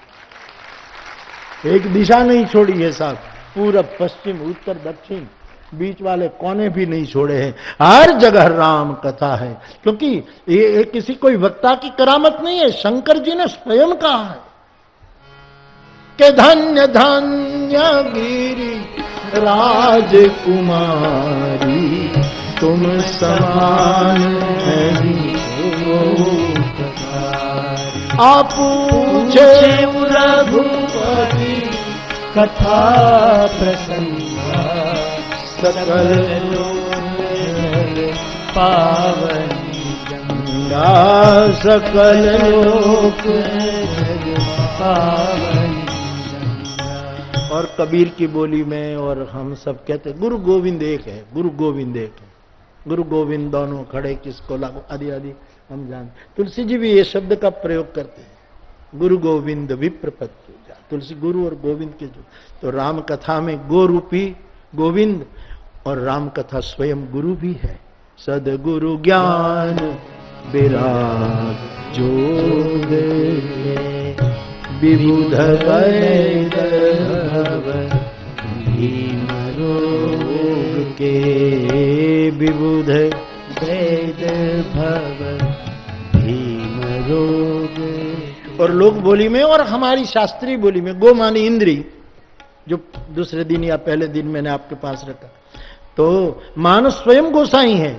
एक दिशा नहीं छोड़ी है साहब, पूरब पश्चिम उत्तर दक्षिण बीच वाले कोने भी नहीं छोड़े हैं, हर जगह राम कथा है। क्योंकि ये, ये किसी कोई वक्ता की करामत नहीं है, शंकर जी ने स्वयं कहा है कि धन्य धन्य गिरी राजकुमारी, तुम समान नहीं आप पूछे रघुपति कथा प्रसंग सकल पावनी गंगा सकल लोक पावनी गंगा। और कबीर की बोली में और हम सब कहते हैं गुरु गोविंद एक है, गुरु गोविंद एक है, गुरु गोविंद दोनों खड़े किसको लागू आदि आदि हम जानते। तुलसी जी भी ये शब्द का प्रयोग करते हैं, गुरु गोविंद विप्रपत्ति। तुलसी गुरु और गोविंद के जो, तो राम कथा में गो रूपी गोविंद और राम कथा स्वयं गुरु भी है। सदगुरु ज्ञान विराग जोग विबुध वैद भीम रोग के, विबुध वैद भव भीम रोग। और लोक बोली में और हमारी शास्त्रीय बोली में गो मानी इंद्री, जो दूसरे दिन या पहले दिन मैंने आपके पास रखा, तो मानस स्वयं गोसाई है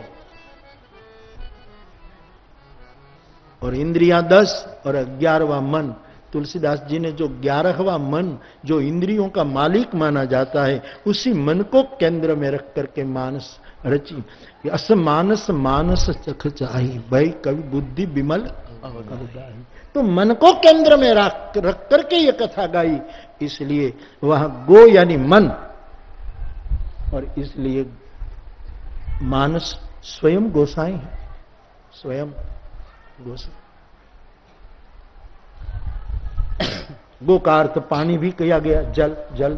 और इंद्रियां दस और ग्यारहवां मन। तुलसीदास जी ने जो ग्यारहवां मन जो इंद्रियों का मालिक माना जाता है, उसी मन को केंद्र में रख करके मानस रची। अस मानस मानस चख चाही भाई कवि बुद्धि विमल अवगाही। तो मन को केंद्र में रख रख करके ये कथा गाई, इसलिए वहां गो यानी मन, और इसलिए मानस स्वयं गोसाई है, स्वयं गोसाई। गो का अर्थ पानी भी किया गया, जल, जल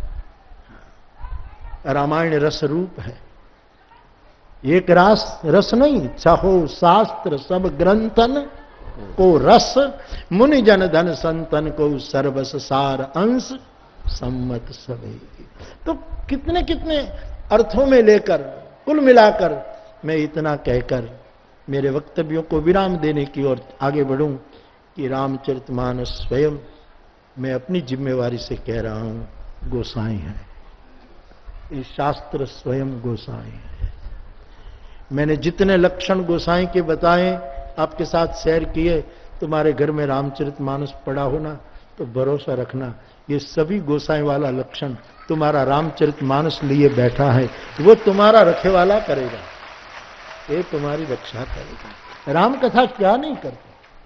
तत्व। रामायण रस रूप है, एक रास रस नहीं, छहो शास्त्र सब ग्रंथन को रस, मुनि जन धन संतन को सर्वस सार अंश सम्मत सभी। तो कितने कितने अर्थों में लेकर कुल मिलाकर मैं इतना कहकर मेरे वक्तव्यों को विराम देने की ओर आगे बढ़ूं कि रामचरितमानस स्वयं, मैं अपनी जिम्मेवारी से कह रहा हूं, गोसाई है। ये शास्त्र स्वयं गोसाई है। मैंने जितने लक्षण गोसाई के बताए, आपके साथ शेयर किए, तुम्हारे घर में रामचरितमानस पड़ा होना तो भरोसा रखना ये सभी गोसाई वाला लक्षण तुम्हारा रामचरितमानस लिए बैठा है, वो तुम्हारा रखेवाला करेगा, ये तुम्हारी रक्षा करेगा। राम कथा क्या नहीं करते,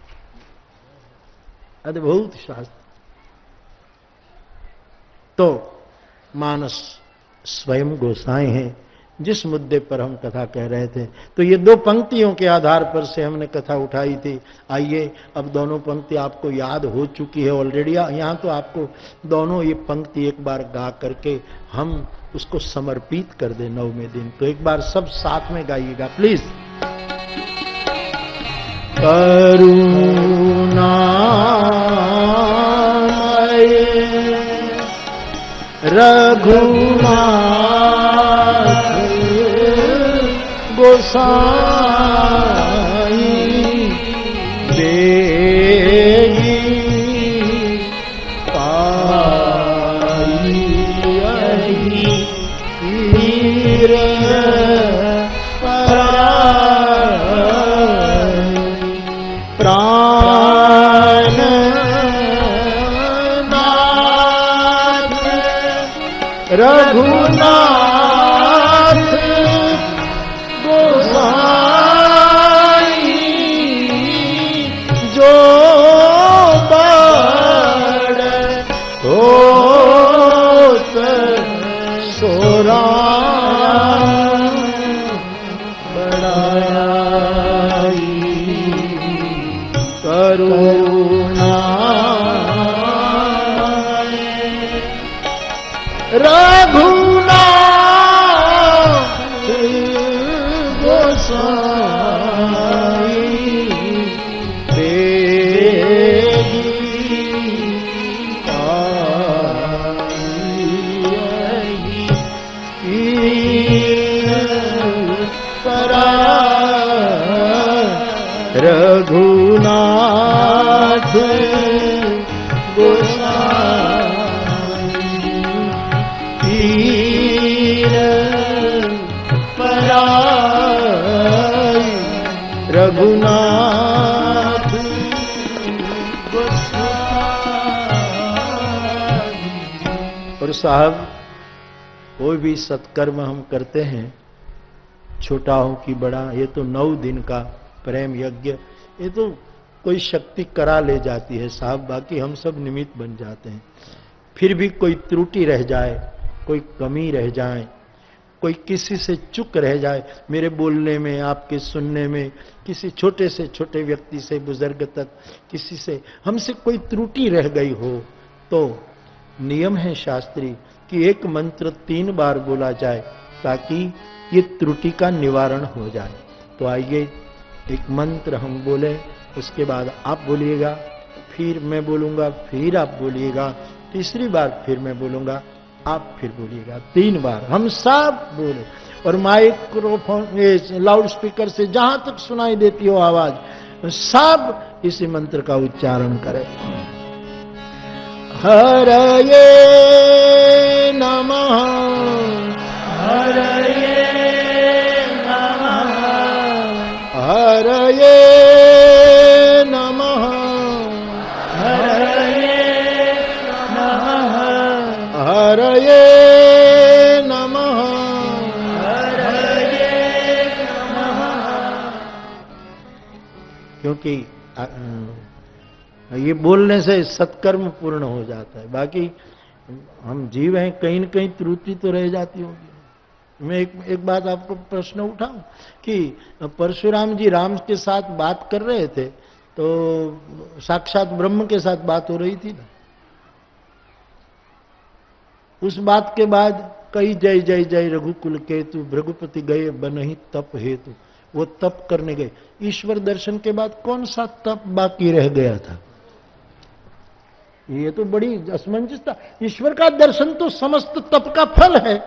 अद्भुत शास्त्र। तो मानस स्वयं गोसाई हैं, जिस मुद्दे पर हम कथा कह रहे थे। तो ये दो पंक्तियों के आधार पर से हमने कथा उठाई थी। आइए अब दोनों पंक्ति आपको याद हो चुकी है ऑलरेडी, यहाँ तो आपको दोनों ये पंक्ति एक बार गा करके हम उसको समर्पित कर दे नौवें दिन। तो एक बार सब साथ में गाइएगा प्लीज। करुणामय रघुनाथ गोसाई देगी पाई वीर प्राण नाथ रघुनाथ गोसाई जो बड़ होत सोरा बड़ाई करुणा रघुनाथ गोसाई देगी परा रघुनाथ गोसाई पीर पराई रघुनाथ गोसाई। और साहब कोई भी सत्कर्म हम करते हैं, छोटा हो कि बड़ा, ये तो नौ दिन का प्रेम यज्ञ, ये तो कोई शक्ति करा ले जाती है साहब, बाकी हम सब निमित्त बन जाते हैं। फिर भी कोई त्रुटि रह जाए, कोई कमी रह जाए, कोई किसी से चूक रह जाए, मेरे बोलने में, आपके सुनने में, किसी छोटे से छोटे व्यक्ति से बुजुर्ग तक किसी से हमसे कोई त्रुटि रह गई हो, तो नियम है शास्त्री कि एक मंत्र तीन बार बोला जाए ताकि ये त्रुटि का निवारण हो जाए। तो आइए एक मंत्र हम बोले, उसके बाद आप बोलिएगा, फिर मैं बोलूँगा, फिर आप बोलिएगा, तीसरी बार फिर मैं बोलूँगा, आप फिर बोलिएगा, तीन बार हम सब बोले। और माइक्रोफोन, लाउड स्पीकर से जहां तक सुनाई देती हो आवाज, सब इसी मंत्र का उच्चारण करें। हरये नमः, हरये नमः, हरये नमः, हरये नमः, हरये नमः, हरये नमः। क्योंकि ये बोलने से सत्कर्म पूर्ण हो जाता है, बाकी हम जीव हैं, कहीं न कहीं त्रुटि तो रह जाती होगी। मैं एक एक बात आपको प्रश्न उठाऊं कि परशुराम जी राम के साथ बात कर रहे थे, तो साक्षात ब्रह्म के साथ बात हो रही थी ना। उस बात के बाद कई जय जय जय रघुकुल केतु, भृगुपति गए बनहि तप हेतु, वो तप करने गए। ईश्वर दर्शन के बाद कौन सा तप बाकी रह गया था? ये तो बड़ी असमंजसता। ईश्वर का दर्शन तो समस्त तप का फल है,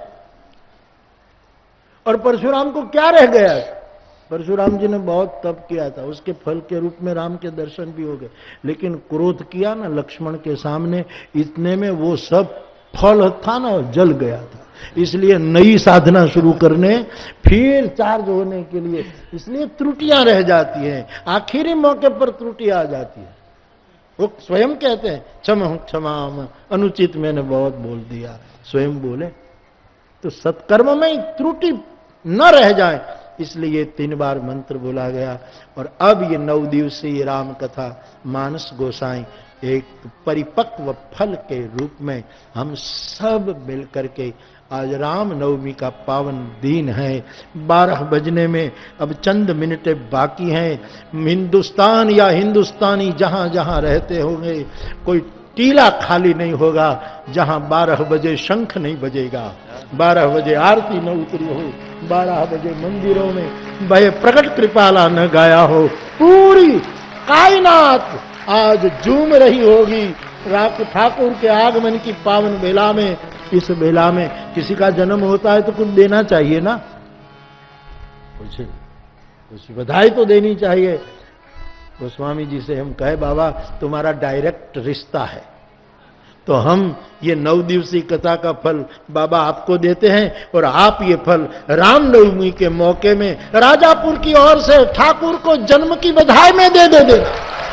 और परशुराम को क्या रह गया? परशुराम जी ने बहुत तप किया था, उसके फल के रूप में राम के दर्शन भी हो गए, लेकिन क्रोध किया ना लक्ष्मण के सामने, इतने में वो सब फल था ना जल गया था। इसलिए नई साधना शुरू करने, फिर चार्ज होने के लिए, इसलिए त्रुटियां रह जाती हैं, आखिरी मौके पर त्रुटि आ जाती है। वो स्वयं कहते हैं क्षम क्षमा, अनुचित मैंने बहुत बोल दिया, स्वयं बोले। तो सत्कर्म में त्रुटि न रह जाए, इसलिए तीन बार मंत्र बोला गया। और अब ये नौ दिवसीय राम कथा मानस गोसाई एक परिपक्व फल के रूप में हम सब मिलकर के, आज राम नवमी का पावन दिन है, बारह बजने में अब चंद मिनटें बाकी हैं। हिंदुस्तान या हिंदुस्तानी जहां जहां रहते होंगे, कोई टीला खाली नहीं होगा जहां बारह बजे शंख नहीं बजेगा, बारह बजे आरती न उतरी हो, बारह बजे मंदिरों में भय प्रकट कृपाला न गाया हो। पूरी कायनात आज झूम रही होगी ठाकुर के आगमन की पावन बेला में। इस बेला में किसी का जन्म होता है तो कुछ देना चाहिए ना, कुछ कुछ बधाई तो देनी चाहिए। गोस्वामी जी से हम कहे बाबा तुम्हारा डायरेक्ट रिश्ता है, तो हम ये नौ दिवसीय कथा का फल बाबा आपको देते हैं, और आप ये फल रामनवमी के मौके में राजापुर की ओर से ठाकुर को जन्म की बधाई में दे दे दे।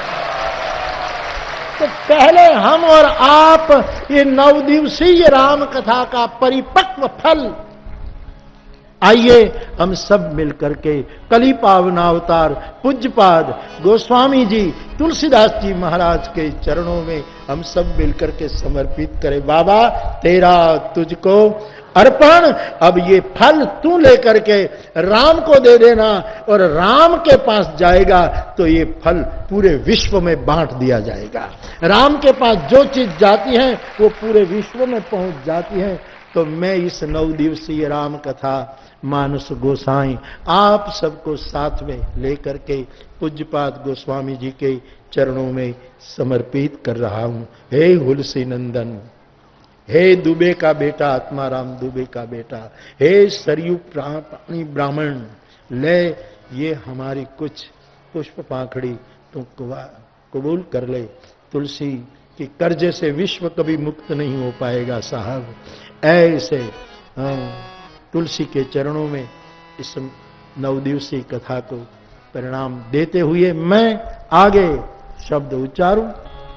तो पहले हम और आप ये नौ दिवसीय राम कथा का परिपक्व फल, आइए हम सब मिलकर के कली पावनावतार पूज्यपाद गोस्वामी जी तुलसीदास जी महाराज के चरणों में हम सब मिलकर के समर्पित करें। बाबा तेरा तुझको अर्पण, अब ये फल तू लेकर के राम को दे देना, और राम के पास जाएगा तो ये फल पूरे विश्व में बांट दिया जाएगा। राम के पास जो चीज जाती है वो पूरे विश्व में पहुंच जाती है। तो मैं इस नौ दिवसीय राम कथा मानस गोसाई आप सबको साथ में लेकर के पूज्यपाद गोस्वामी जी के चरणों में समर्पित कर रहा हूं। हे हुलसी नंदन, हे दुबे का बेटा आत्माराम दुबे का बेटा, हे सरयू प्राणी ब्राह्मण, ले ये हमारी कुछ पुष्प पाखड़ी तू कबूल कर ले। तुलसी की कर्जे से विश्व कभी मुक्त नहीं हो पाएगा साहब। ऐसे तुलसी के चरणों में इस नौ दिवसीय कथा को परिणाम देते हुए मैं आगे शब्द उच्चारूं।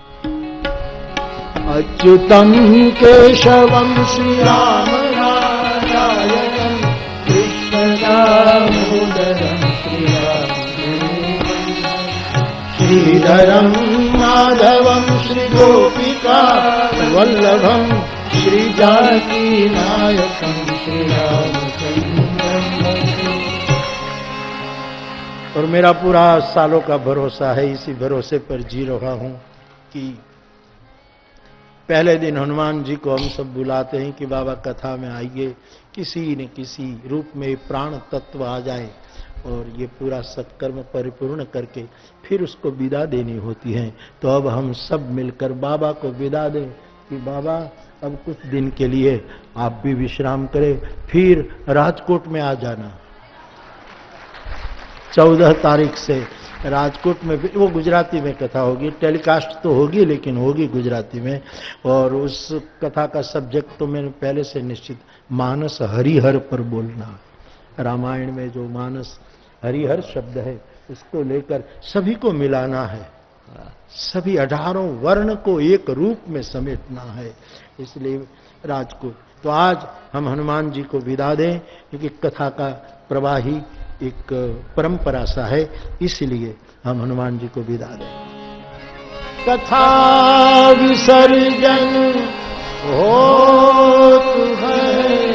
अच्युतम केशवम श्री राम नारायणं कृष्ण श्रीधरम माधवम श्री गोपिका वल्लभम श्री जानकी नायकम श्री रामचंद्रम। और मेरा पूरा सालों का भरोसा है, इसी भरोसे पर जी रहा हूं कि पहले दिन हनुमान जी को हम सब बुलाते हैं कि बाबा कथा में आइए, किसी न किसी रूप में प्राण तत्व आ जाए और ये पूरा सत्कर्म परिपूर्ण करके फिर उसको विदा देनी होती है। तो अब हम सब मिलकर बाबा को विदा दें कि बाबा अब कुछ दिन के लिए आप भी विश्राम करें, फिर राजकोट में आ जाना। चौदह तारीख से राजकोट में, वो गुजराती में कथा होगी, टेलीकास्ट तो होगी लेकिन होगी गुजराती में। और उस कथा का सब्जेक्ट तो मैंने पहले से निश्चित, मानस हरिहर पर बोलना। रामायण में जो मानस हरिहर शब्द है उसको लेकर सभी को मिलाना है, सभी अठारों वर्ण को एक रूप में समेटना है, इसलिए राजकोट। तो आज हम हनुमान जी को विदा दें क्योंकि कथा का प्रवाही एक परंपरा सा है, इसलिए हम हनुमान जी को विदा दें। कथा विसर्जन होत है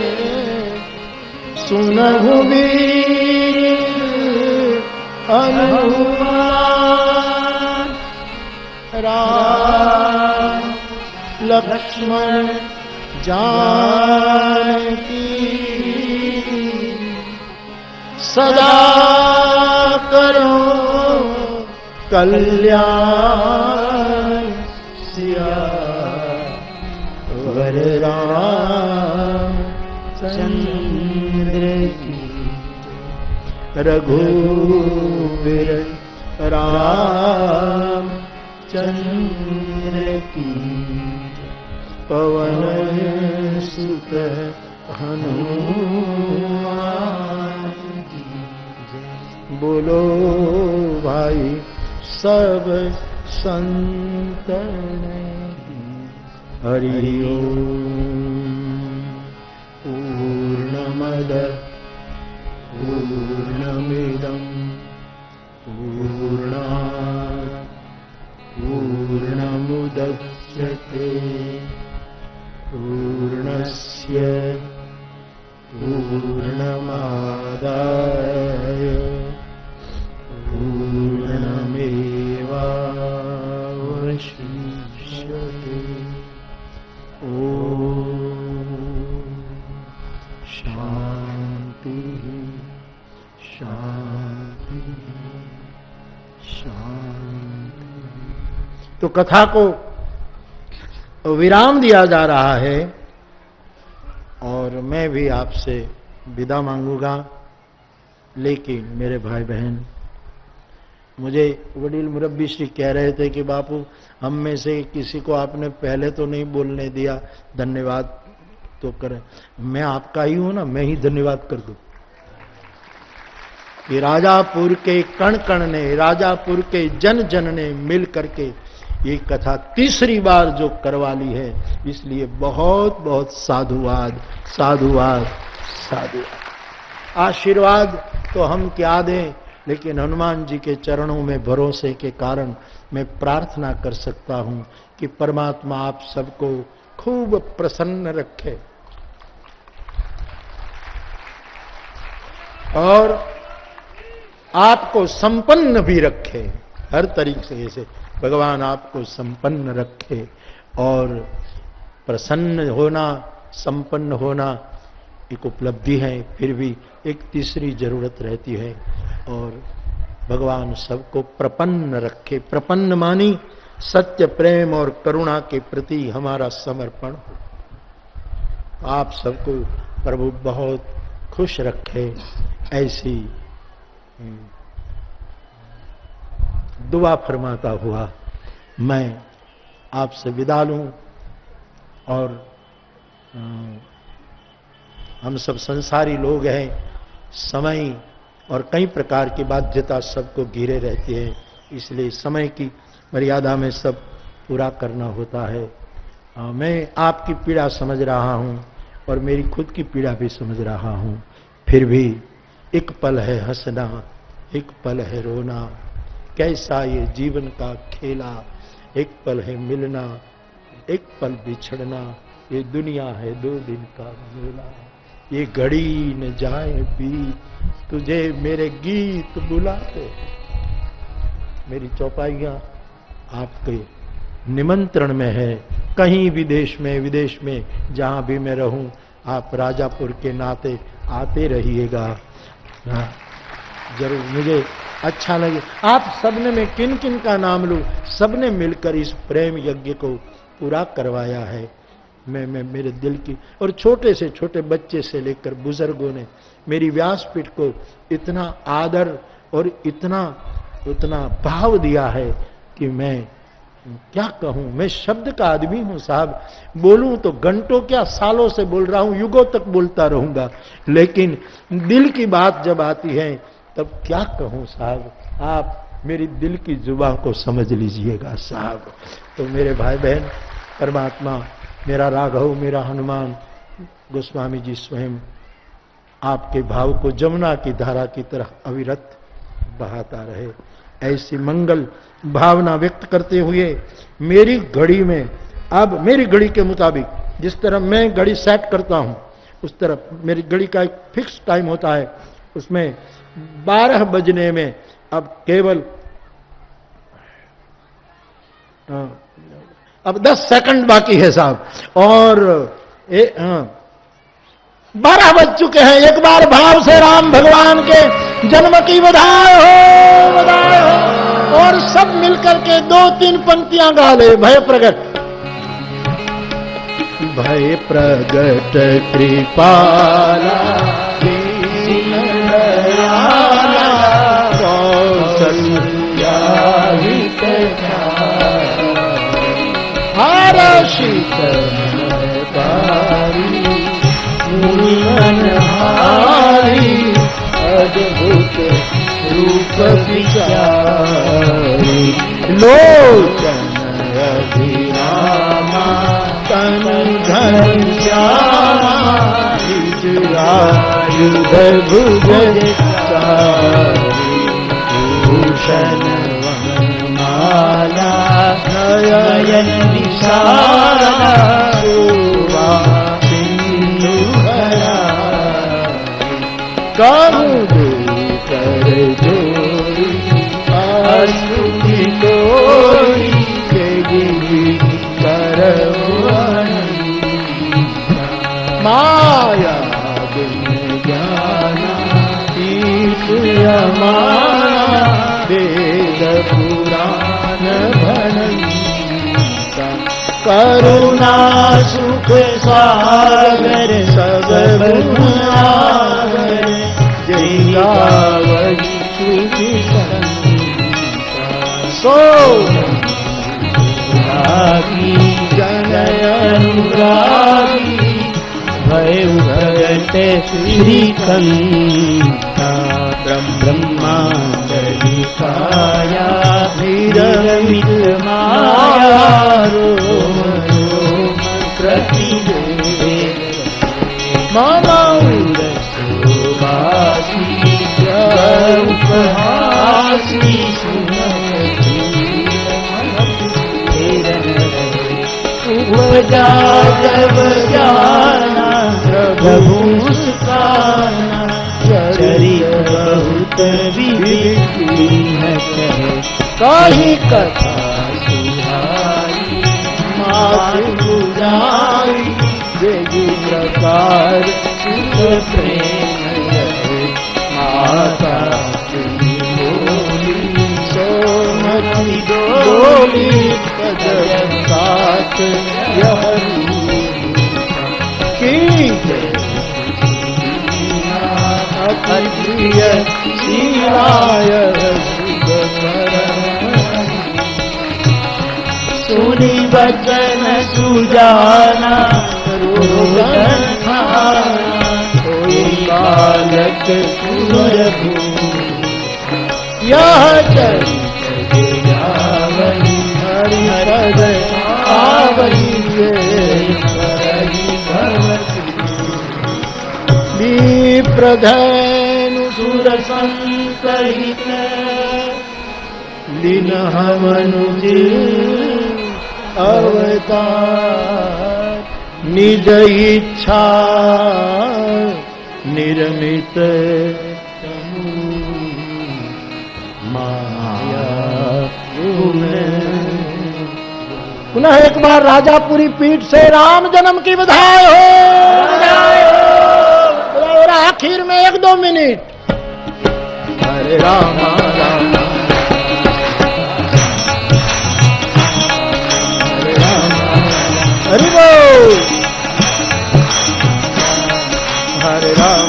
सुनहु वीर हनुमान, राम लक्ष्मण जानकी सदा करो कल्याण, सिया वर राम चंद्र की, रघुवीर राम चंद्र की, पवन सुत हनुमान। बोलो भाई सब संतन की, हरि ओम। पूर्णमद पूर्णमिदं पूर्णात् पूर्णमुदच्यते पूर्णस्य पूर्णमादाय पूर्णमेवावशिष्यते। ओम शांति शांति शांति। तो कथा को विराम दिया जा रहा है और मैं भी आपसे विदा मांगूंगा। लेकिन मेरे भाई बहन, मुझे वडील मुरब्बी श्री कह रहे थे कि बापू हम में से किसी को आपने पहले तो नहीं बोलने दिया, धन्यवाद तो करें। मैं आपका ही हूं ना, मैं ही धन्यवाद कर दूं कि राजापुर के कण कण ने, राजापुर के जन जन ने मिल करके ये कथा तीसरी बार जो करवा ली है, इसलिए बहुत बहुत साधुवाद साधुवाद साधुवाद। आशीर्वाद तो हम क्या दें, लेकिन हनुमान जी के चरणों में भरोसे के कारण मैं प्रार्थना कर सकता हूं कि परमात्मा आप सबको खूब प्रसन्न रखे और आपको संपन्न भी रखे। हर तरीके से भगवान आपको संपन्न रखे। और प्रसन्न होना, संपन्न होना एक उपलब्धि है, फिर भी एक तीसरी जरूरत रहती है और भगवान सबको प्रपन्न रखे। प्रपन्न मानी सत्य, प्रेम और करुणा के प्रति हमारा समर्पण हो। आप सबको प्रभु बहुत खुश रखे, ऐसी दुआ फरमाता हुआ मैं आपसे विदा लूं। और हम सब संसारी लोग हैं, समय और कई प्रकार की बाध्यता सबको घिरे रहती है, इसलिए समय की मर्यादा में सब पूरा करना होता है। मैं आपकी पीड़ा समझ रहा हूं और मेरी खुद की पीड़ा भी समझ रहा हूं, फिर भी एक पल है हंसना, एक पल है रोना, कैसा ये जीवन का खेला, एक पल है मिलना, एक पल बिछड़ना, ये दुनिया है दो दिन का मेला। ये घड़ी न जाए बीत, तुझे मेरे गीत बुलाते। मेरी चौपाइयां आपके निमंत्रण में है। कहीं भी देश में विदेश में जहां भी मैं रहूं, आप राजापुर के नाते आते रहिएगा। हाँ, जरूर मुझे अच्छा लगे। आप सबने, मैं किन किन का नाम लूं, सबने मिलकर इस प्रेम यज्ञ को पूरा करवाया है। मैं मैं मेरे दिल की, और छोटे से छोटे बच्चे से लेकर बुजुर्गों ने मेरी व्यासपीठ को इतना आदर और इतना उतना भाव दिया है कि मैं क्या कहूं। मैं शब्द का आदमी हूं साहब, बोलूं तो घंटों क्या सालों से बोल रहा हूं, युगों तक बोलता रहूंगा, लेकिन दिल की बात जब आती है तब क्या कहूं साहब। आप मेरी दिल की जुबान को समझ लीजिएगा साहब। तो मेरे भाई बहन, परमात्मा मेरा राघव, मेरा हनुमान गोस्वामी जी स्वयं आपके भाव को जमुना की धारा की तरह अविरत बहाता रहे। ऐसी मंगल भावना व्यक्त करते हुए मेरी घड़ी में, अब मेरी घड़ी के मुताबिक जिस तरह मैं घड़ी सेट करता हूं, उस तरह मेरी घड़ी का एक फिक्स टाइम होता है, उसमें बारह बजने में अब केवल आ, अब दस सेकंड बाकी है साहब, और ए, बारह बज चुके हैं। एक बार भाव से राम भगवान के जन्म की बधाई हो, बधाई हो, और सब मिलकर के दो तीन पंक्तियां गा ले। भय प्रगट, भय प्रगट कृपाला दीनदयाला, कौसल्या हर्षित पारी, मनहारी, अद्भुत रूप विचारी, लोचन अभिरामा, तन धन श्यामा, आयुध भुज चारी, भूषण माला, नयन विशाला, शोभा सिंधु भरा, करुणे कर जोरी, अश्रुति तोरी, जगी करवण, माया बिन ज्ञाना, ईश अमाना, वेद पुराण भणंता, करुणा सुख सागर सब गुण आगर, जय गावहि तुझ संता, सो रागी जनय अनुरागी, भय भगत श्रीकंता, ब्रह्मांडि काया, निरमित माया, रोम रोम प्रतिदे, मामा सुवासी, उपहासी, उपजा जब जाना, प्रभु मुस्काना, चरित बहुत विभिन्न कहे, कही कथा सुहाई, मात गुजारी, जगी प्रकार सुख प्रेम रहे, माता की बोली, सोमति डोली, कदम साथ यह की अप्रिय शिवाय सुनि वचन सुजाना, रोदन खाना, कोई बालक सुरभू, यह चरित गावहि, हरि हृदय आवहि, विप्रधनु सुर संसहित, दिन हम अनुचित अवतार, निज इच्छा निर्मित माया गुण। पुनः एक बार राजापुरी पीठ से राम जन्म की बधाई हो। और आखिर में एक दो मिनट हरे राम राम हरे राम हरि बोल हरे राम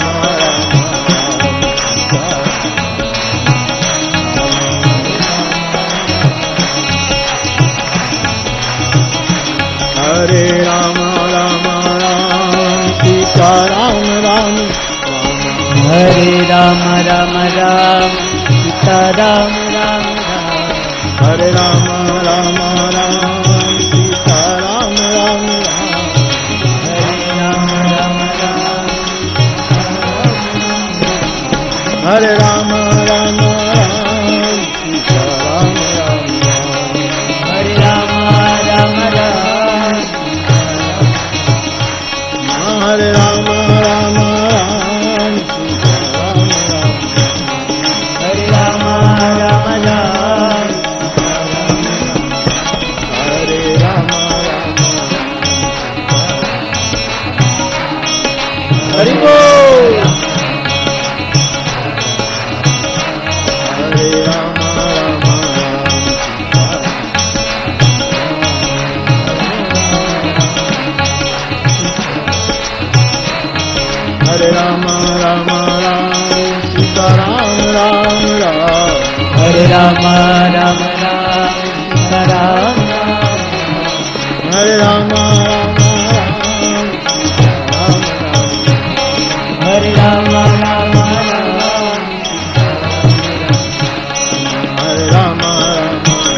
हरे राम राम राम सीता राम राम हरे राम राम राम सीता राम राम राम। हरे राम राम राम सीता राम राम राम। हरे राम राम हरे राम राम राम राम सीता राम राम राम। हरे राम राम राम हरे राम राम राम सीता राम राम। हरे राम राम राम हरे राम राम हरि बोल हरे राम राम हरे राम राम राम सीता राम राम राम। हरे राम राम राम सीता राम राम। हरे राम राम राम सीता राम राम। हरे राम राम राम हरे राम राम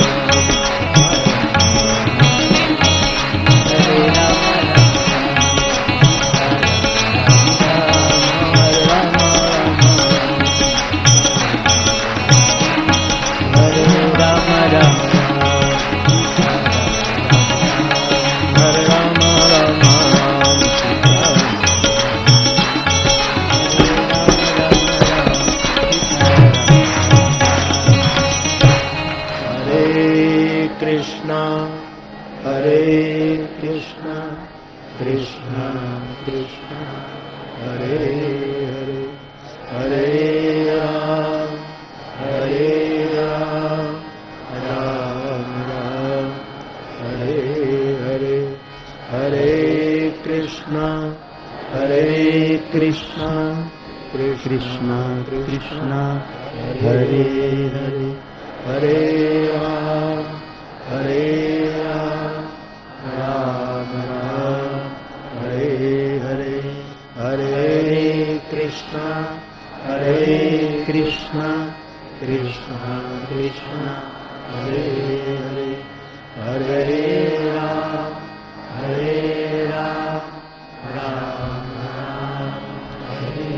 कृष्णा हरे कृष्णा कृष्णा कृष्णा हरे हरे हरे राम हरे राम राम राम हरे हरे हरे कृष्णा हरे कृष्णा कृष्णा कृष्णा हरे हरे हरे राम हरे राम राम राम हरे हरे हरे कृष्णा हरे कृष्णा कृष्णा कृष्णा हरे हरे हरे राम हरे राम राम राम हरे।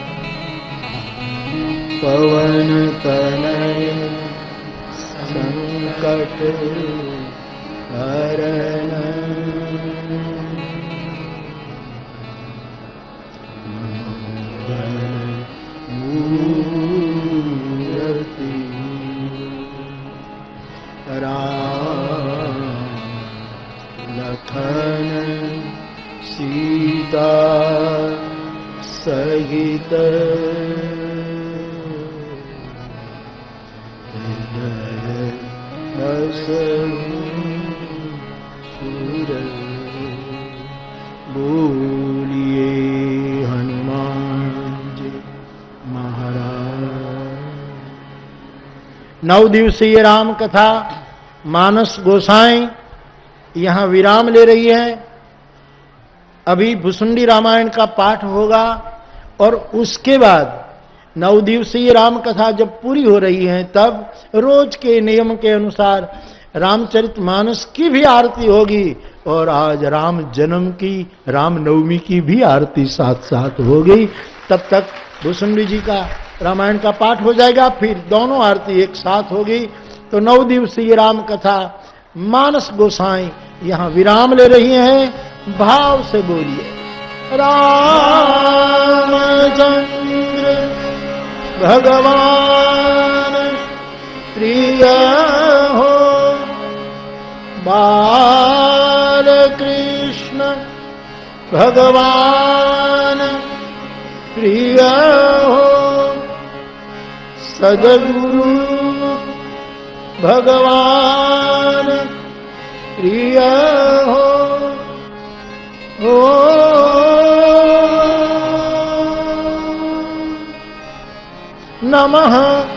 पवन तनय संकट हरण मूर्ति राम लखन सीता सहित बोलिए हनुमान जी महाराज। नौ दिवसीय राम कथा मानस गोसाई यहाँ विराम ले रही है। अभी भुसुंडी रामायण का पाठ होगा और उसके बाद नौ दिवसीय राम कथा जब पूरी हो रही है तब रोज के नियम के अनुसार रामचरितमानस की भी आरती होगी और आज राम जन्म की राम नवमी की भी आरती साथ साथ होगी। तब तक भुसुंडी जी का रामायण का पाठ हो जाएगा, फिर दोनों आरती एक साथ होगी। तो नौ दिवसीय राम कथा मानस गोसाई यहाँ विराम ले रही हैं। भाव से बोलिए। रामचंद्र भगवान प्रिय हो, बाल कृष्ण भगवान प्रिय हो, सदगुरु भगवान प्रिय हो, हो नमः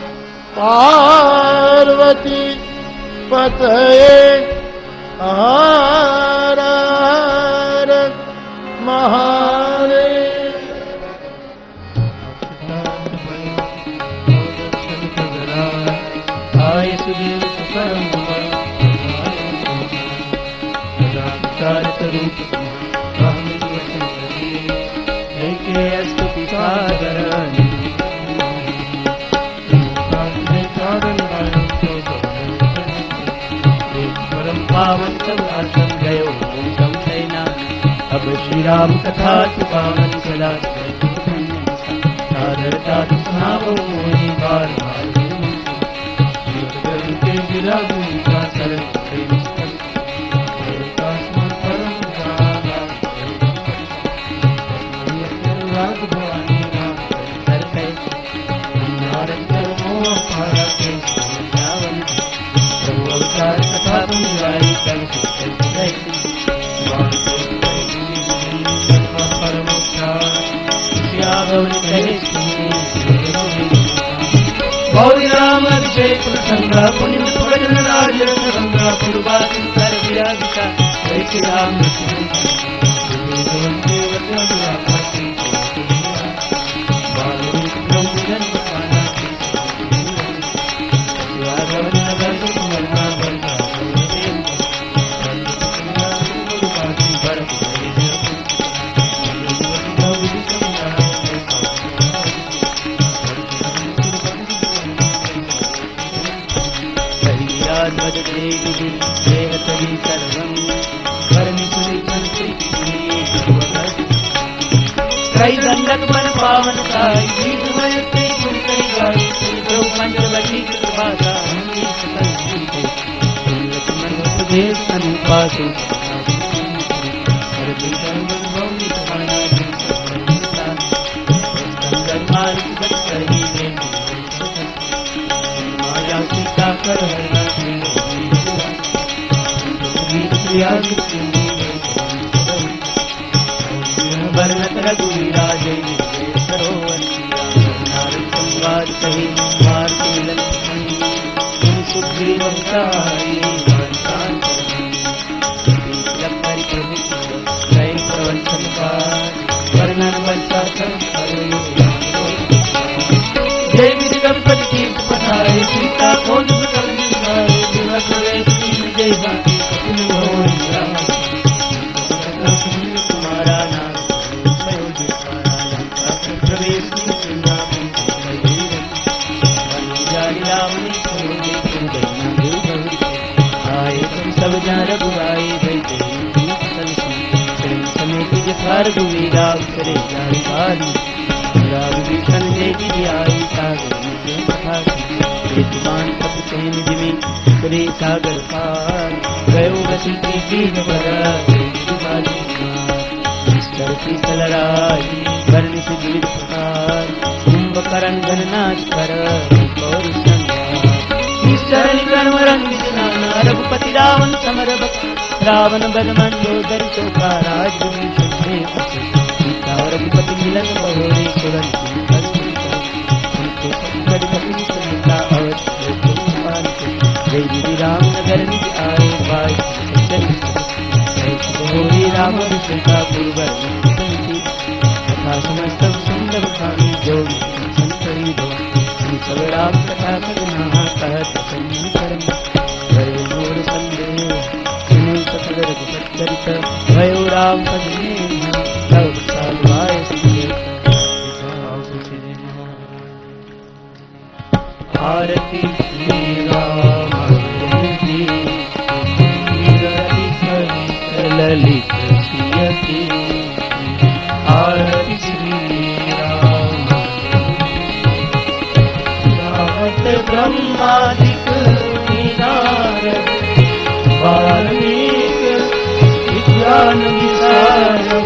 पार्वती पतये हर हर महादेव। आय सुदेव परम पावन सब आसन गयो गम सैना। अब श्री राम कथा पावन सदा सादरता सुनाओ मोहि बार बार। के विराग का शरण प्रेम राग भवानी राम कर पे नारद मोह पारा के रावण अवतार कथा तुम गाई कर गई गौरी राम अभिषेक प्रसंगा पुण्य भजन राज रंगा पूर्वा कर विराजिता जय श्री राम कई दंडक बन पावन साई गीत में कई गुण कई गाई प्रभु पंचवटी कृपासा हमनी सकल जीते लक्ष्मण उपदेश अनुपासु हर दिन कर्म भौमी तुम्हारा संगत मार्ग बच करी में माया सीता कर हरना प्रिया वर्णत रघुवीरा जय सरोवर नारद संवाद कही भारती लक्ष्मण सुग्रीव प्रवचन वर्णन वर्षा जय विधि गणपति तीर्थ पठाए सीता खोज जय बाकी तुम्हारा नाम सब जहाँ रघुराई समेत जफार गुमीरा करे जाई बारी राग भीषण देवी आई सागर तपसेन जिमी करे सागर पार गयो बसी की बीज पर की सलराई वर्ण से विविध प्रकार कुंभकर्ण गणनाथ कर गौर चरण कर्म रंग स्नान रघुपति रावण समर रावण बदमन जोदर चौका राज सीता रघुपति मिलन बहोरे जय श्री राम नगर निज आए भाई बहोरी राम सीता पूर्वर कथा समस्त सुंदर खानी जो संतरी दो सब राम कथा करना कहत संकरण भयो मोर संदेह सुने सकल रघुपत भयो राम भजने तब सालवाय आरती श्री राम ललित सियति आरति श्री राम गावत ब्रह्मादिक नारद वाल्मीकि विज्ञान विशारद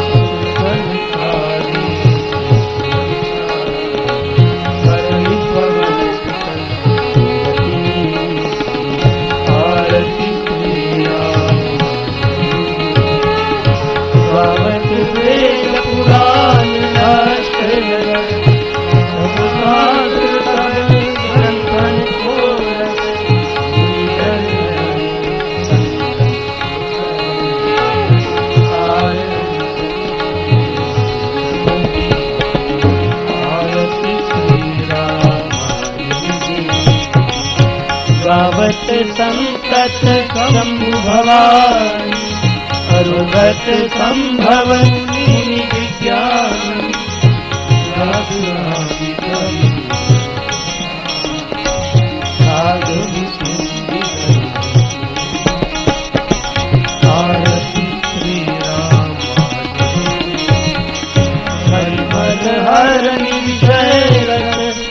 गावत संतत शंभु भवानी अरुगत संभव मुनि विज्ञान साधु आरती श्री राम हरिमल हरनि विजय रस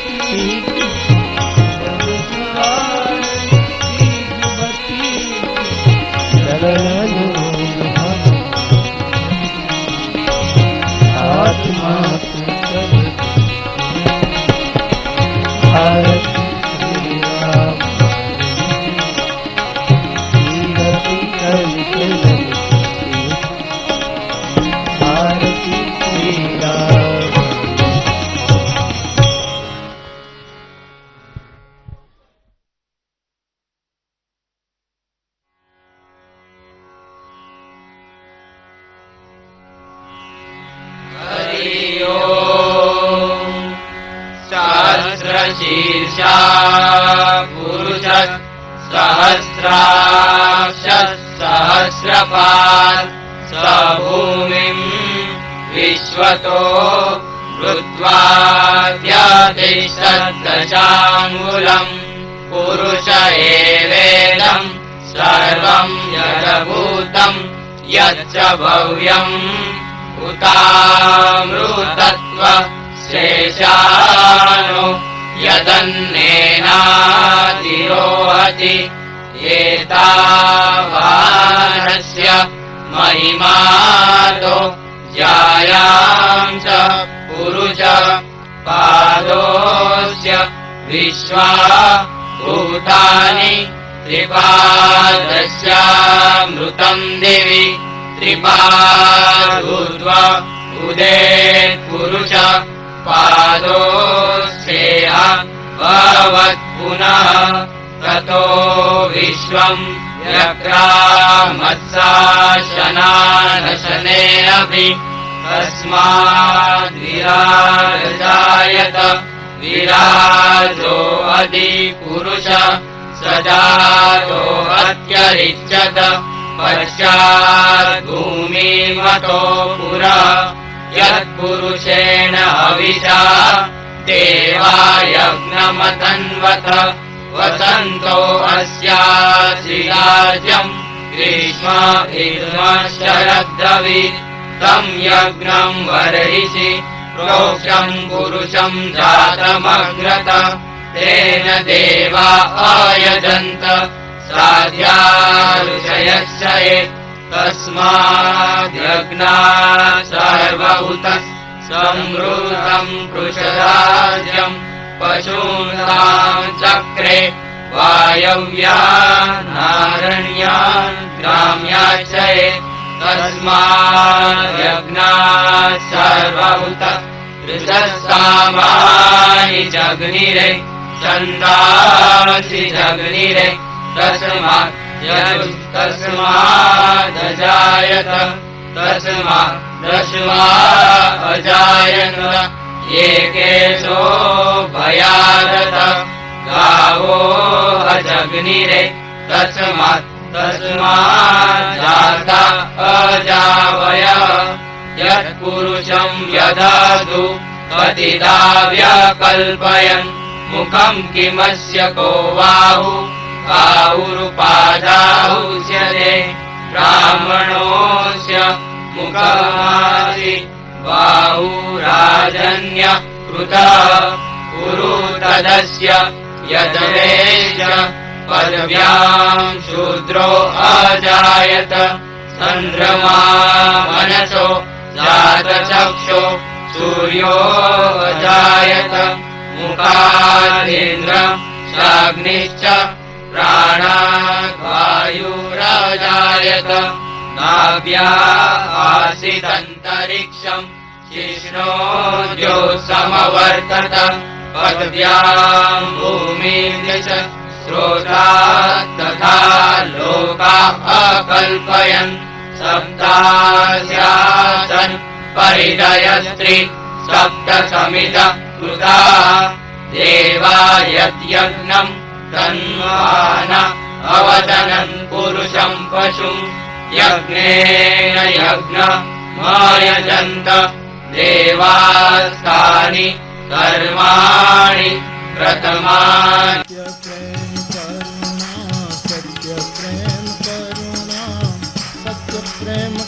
शीर्षा पुरुष सहस्राक्षः सहस्रपात् स भूमिं विश्वतो वृत्वाद्यातिशद्दशाङ्गुलम् पुरुष एवेदं सर्वं यदभूतं यच्च भव्यम् उतामृतत्व शेषानो यदन्नेनातिरोहति एतावानस्य महिमातो जायां च पुरुष पादोऽस्य विश्वा भूतानि त्रिपादस्यामृतं दिवि त्रिपादूर्ध्वा उदेत् पुरुष पादोऽस्येह भवत् पुनः ततो विश्वम् व्यक्रामत्साशनानशनेऽपि तस्माद्विराजायत विराजो अधि पुरुष स जातो अत्यरिच्यत पश्चाद्भूमिमतो पुरा यत्पुरुषेण हविषा देवायज्ञमतन्वत वसन्तो अस्याश्रिराज्यम् ग्रीष्मभिर्मशरद्रवि तम् यज्ञम् वर्हिषि प्रोक्षम् पुरुषम् जातमग्रत तेन देवा आयजन्त साध्यारुषयश्चये तस्माद्यज्ञा सर्वभूतः संवृतम् पृषराज्यम् पशूनाम् चक्रे वायव्यानारण्यान् ग्राम्याश्चये तस्माद्यज्ञा सर्वभूतः ऋषसामानि जग्निरे छन्दांसि जग्निरे तस्मात् तस्मादजायत तस्मात् तस्मादजायत एकेशो भयारत गावो अजग्निरे तस्मात् तस्माज्जाता अजावय यत्पुरुषं यदधु पतिता व्यकल्पयन् मुखं किमस्य को बाहु बाहुरुपादाहुष्यते ब्राह्मणोऽस्य मुखमासि बाहुराजन्य कृतः कुरु तदस्य यदवेश पदव्यां शूद्रो अजायत चन्द्रमा मनसो जातचक्षो सूर्यो अजायत मुखादिन्द्रं चाग्निश्च प्राणाद् वायुराजायत नाभ्या आसीदन्तरिक्षं शिष्णोद्योत्समवर्तत पदव्यां भूमिर्यश स्रोतात् तथा लोका अकल्पयन् सप्तास्यासन् परिदयस्त्रि सप्त समित कृता देवा यद्यज्ञम् तन्वान अवदनन् पुरुषं पशुं यज्ञेन यज्ञमयजन्त देवास्तानि कर्माणि प्रथमानि